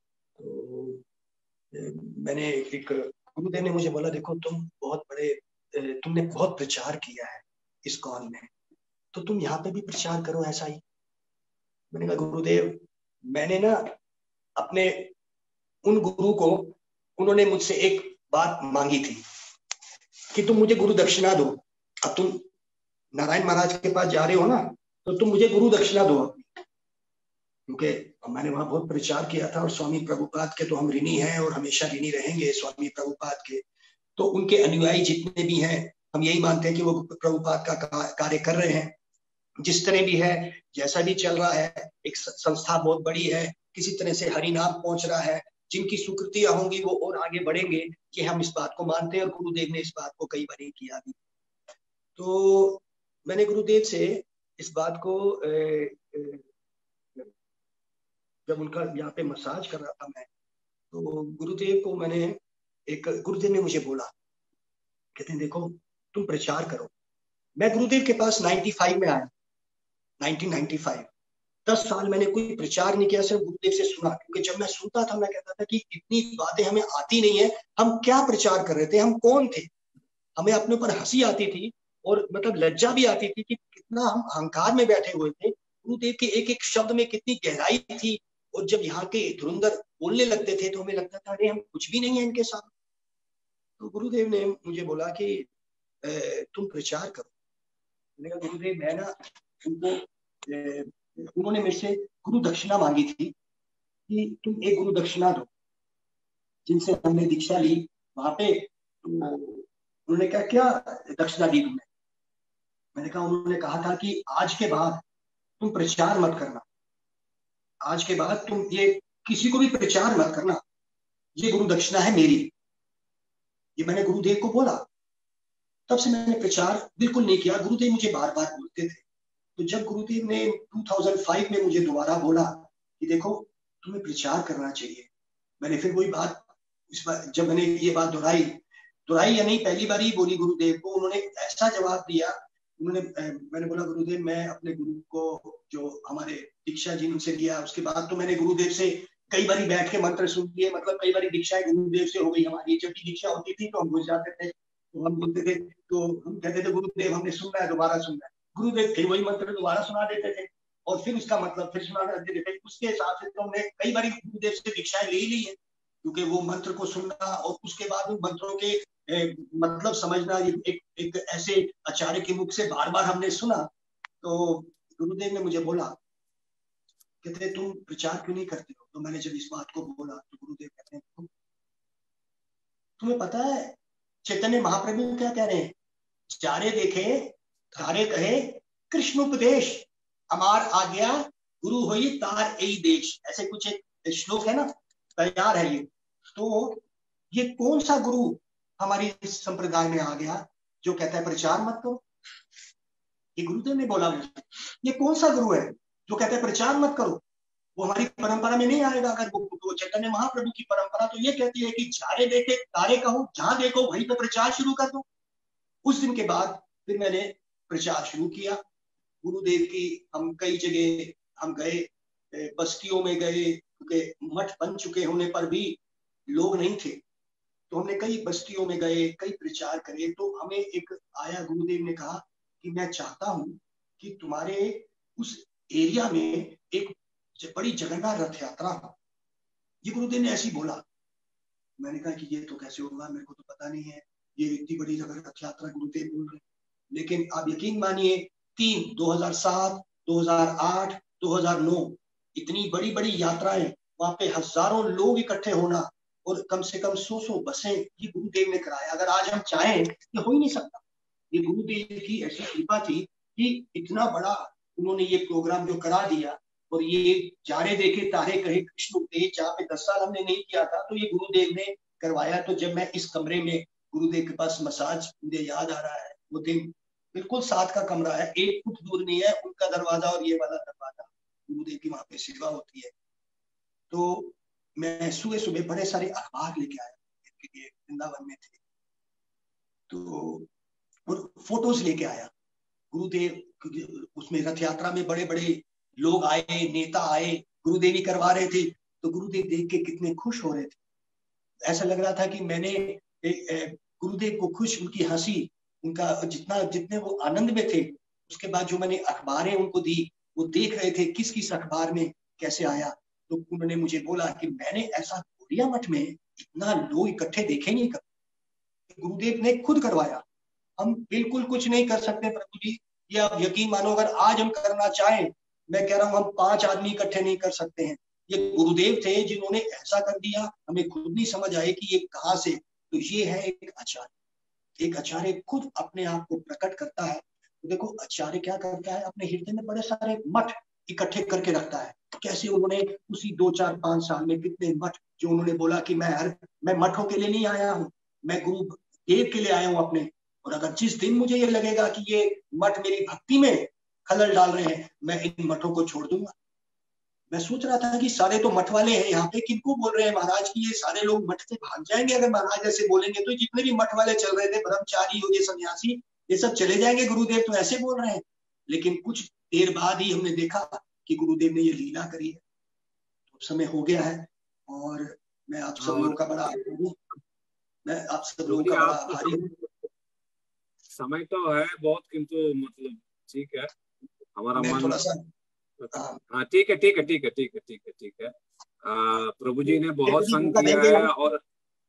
तो मैंने एक, गुरुदेव ने मुझे बोला देखो तुम बहुत बड़े, तुमने बहुत प्रचार किया है इस्कॉन में, तो तुम यहाँ पे भी प्रचार करो ऐसा ही। मैंने कहा गुरुदेव मैंने ना अपने उन गुरु को, उन्होंने मुझसे एक बात मांगी थी कि तुम मुझे गुरु दक्षिणा दो। अब तुम नारायण महाराज के पास जा रहे हो ना, तो तुम मुझे गुरु दक्षिणा दो, क्योंकि मैंने वहां बहुत प्रचार किया था और स्वामी प्रभुपाद के तो हम ऋणी हैं और हमेशा ऋणी रहेंगे स्वामी प्रभुपाद के। तो उनके अनुयायी जितने भी हैं हम यही मानते हैं कि वो प्रभुपाद का कार्य कर रहे हैं, जिस तरह भी है, जैसा भी चल रहा है। एक संस्था बहुत बड़ी है, किसी तरह से हरि नाम पहुंच रहा है, जिनकी स्वीकृतियां होंगी वो और आगे बढ़ेंगे, ये हम इस बात को मानते हैं और गुरुदेव ने इस बात को कई बार किया भी। तो मैंने गुरुदेव से इस बात को जब उनका यहाँ पे मसाज कर रहा था मैं, तो गुरुदेव को मैंने गुरुदेव ने मुझे बोला, कहते हैं देखो तुम प्रचार करो। मैं गुरुदेव के पास 95 में आया, 1995, 10 साल मैंने कोई प्रचार नहीं किया, सिर्फ गुरुदेव से सुना। क्योंकि जब मैं सुनता था मैं कहता था कि इतनी बातें हमें आती नहीं है, हम क्या प्रचार कर रहे थे, हम कौन थे। हमें अपने ऊपर हंसी आती थी और मतलब लज्जा भी आती थी कि कितना हम अहंकार में बैठे हुए थे। गुरुदेव के एक एक शब्द में कितनी गहराई थी, और जब यहाँ के धुरंधर बोलने लगते थे तो हमें लगता था अरे हम कुछ भी नहीं है इनके साथ। तो गुरुदेव ने मुझे बोला कि तुम प्रचार करो। मैंने कहा गुरुदेव मैं ना उनको, उन्होंने मेरे से गुरु दक्षिणा मांगी थी कि तुम एक गुरु दक्षिणा दो। जिनसे हमने दीक्षा ली वहां पे, तो उन्होंने कहा क्या दक्षिणा दी तुमने? मैंने कहा, उन्होंने कहा था कि आज के बाद तुम प्रचार मत करना, आज के बाद तुम ये किसी को भी प्रचार मत करना, ये गुरु दक्षिणा है मेरी। ये मैंने गुरुदेव को बोला। तब से मैंने प्रचार बिल्कुल नहीं किया। गुरुदेव मुझे बार बार बोलते थे। तो जब गुरुदेव ने 2005 में मुझे दोबारा बोला कि देखो तुम्हें प्रचार करना चाहिए, मैंने फिर वही बात, इस बार जब मैंने ये बात दोहराई या नहीं, पहली बार ही बोली गुरुदेव को, उन्होंने ऐसा जवाब दिया। मैंने बोला गुरुदेव मैं अपने गुरु को, जो हमारे दीक्षा जी उनसे लिया। उसके बाद तो मैंने गुरुदेव से कई बार बैठ के मंत्र सुन लिए, मतलब कई बार दीक्षाएं गुरुदेव से हो गई हमारी। जब भी दीक्षा होती थी तो हम घुस जाते थे, तो हम बोलते थे, तो हम कहते थे गुरुदेव हमने सुनना है, दोबारा सुनना है। गुरुदेव फिर वही मंत्र दोबारा सुना देते थे और फिर उसका मतलब फिर सुना देते थे। उसके हिसाब से तो हमने कई बार गुरुदेव से दीक्षाएं ले ली है, क्योंकि वो मंत्र को सुनना और उसके बाद उन मंत्रों के मतलब समझना एक ऐसे आचार्य के मुख से बार बार हमने सुना। तो गुरुदेव ने मुझे बोला, कहते तुम प्रचार क्यों नहीं करते हो? तो मैंने जब इस बात को बोला तो गुरुदेव कहते हैं, तुम्हें पता है चैतन्य महाप्रभु क्या कह रहे हैं? चारे देखे तारे कहे कृष्ण उपदेश, अमार आज्ञा गुरु होई तार एई देश। ऐसे कुछ एक श्लोक है ना, तैयार है ये। तो ये कौन सा गुरु हमारी इस संप्रदाय में आ गया जो कहता है प्रचार मत करो? ये गुरुदेव ने बोला मुझे। ये कौन सा गुरु है जो कहता है प्रचार मत करो? वो हमारी परंपरा में नहीं आएगा। अगर वो चैतन्य महाप्रभु की परंपरा तो ये कहती है कि चारे देखे तारे कहो, जहां देखो वहीं पे प्रचार शुरू कर दो। उस दिन के बाद फिर मैंने प्रचार शुरू किया गुरुदेव की। हम कई जगह हम गए, बस्तियों में गए, क्योंकि मठ बन चुके होने पर भी लोग नहीं थे, तो हमने कई बस्तियों में गए, कई प्रचार करे। तो हमें एक आया, गुरुदेव ने कहा कि मैं चाहता हूं कि तुम्हारे उस एरिया में एक बड़ी जगन्नाथ रथ यात्रा हो। ये गुरुदेव ने ऐसी बोला। मैंने कहा कि ये तो कैसे होगा, मेरे को तो पता नहीं है, ये इतनी बड़ी जगह रथ यात्रा गुरुदेव बोल रहे। लेकिन आप यकीन मानिए 2007, 2008, 2009 इतनी बड़ी बड़ी यात्राएं, वहां पे हजारों लोग इकट्ठे होना और कम से कम 100 बसें, ये गुरुदेव ने कराया। अगर आज हम चाहें ये हो ही नहीं सकता। ये गुरुदेव की ऐसी कृपा थी कि इतना बड़ा उन्होंने ये प्रोग्राम जो करा दिया। और ये चारे देखे तारे कहे कृष्ण उपदेश, जहाँ पे 10 साल हमने नहीं किया था, तो ये गुरुदेव ने करवाया। तो जब मैं इस कमरे में गुरुदेव के पास मसाज, मुझे याद आ रहा है वो दिन, बिल्कुल साथ का कमरा है, 1 फुट दूर नहीं है उनका दरवाजा और ये वाला दरवाजा, गुरुदेव की वहां पे सेवा होती है। तो मैं सुबह सुबह बड़े सारे अखबार लेके आया, वृंदावन में थे, तो और फोटोज लेके आया गुरुदेव। उसमें रथ यात्रा में बड़े बड़े लोग आए, नेता आए, गुरुदेव ही करवा रहे थे। तो गुरुदेव देख के कितने खुश हो रहे थे। ऐसा लग रहा था कि मैंने गुरुदेव को खुश, उनकी हंसी, उनका जितने वो आनंद में थे। उसके बाद जो मैंने अखबारें उनको दी, वो देख रहे थे किस किस अखबार में कैसे आया। तो उन्होंने मुझे बोला कि मैंने ऐसा गौड़िया मठ में इतना लोग इकट्ठे देखे नहीं कभी, गुरुदेव ने खुद करवाया। हम बिल्कुल कुछ नहीं कर सकते प्रभु जी, ये आप यकीन मानो। अगर आज हम करना चाहें, मैं कह रहा हूं हम 5 आदमी इकट्ठे नहीं कर सकते हैं। ये गुरुदेव थे जिन्होंने ऐसा कर दिया, हमें खुद नहीं समझ आए कि ये कहां से। तो ये है एक आचार्य। एक आचार्य खुद अपने आप को प्रकट करता है। तो देखो आचार्य क्या करता है, अपने हृदय में बड़े सारे मठ इकट्ठे करके रखता है। कैसे उन्होंने उसी 2, 4, 5 साल में कितने मठ, जो उन्होंने बोला कि मैं मठों के लिए नहीं आया हूँ, मैं गुरुदेव के लिए आया हूँ अपने। और अगर जिस दिन मुझे ये लगेगा कि ये मठ मेरी भक्ति में खलल डाल रहे हैं, मैं इन मठों को छोड़ दूंगा। मैं सोच रहा था कि सारे तो मठ वाले हैं यहाँ पे, किनको बोल रहे हैं महाराज की ये सारे लोग मठ से भाग जाएंगे अगर महाराज ऐसे बोलेंगे। तो जितने भी मठ वाले चल रहे थे, ब्रह्मचारी हो गए, सन्यासी, ये सब चले जाएंगे, गुरुदेव तो ऐसे बोल रहे हैं। लेकिन कुछ देर बाद ही हमने देखा कि गुरुदेव ने ये लीला करी है। तो समय हो गया है और मैं आप सब लोगों का बड़ा आभारी हूँ। मैं आप सब लोगों का बड़ा आभारी हूँ। समय तो है बहुत, किंतु मतलब ठीक है, हमारा मन थोड़ा सा हाँ ठीक है। प्रभु जी ने बहुत संग किया है और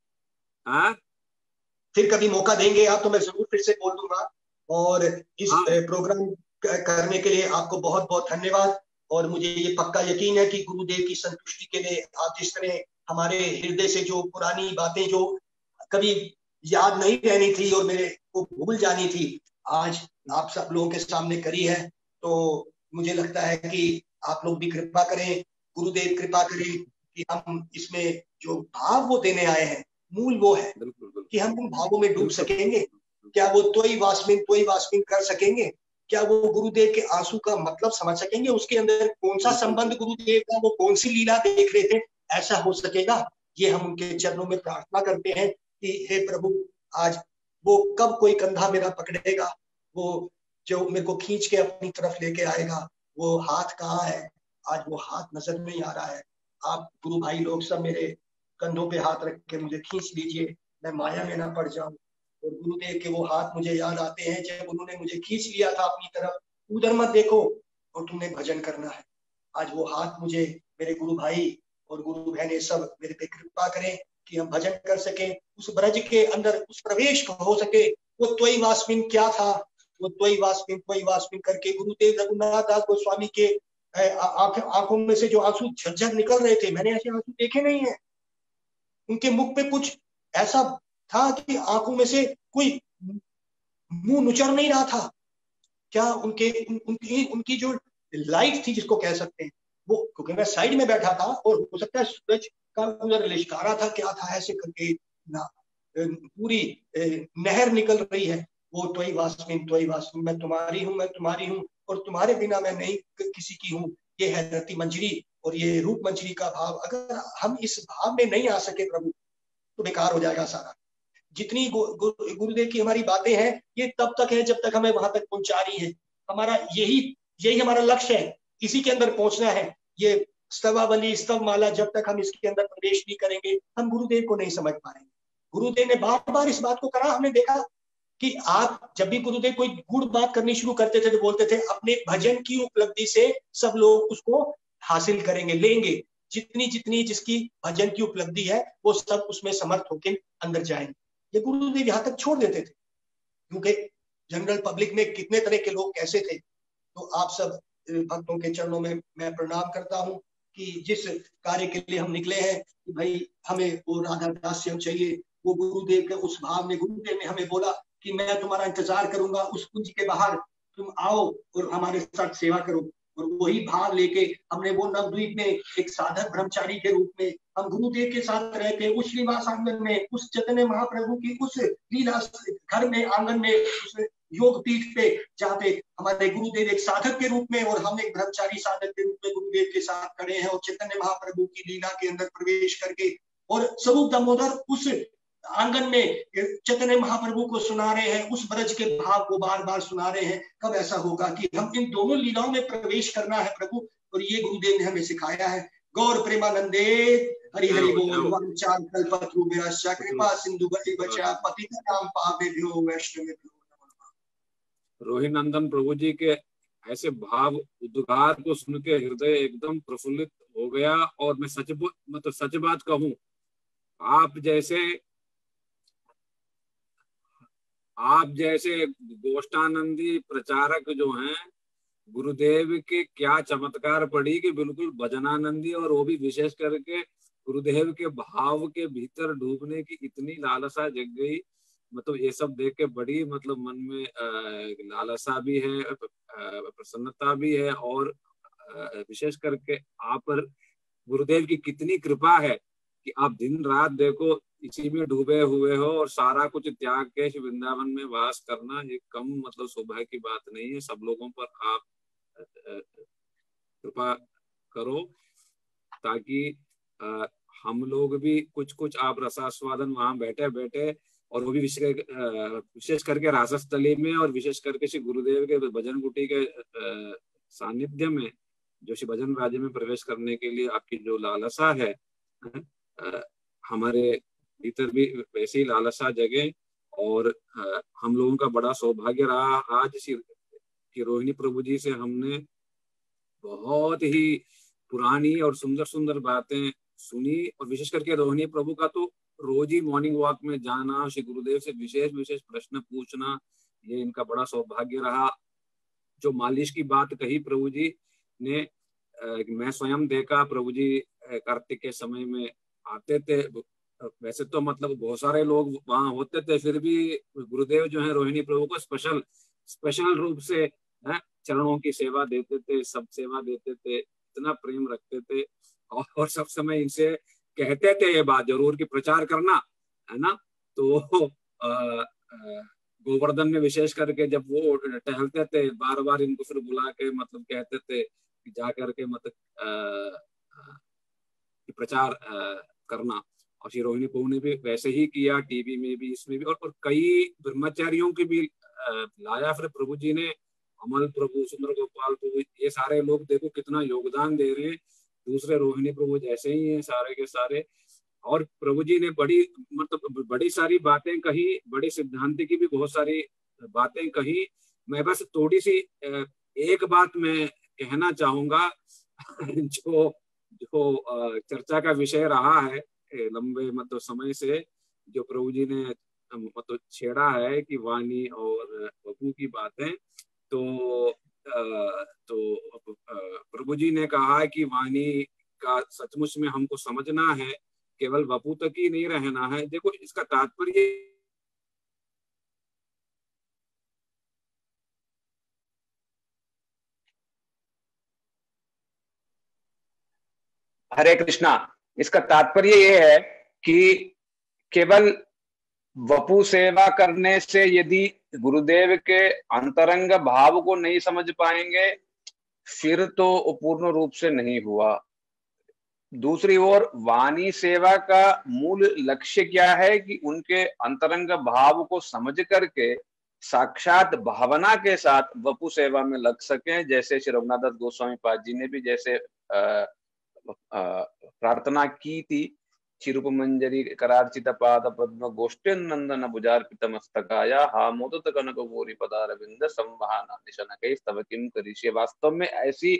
फिर कभी मौका देंगे आप तो मैं जरूर फिर से बोल दूंगा। और इस प्रोग्राम करने के लिए आपको बहुत बहुत धन्यवाद। और मुझे ये पक्का यकीन है कि गुरुदेव की संतुष्टि के लिए आप जिस तरह हमारे हृदय से जो पुरानी बातें जो कभी याद नहीं रहनी थी और मेरे को भूल जानी थी, आज आप सब लोगों के सामने करी है। तो मुझे लगता है कि आप लोग भी कृपा करें, गुरुदेव कृपा करें कि हम इसमें जो भाव वो देने आए हैं, मूल वो है कि हम उन भावों में डूब सकेंगे। क्या वो तोई वास्मिन कर सकेंगे? क्या वो गुरुदेव के आंसू का मतलब समझ सकेंगे? उसके अंदर कौन सा संबंध गुरुदेव का, वो कौन सी लीला देख रहे थे, ऐसा हो सकेगा? ये हम उनके चरणों में प्रार्थना करते हैं कि हे प्रभु, आज वो कब कोई कंधा मेरा पकड़ेगा, वो जो मेरे को खींच के अपनी तरफ लेके आएगा, वो हाथ कहाँ है, आज वो हाथ नजर नहीं आ रहा है। आप गुरु भाई लोग सब मेरे कंधों पे हाथ रख के मुझे खींच लीजिए, मैं माया में ना पड़ जाऊं। और गुरुदेव के वो हाथ मुझे याद आते हैं जब उन्होंने मुझे खींच लिया था अपनी तरफ, उधर मत देखो और तुमने भजन करना है। आज वो हाथ मुझे मेरे गुरु भाई और गुरु बहनें सब मेरे पे कृपा करें कि हम भजन कर सके, उस ब्रज के अंदर उस प्रवेश हो सके। वो त्वयि वास्मिन क्या था, वो त्वयि वास्मिन करके गुरुदेव रघुनाथ दास गोस्वामी के आंखों में से जो आंसू झरझर निकल रहे थे, मैंने ऐसे आंसू देखे नहीं है। उनके मुख पे कुछ ऐसा था कि आंखों में से कोई मुंह नुचर नहीं रहा था। क्या उनके उनकी जो लाइट थी जिसको कह सकते हैं, वो क्योंकि मैं साइड में बैठा था और हो सकता है सूरज का उधर लिशकारा था, क्या था ऐसे करके ना पूरी नहर निकल रही है। वो त्वयि वास्मिन मैं तुम्हारी हूँ और तुम्हारे बिना मैं नहीं किसी की हूँ। ये है रति मंजरी और ये रूप मंजरी का भाव। अगर हम इस भाव में नहीं आ सके प्रभु तो बेकार हो जाएगा सारा। जितनी गुरुदेव की हमारी बातें हैं ये तब तक है जब तक हमें वहां तक पहुंचा रही है। हमारा यही हमारा लक्ष्य है, इसी के अंदर पहुंचना है। ये स्तवावली स्तव माला जब तक हम इसके अंदर प्रवेश नहीं करेंगे हम गुरुदेव को नहीं समझ पाएंगे। गुरुदेव ने बार बार इस बात को करा। हमने देखा कि आप जब भी गुरुदेव कोई गुड़ बात करनी शुरू करते थे तो बोलते थे अपने भजन की उपलब्धि से सब लोग उसको हासिल करेंगे, लेंगे। जितनी जितनी जिसकी भजन की उपलब्धि है वो सब उसमें समर्थ होकर अंदर जाएंगे। ये गुरुदेव यहाँ तक छोड़ देते थे, क्योंकि जनरल पब्लिक में कितने तरह के लोग कैसे थे। तो आप सब भक्तों के चरणों में मैं प्रणाम करता हूँ कि जिस कार्य के लिए हम निकले हैं कि भाई हमें वो राधा दास्यम चाहिए, वो गुरुदेव के उस भाव में गुरुदेव ने हमें बोला कि मैं तुम्हारा इंतजार करूंगा, उस कुंज के बाहर तुम आओ और हमारे साथ सेवा करो। और वही भाव लेके हमने वो नवद्वीप में एक साधक ब्रह्मचारी के रूप में हम गुरुदेव के साथ रह के उस श्रीवास आंगन में, उस चैतन्य महाप्रभु की उस लीला घर में आंगन में, उस योग पीठ पे जहाँ पे हमारे गुरुदेव एक साधक के रूप में और हम एक ब्रह्मचारी साधक के रूप में गुरुदेव के साथ खड़े हैं और चैतन्य महाप्रभु की लीला के अंदर प्रवेश करके और स्वरूप दामोदर उस आंगन में चैतन्य महाप्रभु को सुना रहे हैं, उस ब्रज के भाव को बार बार सुना रहे हैं। कब ऐसा होगा कि हम इन दोनों लीलाओं में प्रवेश करना है प्रभु, और ये गुरुदेव ने हमें सिखाया है। गौर प्रेमानंदे हरि हरि बोल। वंचाल कल्पतरुभ्यश्च कृपा सिंधु बचा पतितानां पापेभ्यो वैष्णवेभ्यो नमः। रोहित नंदन प्रभु जी के ऐसे भाव उद्गार को सुन के हृदय एकदम प्रफुल्लित हो गया। और मैं सच बात कहूं, आप जैसे गोष्ठानंदी प्रचारक जो हैं, गुरुदेव के क्या चमत्कार पड़ी कि बिल्कुल भजनानंदी, और वो भी विशेष करके गुरुदेव के भाव के भीतर डूबने की इतनी लालसा जग गई। मतलब ये सब देख के बड़ी मतलब मन में लालसा भी है, प्रसन्नता भी है, और विशेष करके आप पर गुरुदेव की कितनी कृपा है कि आप दिन रात देखो इसी में डूबे हुए हो और सारा कुछ त्याग के वृंदावन में वास करना ये कम मतलब सौभाग्य की बात नहीं है। सब लोगों पर आप कृपा करो ताकि हम लोग भी कुछ आप रसास्वादन वहां बैठे बैठे, और वो भी विशेष करके रासस्थली में, और विशेष करके श्री गुरुदेव के भजन कुटी के सानिध्य में, जो श्री भजन राज्य में प्रवेश करने के लिए आपकी जो लालसा है, हमारे भीतर भी वैसी ही लालसा जगे। और हम लोगों का बड़ा सौभाग्य रहा आज श्री रोहिणी प्रभु जी से हमने बहुत ही पुरानी और सुंदर सुंदर बातें सुनी। और विशेष करके रोहिणी प्रभु का तो रोज ही मॉर्निंग वॉक में जाना, श्री गुरुदेव से विशेष विशेष प्रश्न पूछना, ये इनका बड़ा सौभाग्य रहा। जो मालिश की बात कही प्रभु जी ने, मैं स्वयं देखा प्रभु जी कार्तिक के समय में आते थे। वैसे तो मतलब बहुत सारे लोग वहां होते थे, फिर भी गुरुदेव जो है रोहिणी प्रभु को स्पेशल रूप से चरणों की सेवा देते थे, सब सेवा देते थे, इतना प्रेम रखते थे। और सब समय इनसे कहते थे ये बात जरूर कि प्रचार करना है ना। तो गोवर्धन में विशेष करके जब वो टहलते थे, बार बार इनको फिर बुला के मतलब कहते थे कि जा करके मतलब प्रचार करना। और श्री रोहिणी प्रभु ने भी वैसे ही किया, टीवी में भी, इसमें भी, और कई ब्रह्मचारियों की भी लाया फिर प्रभु जी ने। अमल प्रभु, सुंदर गोपाल प्रभु, ये सारे लोग देखो कितना योगदान दे रहे हैं। दूसरे रोहिणी प्रभु जैसे ही हैं सारे के सारे। और प्रभु जी ने बड़ी मतलब बड़ी सारी बातें कही, बड़ी सिद्धांत की भी बहुत सारी बातें कही। मैं बस थोड़ी सी एक बात मैं कहना चाहूंगा जो जो चर्चा का विषय रहा है लंबे मतलब समय से, जो प्रभु जी ने मतलब छेड़ा है कि वाणी और वपू की बातें। तो प्रभु जी ने कहा कि वाणी का सचमुच में हमको समझना है, केवल वपू तक ही नहीं रहना है। देखो इसका तात्पर्य हरे कृष्णा, इसका तात्पर्य ये है कि केवल वपु सेवा करने से यदि गुरुदेव के अंतरंग भाव को नहीं समझ पाएंगे फिर तो पूर्ण रूप से नहीं हुआ। दूसरी ओर वाणी सेवा का मूल लक्ष्य क्या है कि उनके अंतरंग भाव को समझ करके साक्षात भावना के साथ वपु सेवा में लग सकें। जैसे श्री रघुनाथ दास गोस्वामी पाद जी ने भी जैसे प्रार्थना की थी, चिरूप मंजरी करार्चित पाद पद्म गोष्ठी नंदन भुजार्पित मस्तकाया हा मोदत कनक गौरी पदारविंद संवहना निशनकै स्तव किम करिष्ये। वास्तव में ऐसी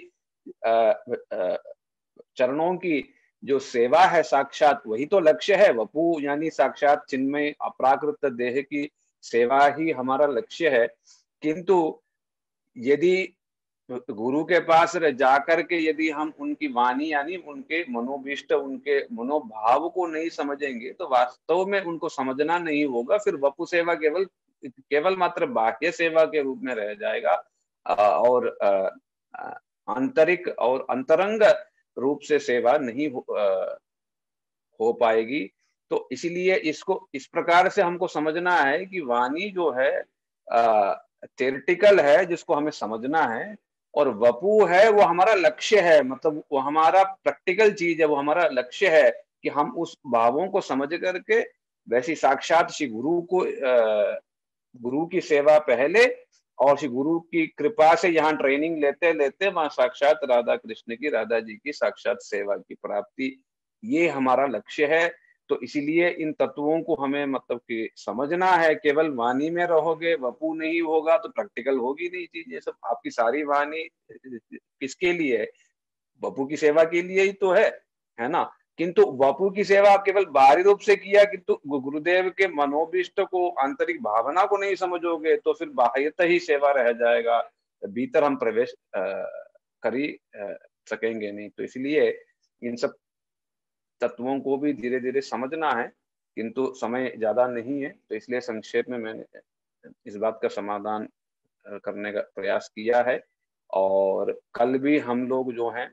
चरणों की जो सेवा है साक्षात वही तो लक्ष्य है। वपु यानी साक्षात चिन्मय अप्राकृत देह की सेवा ही हमारा लक्ष्य है। किंतु यदि गुरु के पास जाकर के यदि हम उनकी वाणी यानी उनके मनोभीष्ट, उनके मनोभाव को नहीं समझेंगे तो वास्तव में उनको समझना नहीं होगा। फिर वपु सेवा केवल मात्र बाह्य सेवा के रूप में रह जाएगा और आंतरिक और अंतरंग रूप से सेवा नहीं हो पाएगी। तो इसीलिए इसको इस प्रकार से हमको समझना है कि वाणी जो है थ्योरेटिकल है जिसको हमें समझना है, और वपु है वो हमारा लक्ष्य है, मतलब वो हमारा प्रैक्टिकल चीज है, वो हमारा लक्ष्य है कि हम उस भावों को समझ करके वैसी साक्षात श्री गुरु को गुरु की सेवा पहले और श्री गुरु की कृपा से यहाँ ट्रेनिंग लेते लेते वहां साक्षात राधा कृष्ण की, राधा जी की साक्षात सेवा की प्राप्ति, ये हमारा लक्ष्य है। तो इसीलिए इन तत्वों को हमें मतलब कि समझना है। केवल वाणी में रहोगे, वपु नहीं होगा तो प्रैक्टिकल होगी नहीं चीज। ये सब आपकी सारी वाणी किसके लिए है? वपु की सेवा के लिए ही तो है ना। किंतु वपु की सेवा आप केवल बाहरी रूप से किया, किंतु गुरुदेव के मनोभीष्ट को, आंतरिक भावना को नहीं समझोगे तो फिर बाह्यतः ही सेवा रह जाएगा, भीतर हम प्रवेश कर ही सकेंगे नहीं। तो इसलिए इन सब तत्वों को भी धीरे धीरे समझना है, किंतु समय ज्यादा नहीं है तो इसलिए संक्षेप में मैंने इस बात का समाधान करने का प्रयास किया है। और कल भी हम लोग जो हैं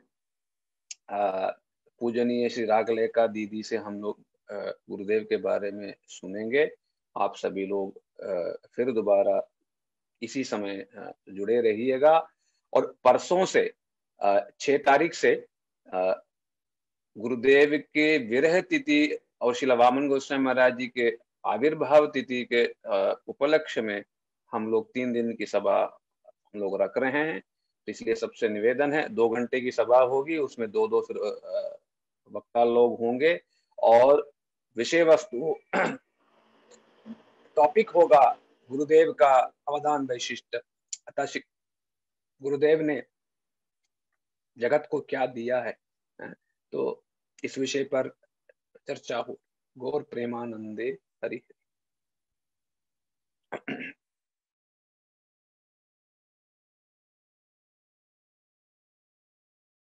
पूजनीय श्री रागलेखा दीदी से हम लोग गुरुदेव के बारे में सुनेंगे। आप सभी लोग फिर दोबारा इसी समय जुड़े रहिएगा। और परसों से 6 तारीख से गुरुदेव के विरह तिथि और श्रील वामन गोस्वामी महाराज जी के आविर्भाव तिथि के उपलक्ष्य में हम लोग 3 दिन की सभा हम लोग रख रहे हैं। तो इसलिए सबसे निवेदन है, 2 घंटे की सभा होगी, उसमें 2 फिर वक्ता लोग होंगे और विषय वस्तु टॉपिक होगा गुरुदेव का अवदान वैशिष्ट, अतः गुरुदेव ने जगत को क्या दिया है, तो इस विषय पर चर्चा हो। गौर प्रेमानंदे हरि।